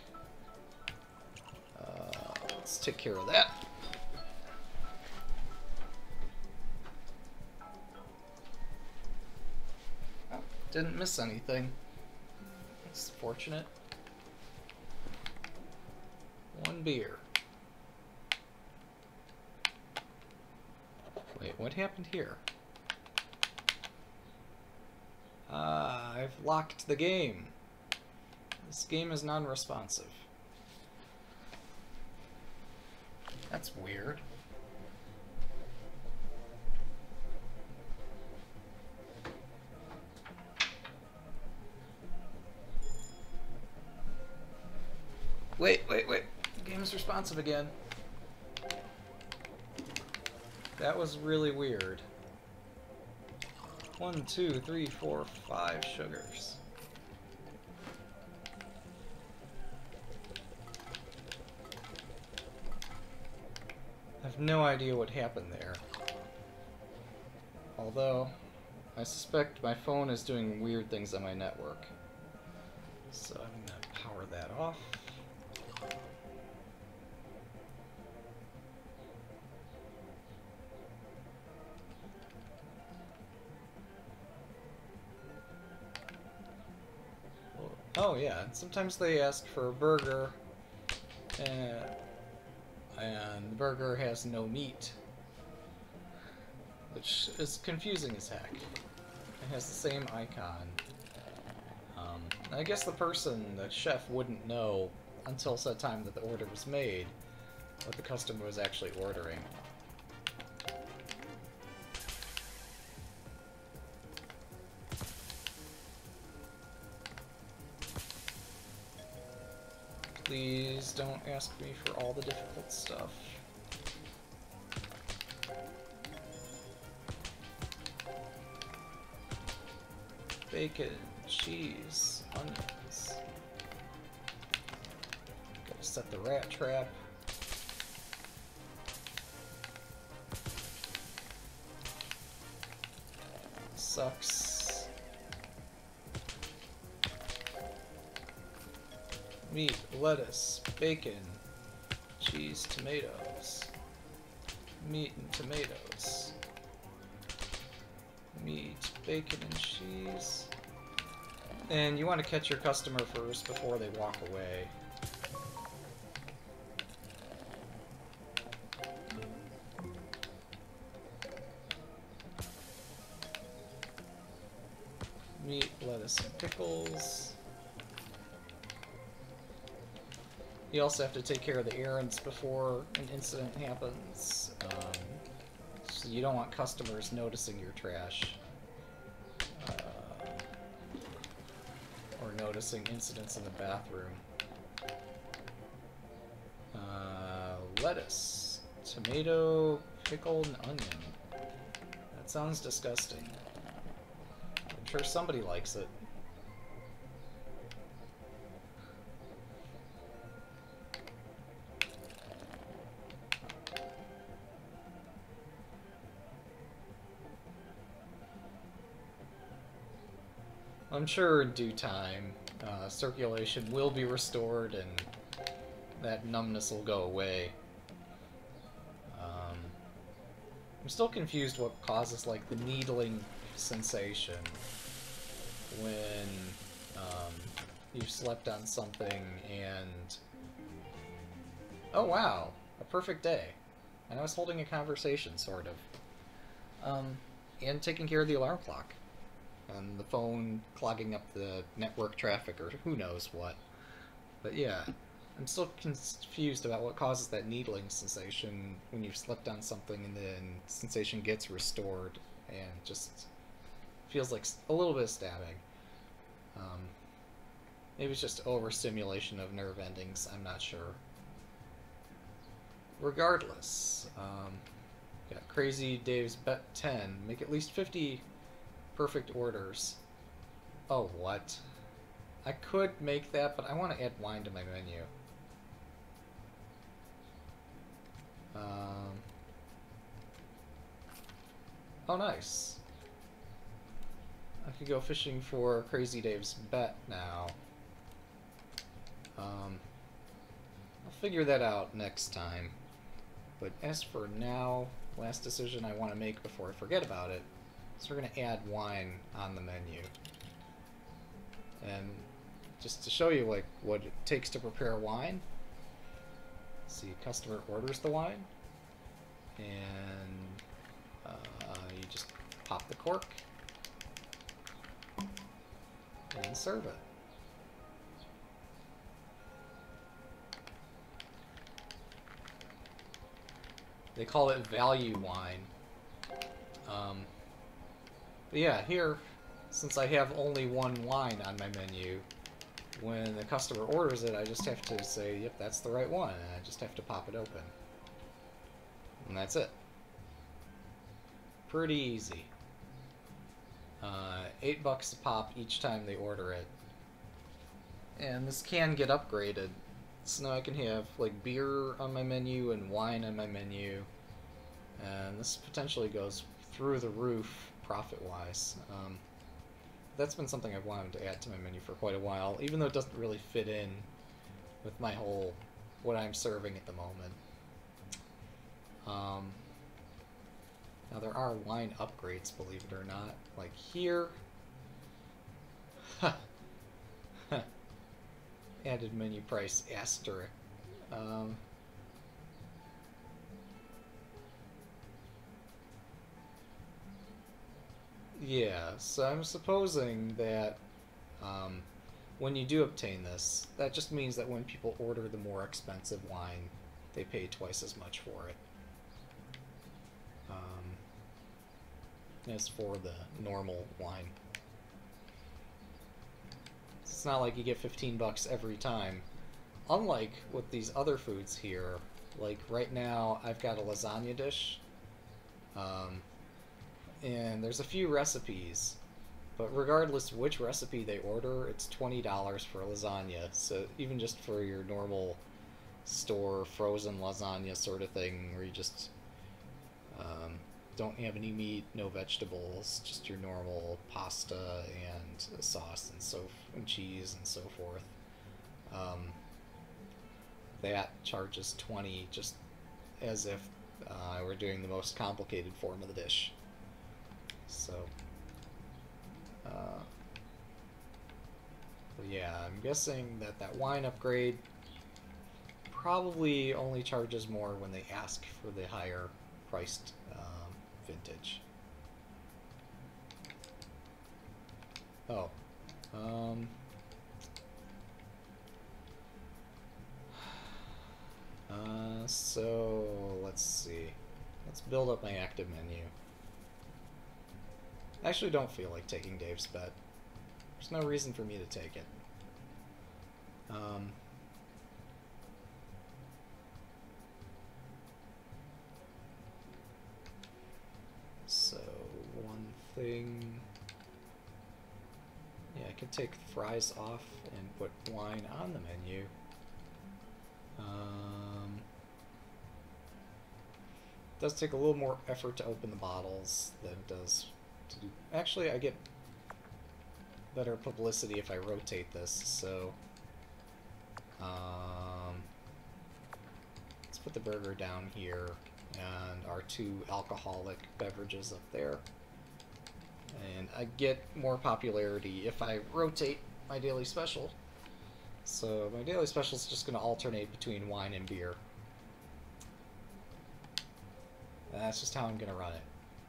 Uh, let's take care of that. Oh, didn't miss anything. That's fortunate. One beer. Wait, what happened here? Uh, I've locked the game. This game is non-responsive. That's weird. Wait, wait, wait. The game's responsive again. That was really weird. One, two, three, four, five sugars. I have no idea what happened there. Although, I suspect my phone is doing weird things on my network. So I'm gonna power that off. Oh yeah, sometimes they ask for a burger, and, and the burger has no meat, which is confusing as heck. It has the same icon. Um, I guess the person, the chef, wouldn't know until such time that the order was made what the customer was actually ordering. Please don't ask me for all the difficult stuff. Bacon, cheese, onions. Gotta set the rat trap. Sucks. Meat, lettuce, bacon, cheese, tomatoes. Meat and tomatoes. Meat, bacon, and cheese. And you want to catch your customer first before they walk away. Meat, lettuce, and pickles. You also have to take care of the errands before an incident happens. Um, so you don't want customers noticing your trash. Uh, or noticing incidents in the bathroom. Uh, lettuce, tomato, pickle, and onion. That sounds disgusting. I'm sure somebody likes it. I'm sure in due time, uh, circulation will be restored and that numbness will go away. Um, I'm still confused what causes, like, the needling sensation when um, you've slept on something and... Oh wow, a perfect day. And I was holding a conversation, sort of. Um, and taking care of the alarm clock. And the phone clogging up the network traffic or who knows what. But yeah, I'm still confused about what causes that needling sensation when you've slept on something and then sensation gets restored and just feels like a little bit of stabbing. Um, maybe it's just overstimulation of nerve endings, I'm not sure. Regardless, um, got Crazy Dave's Bet ten. Make at least fifty perfect orders. Oh, what? I could make that, but I want to add wine to my menu. Um, oh, nice. I could go fishing for Crazy Dave's Bet now. Um, I'll figure that out next time. But as for now, last decision I want to make before I forget about it, so we're going to add wine on the menu. And just to show you like what it takes to prepare wine, see, customer orders the wine, and uh, you just pop the cork and serve it. They call it value wine. Um, but yeah, here, since I have only one wine on my menu, when the customer orders it, I just have to say, yep, that's the right one, and I just have to pop it open. And that's it. Pretty easy. Uh, eight bucks a pop each time they order it. And this can get upgraded. So now I can have like beer on my menu and wine on my menu. And this potentially goes through the roof profit-wise. Um, that's been something I've wanted to add to my menu for quite a while, even though it doesn't really fit in with my whole, what I'm serving at the moment. Um, now there are wine upgrades, believe it or not. Like here, added menu price asterisk. Um, yeah, so I'm supposing that um, when you do obtain this, that just means that when people order the more expensive wine, they pay twice as much for it. Um, as for the normal wine. It's not like you get fifteen bucks every time. Unlike with these other foods here, like right now I've got a lasagna dish, um, and there's a few recipes, but regardless which recipe they order, it's twenty dollars for lasagna. So even just for your normal store frozen lasagna sort of thing, where you just um, don't have any meat, no vegetables, just your normal pasta and sauce and so and cheese and so forth. Um, that charges twenty, just as if uh, we're doing the most complicated form of the dish. So, uh, but yeah, I'm guessing that that wine upgrade probably only charges more when they ask for the higher priced um, vintage. Oh, um, uh, so let's see. Let's build up my active menu. I actually don't feel like taking Dave's bet. There's no reason for me to take it. Um, so, one thing... Yeah, I could take fries off and put wine on the menu. Um, it does take a little more effort to open the bottles than it does to do. Actually, I get better publicity if I rotate this, so um, let's put the burger down here and our two alcoholic beverages up there. And I get more popularity if I rotate my daily special. So my daily special is just going to alternate between wine and beer. And that's just how I'm going to run it.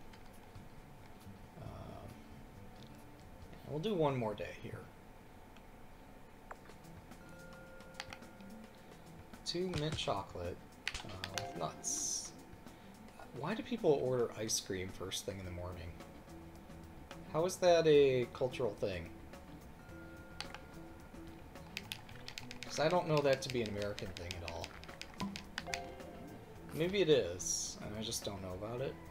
Um, we'll do one more day here. Two mint chocolate uh, with nuts. Why do people order ice cream first thing in the morning? How is that a cultural thing? Because I don't know that to be an American thing at all. Maybe it is, and I just don't know about it.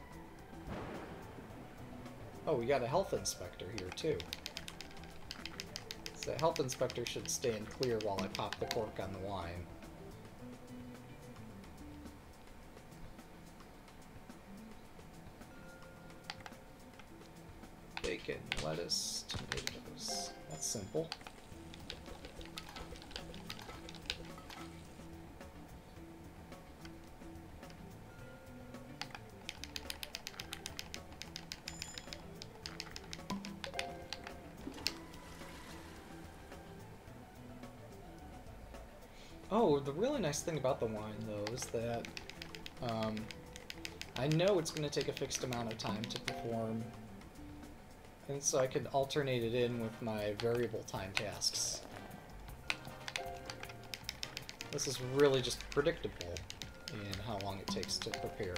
Oh, we got a health inspector here, too. So the health inspector should stand clear while I pop the cork on the wine. Bacon, lettuce, tomatoes. That's simple. Oh, the really nice thing about the wine, though, is that um, I know it's going to take a fixed amount of time to perform. And so I could alternate it in with my variable time tasks. This is really just predictable. in how long it takes to prepare.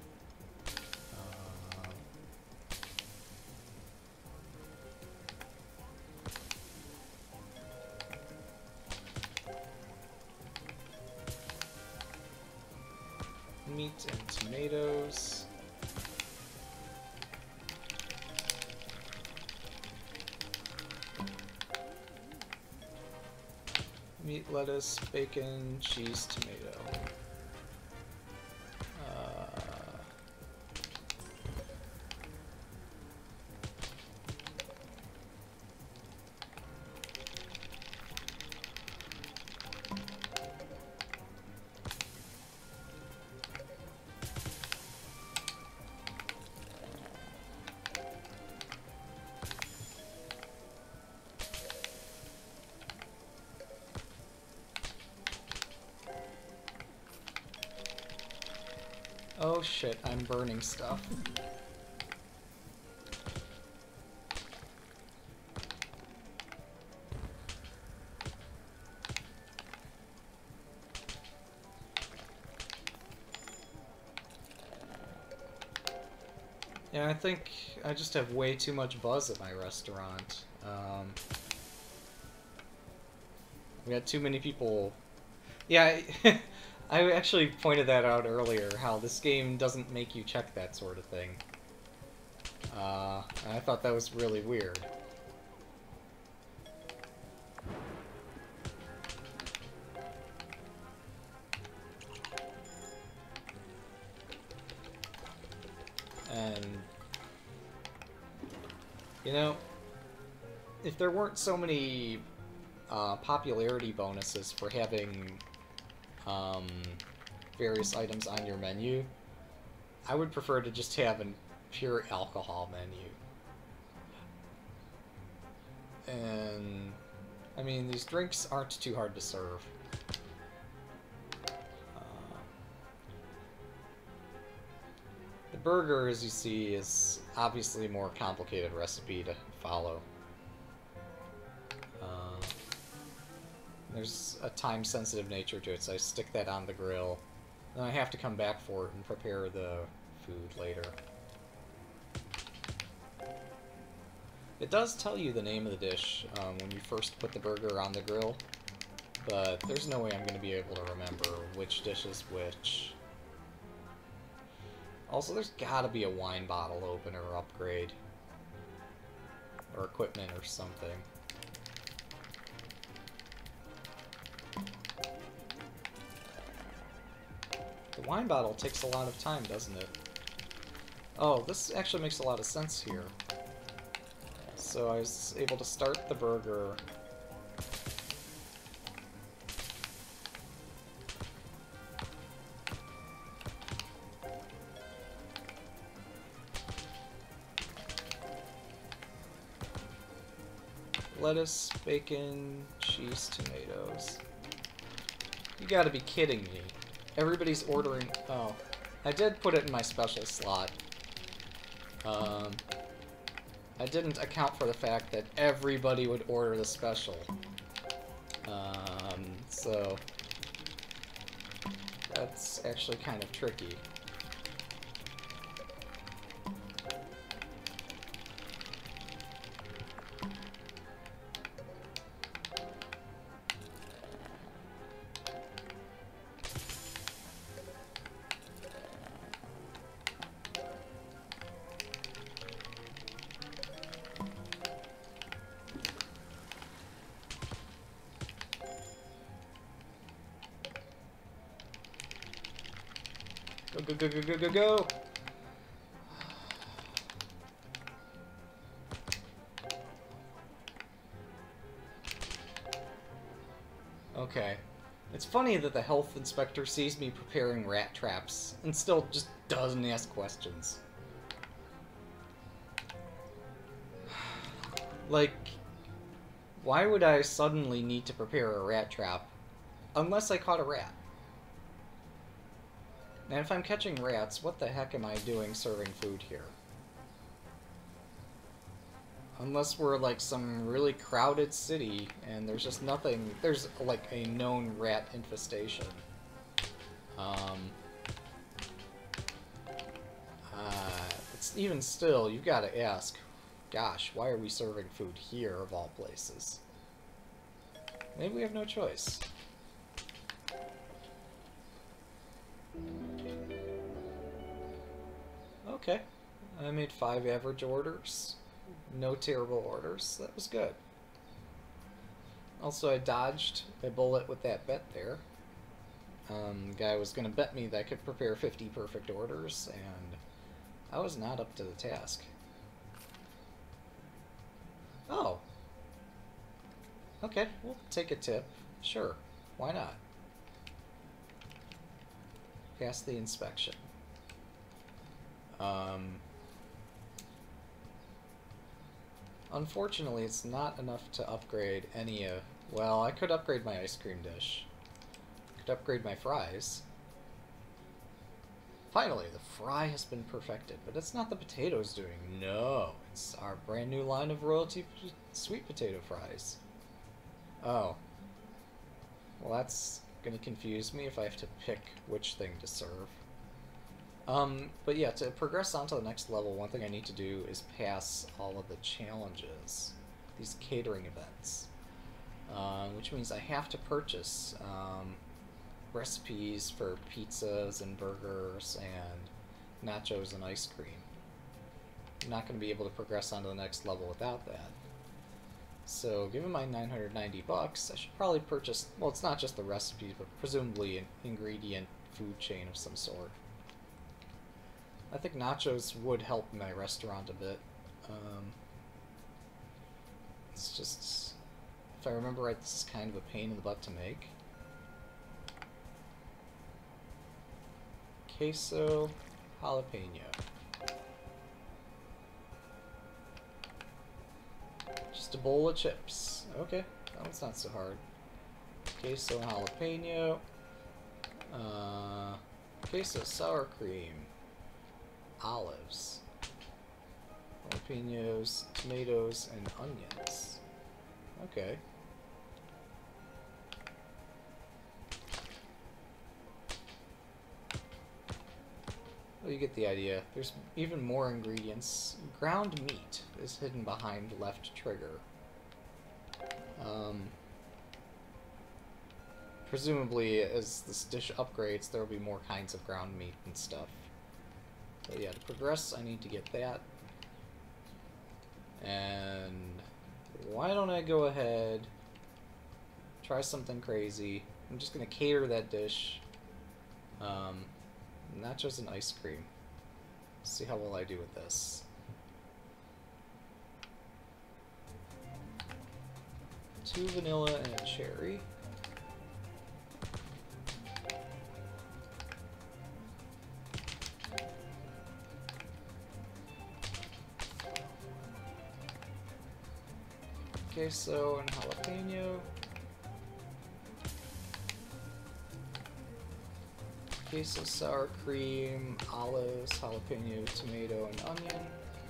Uh, meat and tomatoes. Meat, lettuce, bacon, cheese, tomato. Uh, Oh shit, I'm burning stuff. Yeah, I think I just have way too much buzz at my restaurant. Um, we had too many people... Yeah, I, I actually pointed that out earlier, how this game doesn't make you check that sort of thing. Uh, and I thought that was really weird. And, you know, if there weren't so many uh, popularity bonuses for having um, various items on your menu, I would prefer to just have a pure alcohol menu. And, I mean, these drinks aren't too hard to serve. The burger, as you see, is obviously a more complicated recipe to follow. Uh, there's a time-sensitive nature to it, so I stick that on the grill. Then I have to come back for it and prepare the food later. It does tell you the name of the dish um, when you first put the burger on the grill, but there's no way I'm going to be able to remember which dish is which. Also, there's gotta be a wine bottle opener upgrade. Or equipment or something. The wine bottle takes a lot of time, doesn't it? Oh, this actually makes a lot of sense here. So I was able to start the burger. Lettuce, bacon, cheese, tomatoes. You gotta be kidding me. Everybody's ordering... Oh. I did put it in my special slot. Um, I didn't account for the fact that everybody would order the special. Um, so... That's actually kind of tricky. Go, go, go, go, go, go! Okay. It's funny that the health inspector sees me preparing rat traps and still just doesn't ask questions. Like, why would I suddenly need to prepare a rat trap unless I caught a rat? And if I'm catching rats, what the heck am I doing serving food here? Unless we're like some really crowded city and there's just nothing, there's like a known rat infestation. Um, uh, it's even still, you've got to ask, gosh, why are we serving food here of all places? Maybe we have no choice. Okay, I made five average orders. No terrible orders. That was good. Also, I dodged a bullet with that bet there. Um, the guy was going to bet me that I could prepare fifty perfect orders, and I was not up to the task. Oh. Okay, we'll take a tip. Sure, why not? Pass the inspection. Um, unfortunately, it's not enough to upgrade any of... Well, I could upgrade my ice cream dish. Could upgrade my fries. Finally, the fry has been perfected, but it's not the potatoes doing. No, it's our brand new line of royalty sweet potato fries. Oh. Well, that's going to confuse me if I have to pick which thing to serve. Um, but yeah, to progress on to the next level, one thing I need to do is pass all of the challenges, these catering events, um, which means I have to purchase um, recipes for pizzas and burgers and nachos and ice cream. I'm not going to be able to progress on to the next level without that. So, given my nine hundred ninety bucks, I should probably purchase, well, it's not just the recipes, but presumably an ingredient food chain of some sort. I think nachos would help my restaurant a bit. Um, it's just, if I remember right, this is kind of a pain in the butt to make. Queso jalapeno. Just a bowl of chips. Okay, that one's not so hard. Queso jalapeno. Uh, queso sour cream. Olives. Jalapenos, tomatoes, and onions. Okay. Well, you get the idea. There's even more ingredients. Ground meat is hidden behind left trigger. Um, presumably, as this dish upgrades, there will be more kinds of ground meat and stuff. But yeah, to progress, I need to get that. And why don't I go ahead, try something crazy. I'm just going to cater that dish. Um... Nachos and ice cream. See how well I do with this. Two vanilla and a cherry. Queso and jalapeno. Queso, sour cream, olives, jalapeno, tomato, and onion.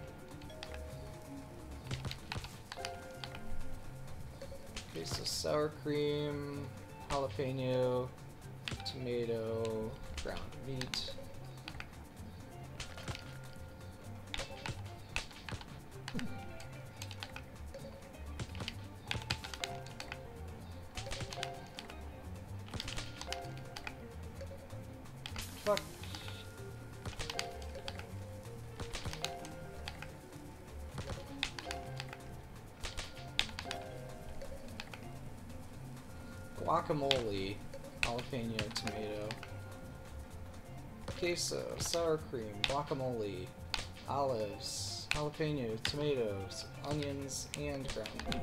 Queso, sour cream, jalapeno, tomato, ground meat. Fuck. Guacamole, jalapeno, tomato. Queso, sour cream, guacamole, olives, jalapeno, tomatoes, onions, and ground meat.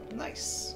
Nice.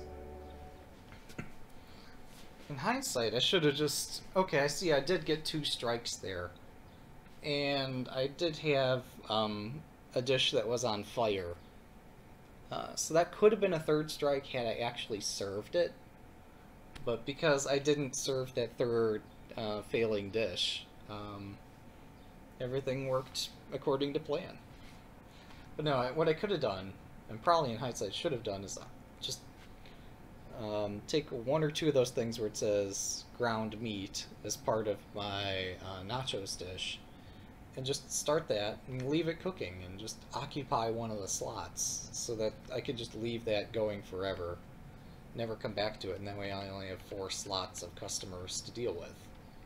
In hindsight, I should have just... Okay, I see I did get two strikes there. And I did have um, a dish that was on fire. Uh, so that could have been a third strike had I actually served it. But because I didn't serve that third uh, failing dish, um, everything worked according to plan. But no, what I could have done, and probably in hindsight should have done, is just um, take one or two of those things where it says ground meat as part of my uh, nachos dish, and just start that and leave it cooking and just occupy one of the slots so that I could just leave that going forever, never come back to it, and that way I only have four slots of customers to deal with.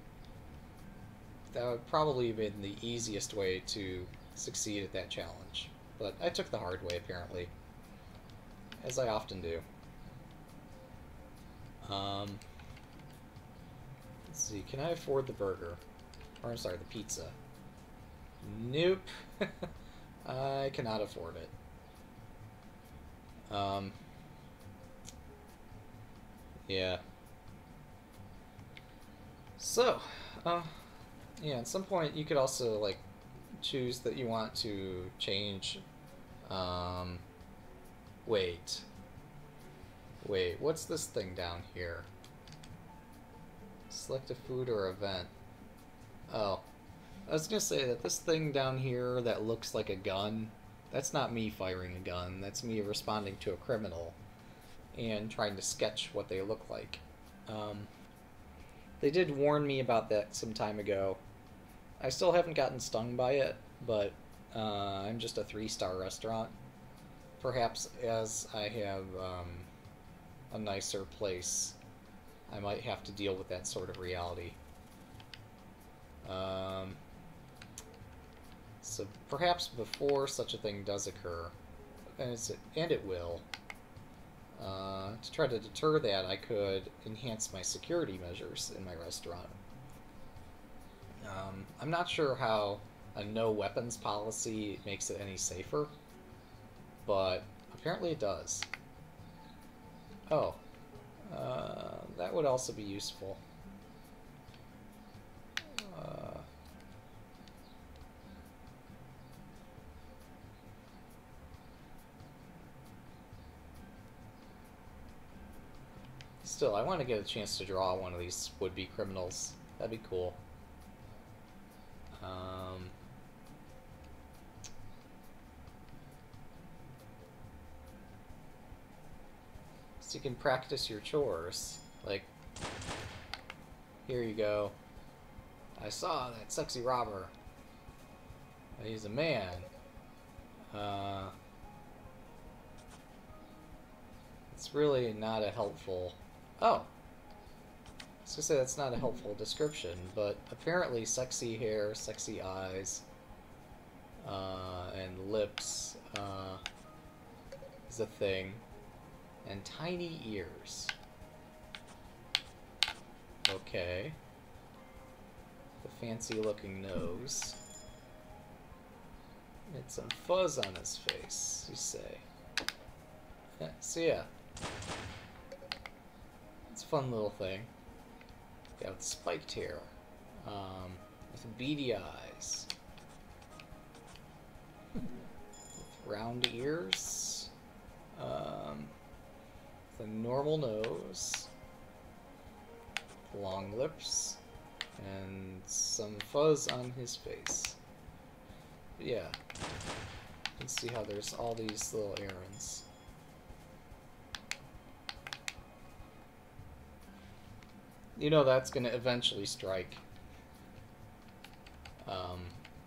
That would probably have been the easiest way to succeed at that challenge, but I took the hard way apparently, as I often do. Um, let's see, can I afford the burger? Or I'm sorry, the pizza. Nope. I cannot afford it. Um, yeah. So, uh, yeah, at some point you could also, like, choose that you want to change, um, wait. Wait, what's this thing down here? Select a food or event. Oh. I was gonna say that this thing down here that looks like a gun, that's not me firing a gun, that's me responding to a criminal and trying to sketch what they look like. Um, they did warn me about that some time ago. I still haven't gotten stung by it, but uh, I'm just a three-star restaurant. Perhaps as I have um, a nicer place, I might have to deal with that sort of reality. Um... So perhaps before such a thing does occur, and, it's, and it will, uh, to try to deter that, I could enhance my security measures in my restaurant. Um, I'm not sure how a no weapons policy makes it any safer, but apparently it does. Oh, uh, that would also be useful. Uh, Still, I want to get a chance to draw one of these would-be criminals. That'd be cool. Um, so you can practice your chores. Like, here you go. I saw that sexy robber. He's a man. Uh, it's really not a helpful... Oh! I was gonna say that's not a helpful description, but apparently sexy hair, sexy eyes, uh, and lips uh, is a thing, and tiny ears. Okay. The fancy-looking nose. And some fuzz on his face, you say. Yeah, so yeah. It's a fun little thing. Got spiked hair, um, with beady eyes, with round ears, um, with a normal nose, long lips, and some fuzz on his face. But yeah, you can see how there's all these little errands. You know that's going to eventually strike. Um,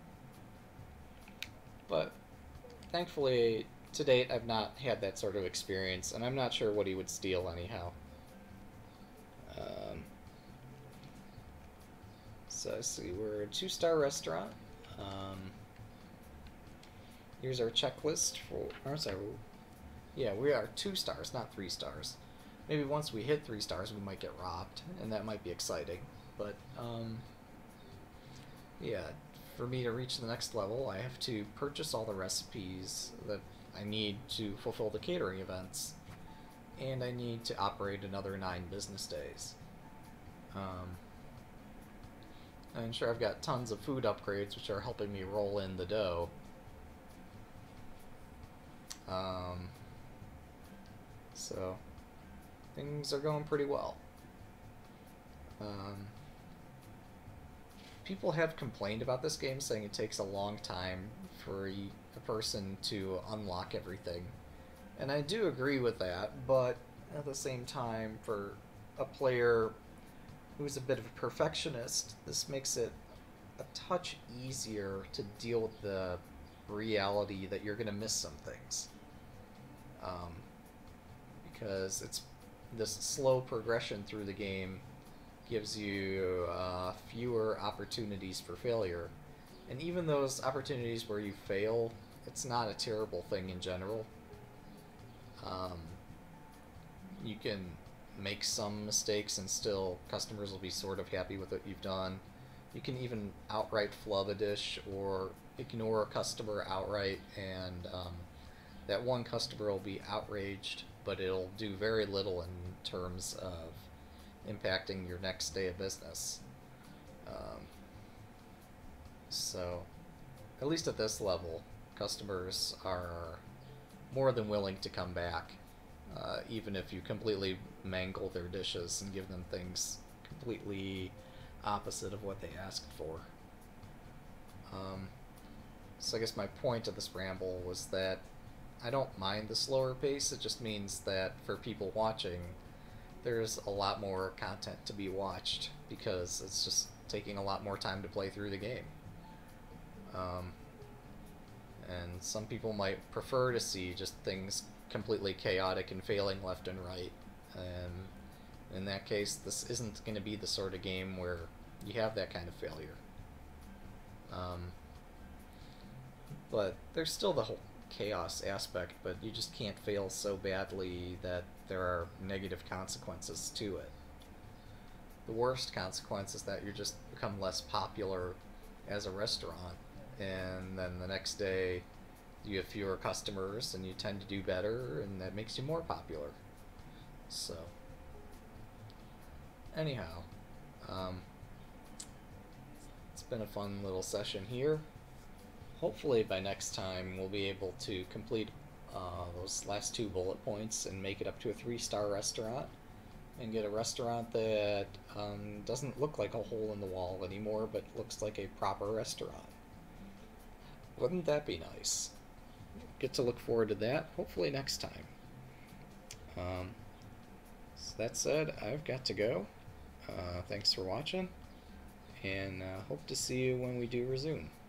but thankfully, to date, I've not had that sort of experience, and I'm not sure what he would steal anyhow. Um, so let's see, we're a two-star restaurant. Um, here's our checklist for. Or sorry, yeah, we are two stars, not three stars. Maybe once we hit three stars, we might get robbed, and that might be exciting. But, um, yeah, for me to reach the next level, I have to purchase all the recipes that I need to fulfill the catering events. and I need to operate another nine business days. Um, I'm sure I've got tons of food upgrades which are helping me roll in the dough. Um, so things are going pretty well. Um, people have complained about this game, saying it takes a long time for a person to unlock everything. And I do agree with that, but at the same time, for a player who's a bit of a perfectionist, this makes it a touch easier to deal with the reality that you're going to miss some things. Um, because it's this slow progression through the game gives you uh, fewer opportunities for failure. And even those opportunities where you fail, it's not a terrible thing in general. Um, you can make some mistakes and still customers will be sort of happy with what you've done. You can even outright flub a dish or ignore a customer outright, and um, that one customer will be outraged, but it'll do very little in terms of impacting your next day of business. Um, so, at least at this level, customers are more than willing to come back, uh, even if you completely mangle their dishes and give them things completely opposite of what they asked for. Um, so I guess my point of this ramble was that I don't mind the slower pace. It just means that for people watching, there's a lot more content to be watched because it's just taking a lot more time to play through the game. Um, and some people might prefer to see just things completely chaotic and failing left and right. And in that case, this isn't going to be the sort of game where you have that kind of failure. Um, but there's still the whole chaos aspect, but you just can't fail so badly that there are negative consequences to it. The worst consequence is that you just become less popular as a restaurant, and then the next day you have fewer customers and you tend to do better, and that makes you more popular. So anyhow, um, it's been a fun little session here. Hopefully by next time we'll be able to complete uh, those last two bullet points and make it up to a three-star restaurant and get a restaurant that um, doesn't look like a hole in the wall anymore, but looks like a proper restaurant. Wouldn't that be nice? Get to look forward to that, hopefully next time. Um, so that said, I've got to go. Uh, thanks for watching, and uh, hope to see you when we do resume.